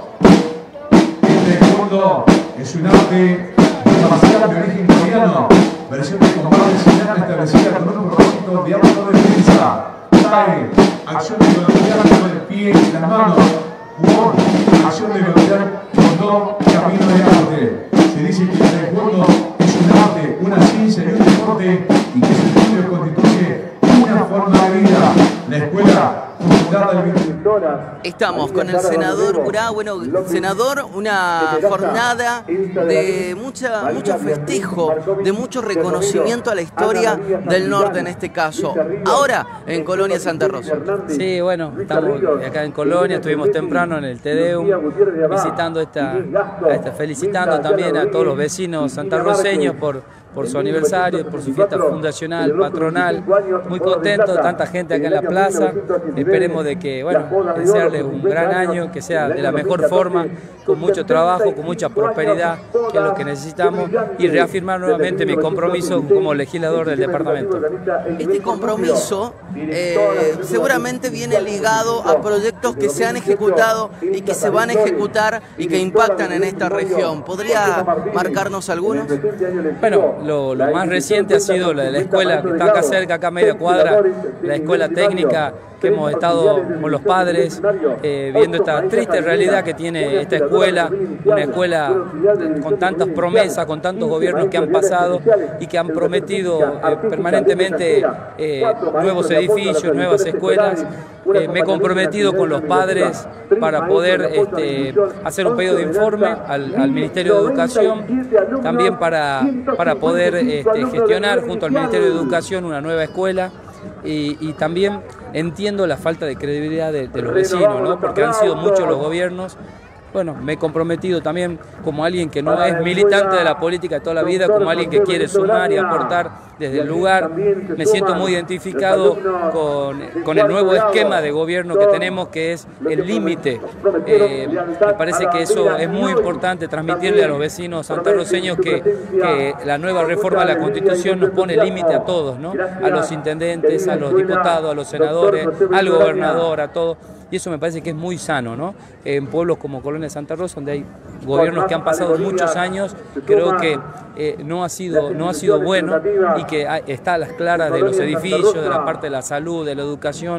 El taekwondo es un arte marcial de origen coreano, versión de combate señal establecida con un propósito de autodefensa. Tae, acción de golpear con el pie y las manos. Humor, acción de golpear con dos caminos de arte. Se dice que el taekwondo es un arte, una ciencia y un deporte, y que su estudio constituye una forma de vida. La escuela fundada el veintiuno horas. Estamos con el senador Urá. Bueno, senador, una jornada de mucha, mucho festejo, de mucho reconocimiento a la historia del norte en este caso. Ahora en Colonia Santa Rosa. Sí, bueno, estamos acá en Colonia, estuvimos temprano en el Tedeum, visitando esta, esta, felicitando también a todos los vecinos santarroceños por, por su aniversario, por su fiesta fundacional, patronal. Muy contento, tanta gente acá en la plaza. Esperemos de que, bueno, desearle un gran año, que sea de la mejor forma, con mucho trabajo, con mucha prosperidad, que es lo que necesitamos, y reafirmar nuevamente mi compromiso como legislador del departamento. Este compromiso eh, seguramente viene ligado a proyectos que se han ejecutado y que se van a ejecutar y que impactan en esta región. ¿Podría marcarnos algunos? Bueno, lo, lo más reciente ha sido la de la escuela que está acá cerca, acá a media cuadra, la escuela técnica, que hemos estado con los padres eh, viendo esta triste realidad que tiene esta escuela, una escuela con tantas promesas, con tantos gobiernos que han pasado y que han prometido eh, permanentemente eh, nuevos edificios, nuevas escuelas. Eh, me he comprometido con los padres para poder este, hacer un pedido de informe al, al Ministerio de Educación, también para, para poder este, gestionar junto al Ministerio de Educación una nueva escuela. Y, y también entiendo la falta de credibilidad de, de los vecinos, ¿no? Porque han sido muchos los gobiernos. Bueno, me he comprometido también como alguien que no es militante de la política de toda la vida, como alguien que quiere sumar y aportar desde el lugar. Me siento muy identificado con, con el nuevo esquema de gobierno que tenemos, que es el límite. Eh, me parece que eso es muy importante, transmitirle a los vecinos santarroceños que, que la nueva reforma de la Constitución nos pone límite a todos, ¿no? A los intendentes, a los diputados, a los senadores, al gobernador, a todos. Y eso me parece que es muy sano, ¿no? En pueblos como Colonia Santa Rosa, donde hay gobiernos que han pasado muchos años, creo que eh, no ha sido, no ha sido bueno, y que hay, está a las claras de los edificios, de la parte de la salud, de la educación,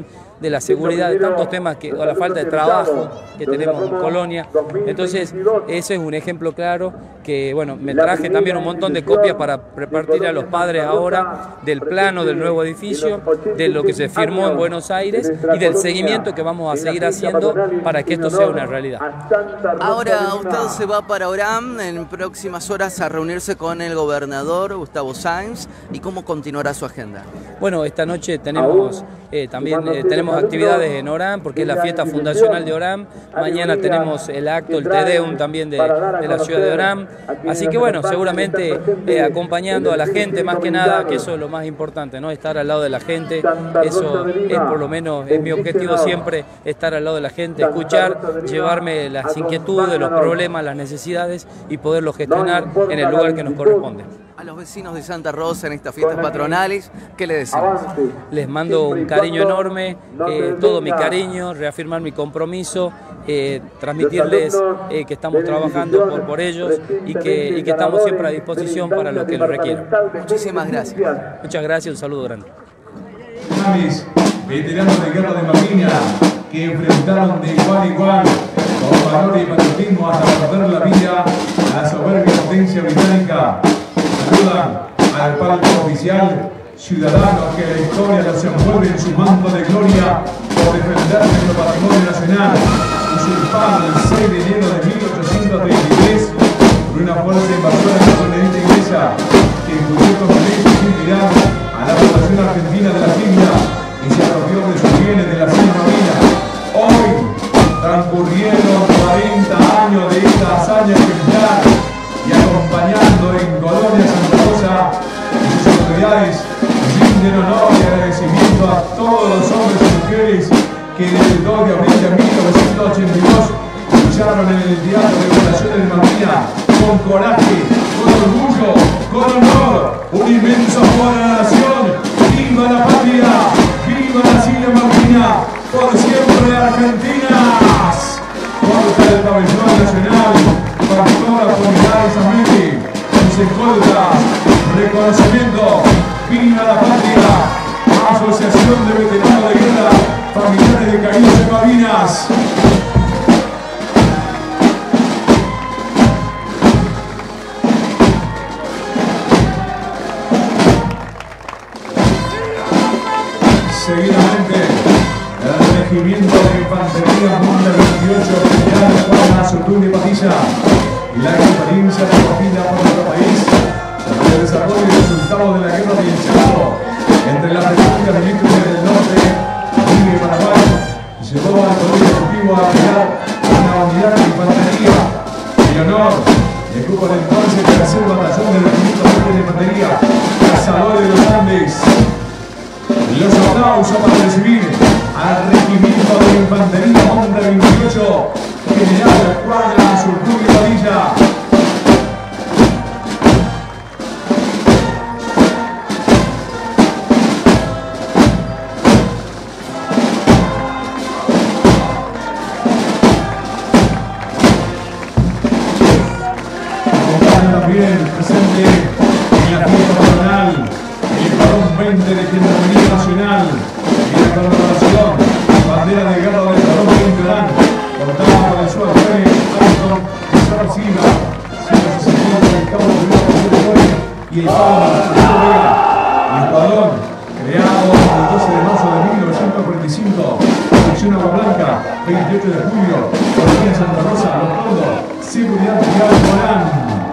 de la seguridad, de tantos temas, que, o la falta de trabajo que tenemos en Colonia. Entonces, ese es un ejemplo claro que, bueno, me traje también un montón de copias para repartir a los padres ahora del plano del nuevo edificio, de lo que se firmó en Buenos Aires y del seguimiento que vamos a seguir haciendo para que esto sea una realidad. Ahora usted se va para Orán en próximas horas a reunirse con el gobernador Gustavo Sáenz. ¿Y cómo continuará su agenda? Bueno, esta noche tenemos eh, también eh, tenemos actividades en Orán porque es la fiesta fundacional de Orán. Mañana tenemos el acto, el Te Deum también de, de la ciudad de Orán. Así que bueno, seguramente eh, acompañando a la gente más que nada, que eso es lo más importante, ¿no? Estar al lado de la gente. Eso es por lo menos es mi objetivo siempre, estar al lado de la gente, escuchar, llevarme las inquietudes, los problemas, las necesidades y poderlos gestionar en el lugar que nos corresponde. A los vecinos de Santa Rosa en estas fiestas patronales, ¿qué le decimos? Les mando un cariño enorme, eh, todo mi cariño, reafirmar mi compromiso, eh, transmitirles eh, que estamos trabajando por, por ellos y que, y que estamos siempre a disposición para lo que les requieran. Muchísimas gracias. Muchas gracias, un saludo grande. Veteranos de guerra de Malvinas que enfrentaron de igual a igual con valor y patriotismo hasta perder la vida a la soberbia potencia británica. Saludan al palco oficial, ciudadanos que la historia los envuelve en su manto de gloria por defender nuestro patrimonio nacional, usurpado el seis de enero de mil ochocientos treinta y tres por una fuerza invasora estadounidense inglesa que incluyó como ley sin piedad a la población argentina de las islas y se apropió de sus bienes de las Islas Malvinas. Hoy, transcurrieron cuarenta años de esta hazaña ejemplar y acompañando en Colonia Santa Rosa y sus autoridades, rinden honor y agradecimiento a todos los hombres y mujeres que desde el dos de abril de mil novecientos ochenta y dos lucharon en el Teatro de Operaciones de Malvinas con coraje, con orgullo, con honor, un inmenso amor a la nación. ¡Viva la patria! ¡Viva las Islas Malvinas! ¡Por siempre Argentinas! Porta el pabellón nacional, factora unidades América, sus escoltas, reconocimiento, viva la patria, Asociación de Veteranos de Guerra, Familiares de Caídos en Malvinas. Seguidamente, el Regimiento de Infantería Monte veintiocho, General Juan Azurtún y Patilla, y la experiencia recogida por nuestro país, el desarrollo y resultados de la guerra del Chaco entre las repúblicas limítrofes del norte, Bolivia y Paraguay, llevó al Poder Ejecutivo a crear una unidad de infantería. El honor le cupo al entonces tercer batallón del Regimiento de Infantería, Cazadores de los Andes. Los aplausos para recibir al Regimiento de Infantería Monte veintiocho, General Juan Azurtún y Padilla. Acompaña también presente en la fiesta patronal el Escuadrón veinte de Gendarmería Nacional y la colaboración, bandera de guerra del Escuadrón veinte Orán, portada por el suelo Pérez, Alton, Sara Silva, ciento sesenta del Cabo de Río y el Pablo Martínez Vega. El Escuadrón, creado el doce de marzo de mil novecientos cuarenta y cinco, sección Agua Blanca, veintiocho de julio, Colonia Santa Rosa, Los Fondos, Seguridad Vial Orán.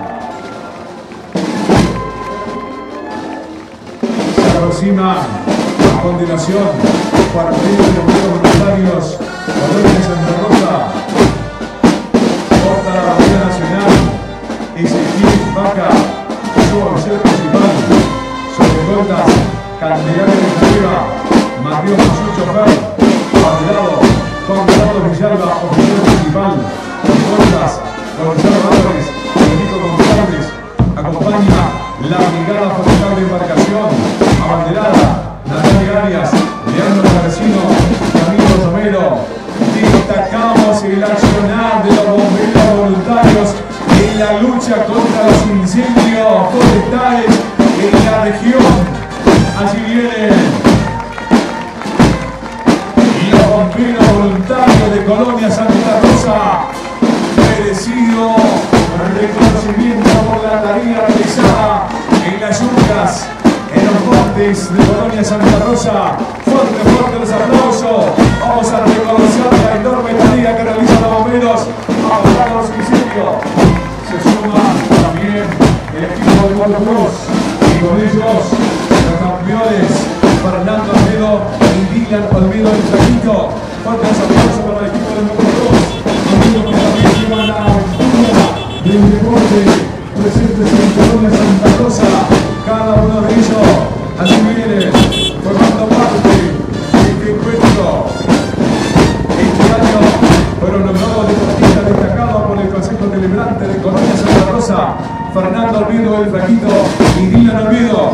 Aproxima a continuación cuartel de bomberos voluntarios, Colonia de Santa Rosa, porta la bandera nacional, Ezequiel Vaca, su oficial principal, sobre cortas, Candelaria de Carrera, Mateo Jesús Chofer, abanderado, Juan Carlos Villalba, oficial principal, cortas, Gonzalo Álvarez, Federico González, acompaña la brigada forestal de embarcación, abanderada, Natalia Arias, Leandro Garcino, Camilo Romero. Destacamos el accionar de los bomberos voluntarios en la lucha contra los incendios forestales en la región. Allí vienen bombero voluntario de Colonia Santa Rosa, merecido reconocimiento por la tarea realizada en las yungas, en los montes de Colonia Santa Rosa. Fuerte, fuerte los aplausos. Vamos a reconocer la enorme tarea que realizan los bomberos a bajar los suicidios. Se suma también el equipo de Moto Cruz y con ellos los campeones Fernando Almedo y Dylan Olmedo del Flaquito. Fuerte los aplausos para el equipo de Moto Cruz. Amigos que también llevan la aventura del deporte presentes en Colonia Santa Rosa. Cada uno de ellos, así viene, formando parte de este encuentro. Este año fueron nombrados deportistas destacados por el Consejo Deliberante de Colonia Santa Rosa, Fernando Olmedo del Flaquito y Dylan Olmedo.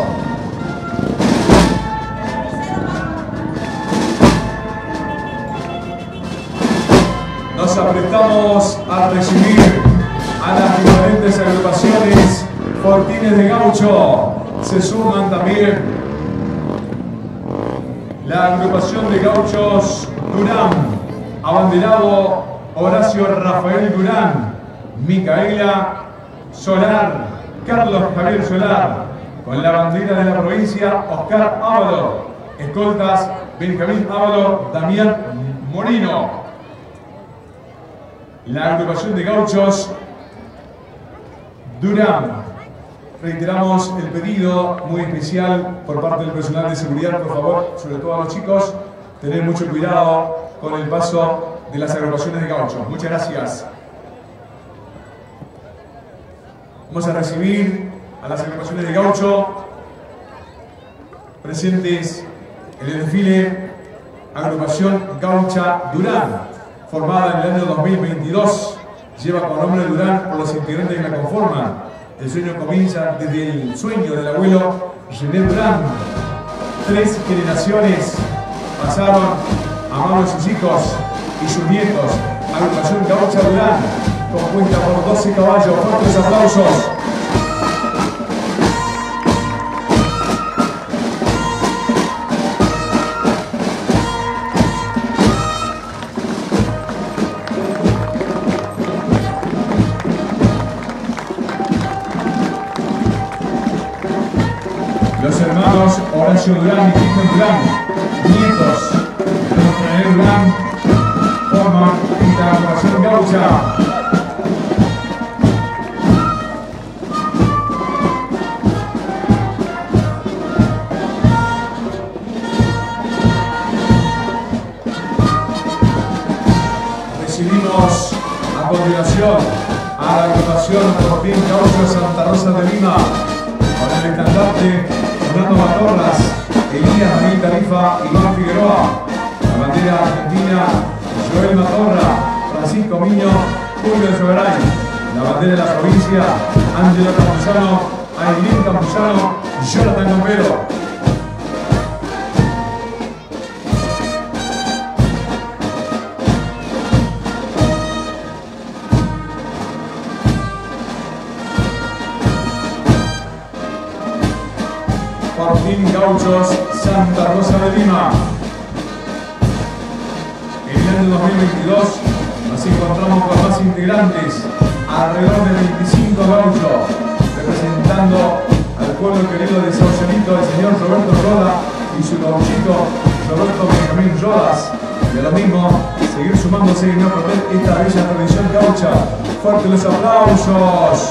Nos apretamos a recibir a las diferentes agrupaciones Fortines de Gaucho. Se suman también la agrupación de Gauchos Durán, abanderado Horacio Rafael Durán, Micaela Solar, Carlos Javier Solar, con la bandera de la provincia Oscar Ávalo, escoltas Benjamín Ávalo, Damián Morino. La agrupación de Gauchos Durán. Reiteramos el pedido muy especial por parte del personal de seguridad, por favor, sobre todo a los chicos, tener mucho cuidado con el paso de las agrupaciones de gauchos. Muchas gracias. Vamos a recibir a las agrupaciones de gaucho presentes en el desfile Agrupación Gaucha Durán, formada en el año dos mil veintidós, lleva con nombre Durán por los integrantes que la conforman. El sueño comienza desde el sueño del abuelo René Durán. Tres generaciones pasaron a manos de sus hijos y sus nietos. Agrupación Gaucha Durán, compuesta por doce caballos. Fuertes aplausos. Los hermanos Horacio Durán y Cristian Durán, nietos de los René Durán, forman esta agrupación gaucha. Recibimos a continuación a la agrupación Fortín Gaucho Santa Rosa de Lima, con el estandarte Fernando Matorras, Elías Daniel Tarifa, Iván Figueroa, la bandera argentina Joel Matorra, Francisco Miño, Julio de Soberay, la bandera de la provincia Ángelo Campuzano, Ailín Campuzano, Jonathan Gombero. Fortín Gauchos Santa Rosa de Lima. En el año dos mil veintidós nos encontramos con más integrantes, alrededor de veinticinco gauchos, representando al pueblo querido de Sausalito, el señor Roberto Roda y su gauchito Roberto Benjamín Rodas. Y a lo mismo, seguir sumándose y no perder esta bella tradición gaucha. Fuertes los aplausos.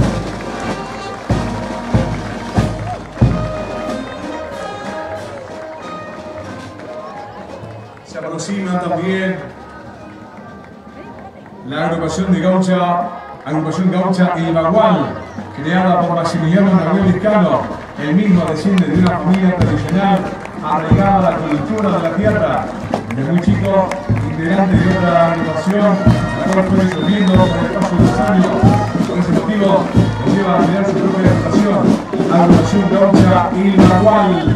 Se aproxima también la agrupación de gaucha, agrupación gaucha El Bagual, creada por Maximiliano Nahuel Lescano. El mismo desciende de una familia tradicional arraigada a la cultura de la tierra. Desde muy chico, integrante de otra agrupación, la cual fue disolviendo con el paso de los años. Por ese motivo, lo lleva a crear su propia agrupación, agrupación gaucha El Bagual.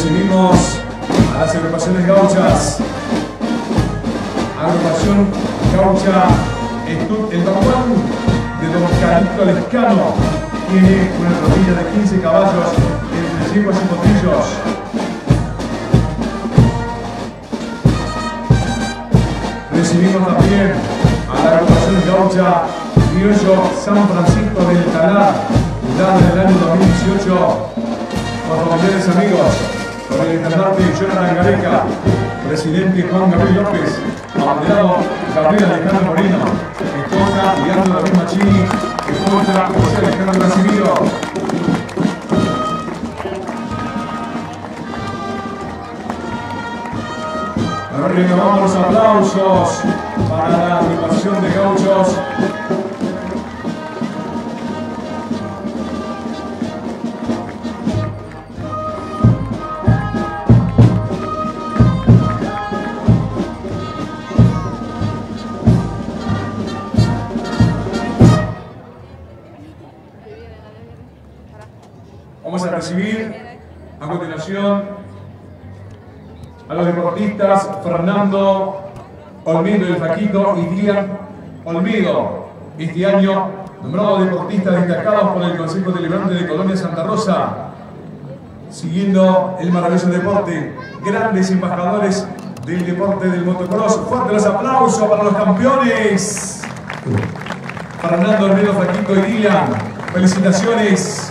Recibimos a las agrupaciones gauchas. Agrupación gaucha Estud El Baguán de Don Calixto Lescano. Tiene una rodilla de quince caballos entre yeguas y potrillos. Recibimos también a la agrupación gaucha Criollo San Francisco del Talar, fundada en el año dos mil dieciocho por familiares amigos, con el intendente Jonathan Gareca, presidente Juan Gabriel López, abanderado Gabriel Alejandro Moreno, esposa Leandro David Machini, esposa José Alejandro Brasilio. Renovamos los aplausos para la agrupación de gauchos. Vamos a recibir a continuación a los deportistas Fernando Olmedo del Faquito y Díaz Olmedo, este año nombrados deportistas destacados por el Consejo Deliberante de Colonia Santa Rosa, siguiendo el maravilloso deporte, grandes embajadores del deporte del motocross. Fuertes los aplausos para los campeones. Fernando Olmedo, Faquito y Díaz, felicitaciones.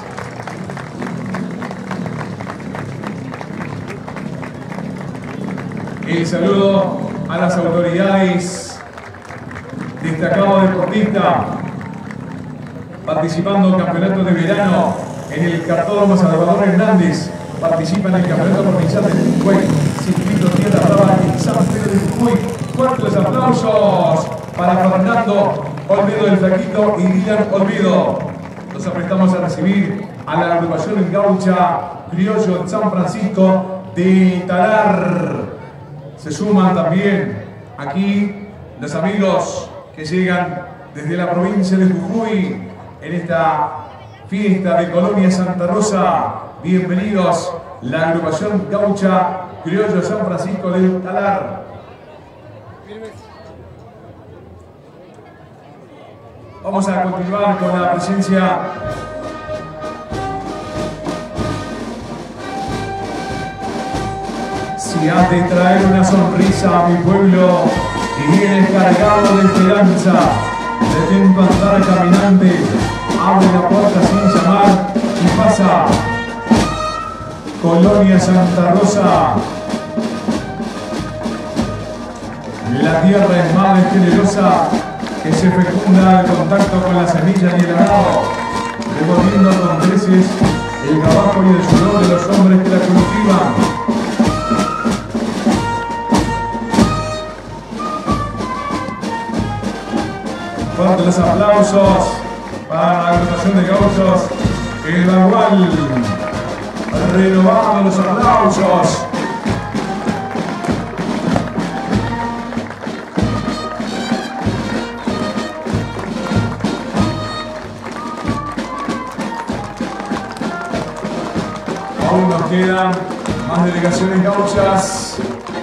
El saludo a las autoridades, destacado deportista, participando en campeonato de verano en el Cartódromo Salvador Hernández, participa en el campeonato provincial de Jujuy, circuito Tierra Brava en San Pedro de Jujuy. Fuertes aplausos para Fernando Olmedo del Flaquito y Dylan Olmedo. Nos aprestamos a recibir a la agrupación gaucha Criollo San Francisco de Talar. Se suman también aquí los amigos que llegan desde la provincia de Jujuy en esta fiesta de Colonia Santa Rosa. Bienvenidos, la agrupación gaucha Criollo San Francisco del Talar. Vamos a continuar con la presencia Si has de traer una sonrisa a mi pueblo y vienes cargado de esperanza, detén tu andar caminante, abre la puerta sin llamar y pasa. Colonia Santa Rosa. La tierra es madre generosa que se fecunda al contacto con la semilla y el arado, revolviendo con creces el trabajo y el sudor de los hombres que la cultivan. Fuertes los aplausos para la agrupación de gauchos El Bagual. Renovando los aplausos. Aún nos quedan más delegaciones gauchas.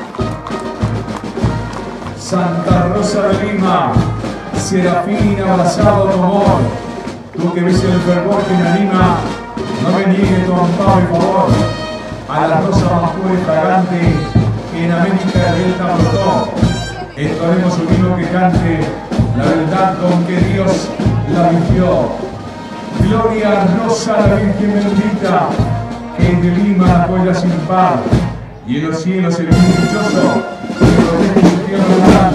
Santa Rosa de Lima. Serafín abrazado tu amor, tú que ves el fervor que me anima, no me niegues tu amparo y favor, a la rosa más pura y fragante que en América de Delta brotó. Entonemos un himno que cante la verdad con que Dios la vistió. Gloria Rosa la Virgen bendita, que es de Lima la joya sin par, y en los cielos el bien dichoso que protege su tierra natal.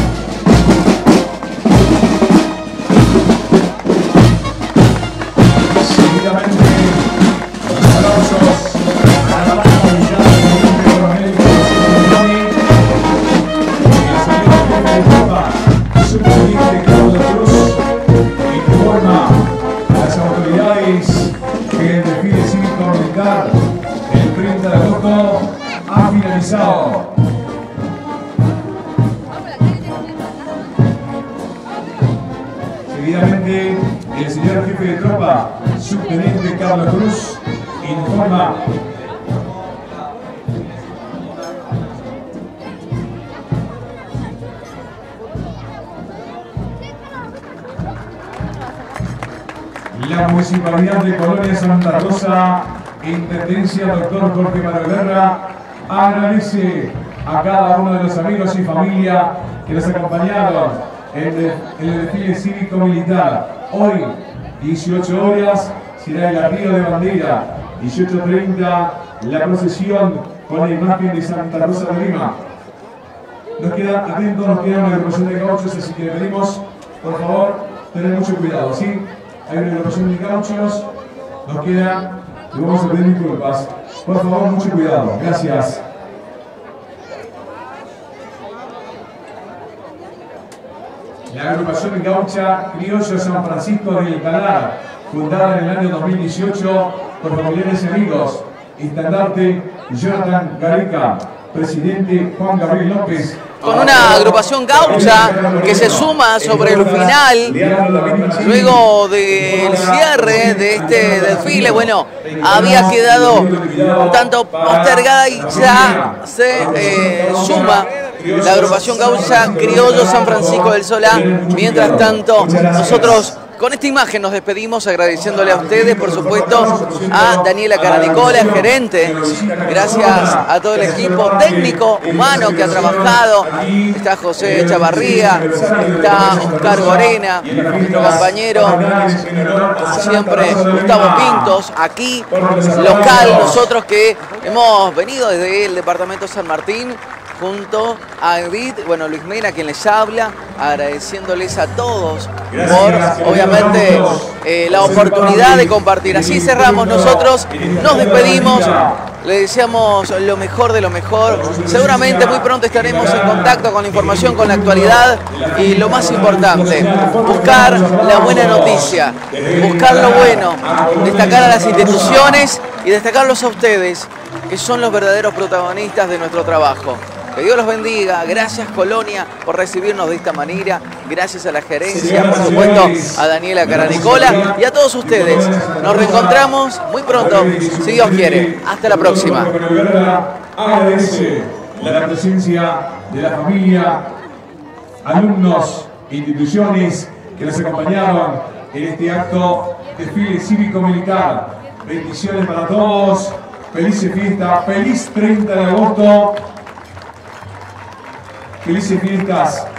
El treinta de agosto ha finalizado. Seguidamente, el señor jefe de tropa, subteniente Carlos Cruz, informa la Municipalidad de Colonia Santa Rosa, Intendencia doctor Jorge Manuel Guerra, agradece a cada uno de los amigos y familia que nos acompañaron en el desfile cívico-militar. Hoy, dieciocho horas, será el arribo de bandera, dieciocho treinta, la procesión con la imagen de Santa Rosa de Lima. Nos queda atento, nos queda una agrupación de gauchos, así que le pedimos, por favor, tener mucho cuidado, ¿sí? Hay una agrupación de gauchos, nos queda, y vamos a pedir disculpas. Por favor, mucho cuidado. Gracias. La agrupación gaucha Criollo San Francisco del Calar, fundada en el año dos mil dieciocho por familiares y amigos. Estandarte Jonathan Gareca, presidente Juan Gabriel López. Con una agrupación gaucha que se suma sobre el final, luego del cierre de este desfile, bueno, había quedado un tanto postergada y ya se eh, suma la agrupación gaucha Criollo San Francisco del Solá. Mientras tanto, nosotros con esta imagen nos despedimos agradeciéndole a ustedes, por supuesto, a Daniela Caranicola, gerente, gracias a todo el equipo técnico, humano que ha trabajado, está José Chavarría, está Oscar Gorena, nuestro compañero, siempre Gustavo Pintos, aquí, local, nosotros que hemos venido desde el departamento San Martín, junto a Edith, bueno, Luis Mena, quien les habla, agradeciéndoles a todos por, obviamente, eh, la oportunidad de compartir. Así cerramos nosotros, nos despedimos, le deseamos lo mejor de lo mejor. Seguramente muy pronto estaremos en contacto con la información, con la actualidad y lo más importante, buscar la buena noticia, buscar lo bueno, destacar a las instituciones y destacarlos a ustedes, que son los verdaderos protagonistas de nuestro trabajo. Que Dios los bendiga. Gracias, Colonia, por recibirnos de esta manera. Gracias a la gerencia, por supuesto, a Daniela Caranicola y a todos ustedes. Nos reencontramos muy pronto, si Dios quiere. Hasta la próxima. Agradece la presencia de la familia, alumnos, instituciones que nos acompañaron en este acto de desfile cívico-militar. Bendiciones para todos. Felices fiestas. Feliz treinta de agosto. Felices fiestas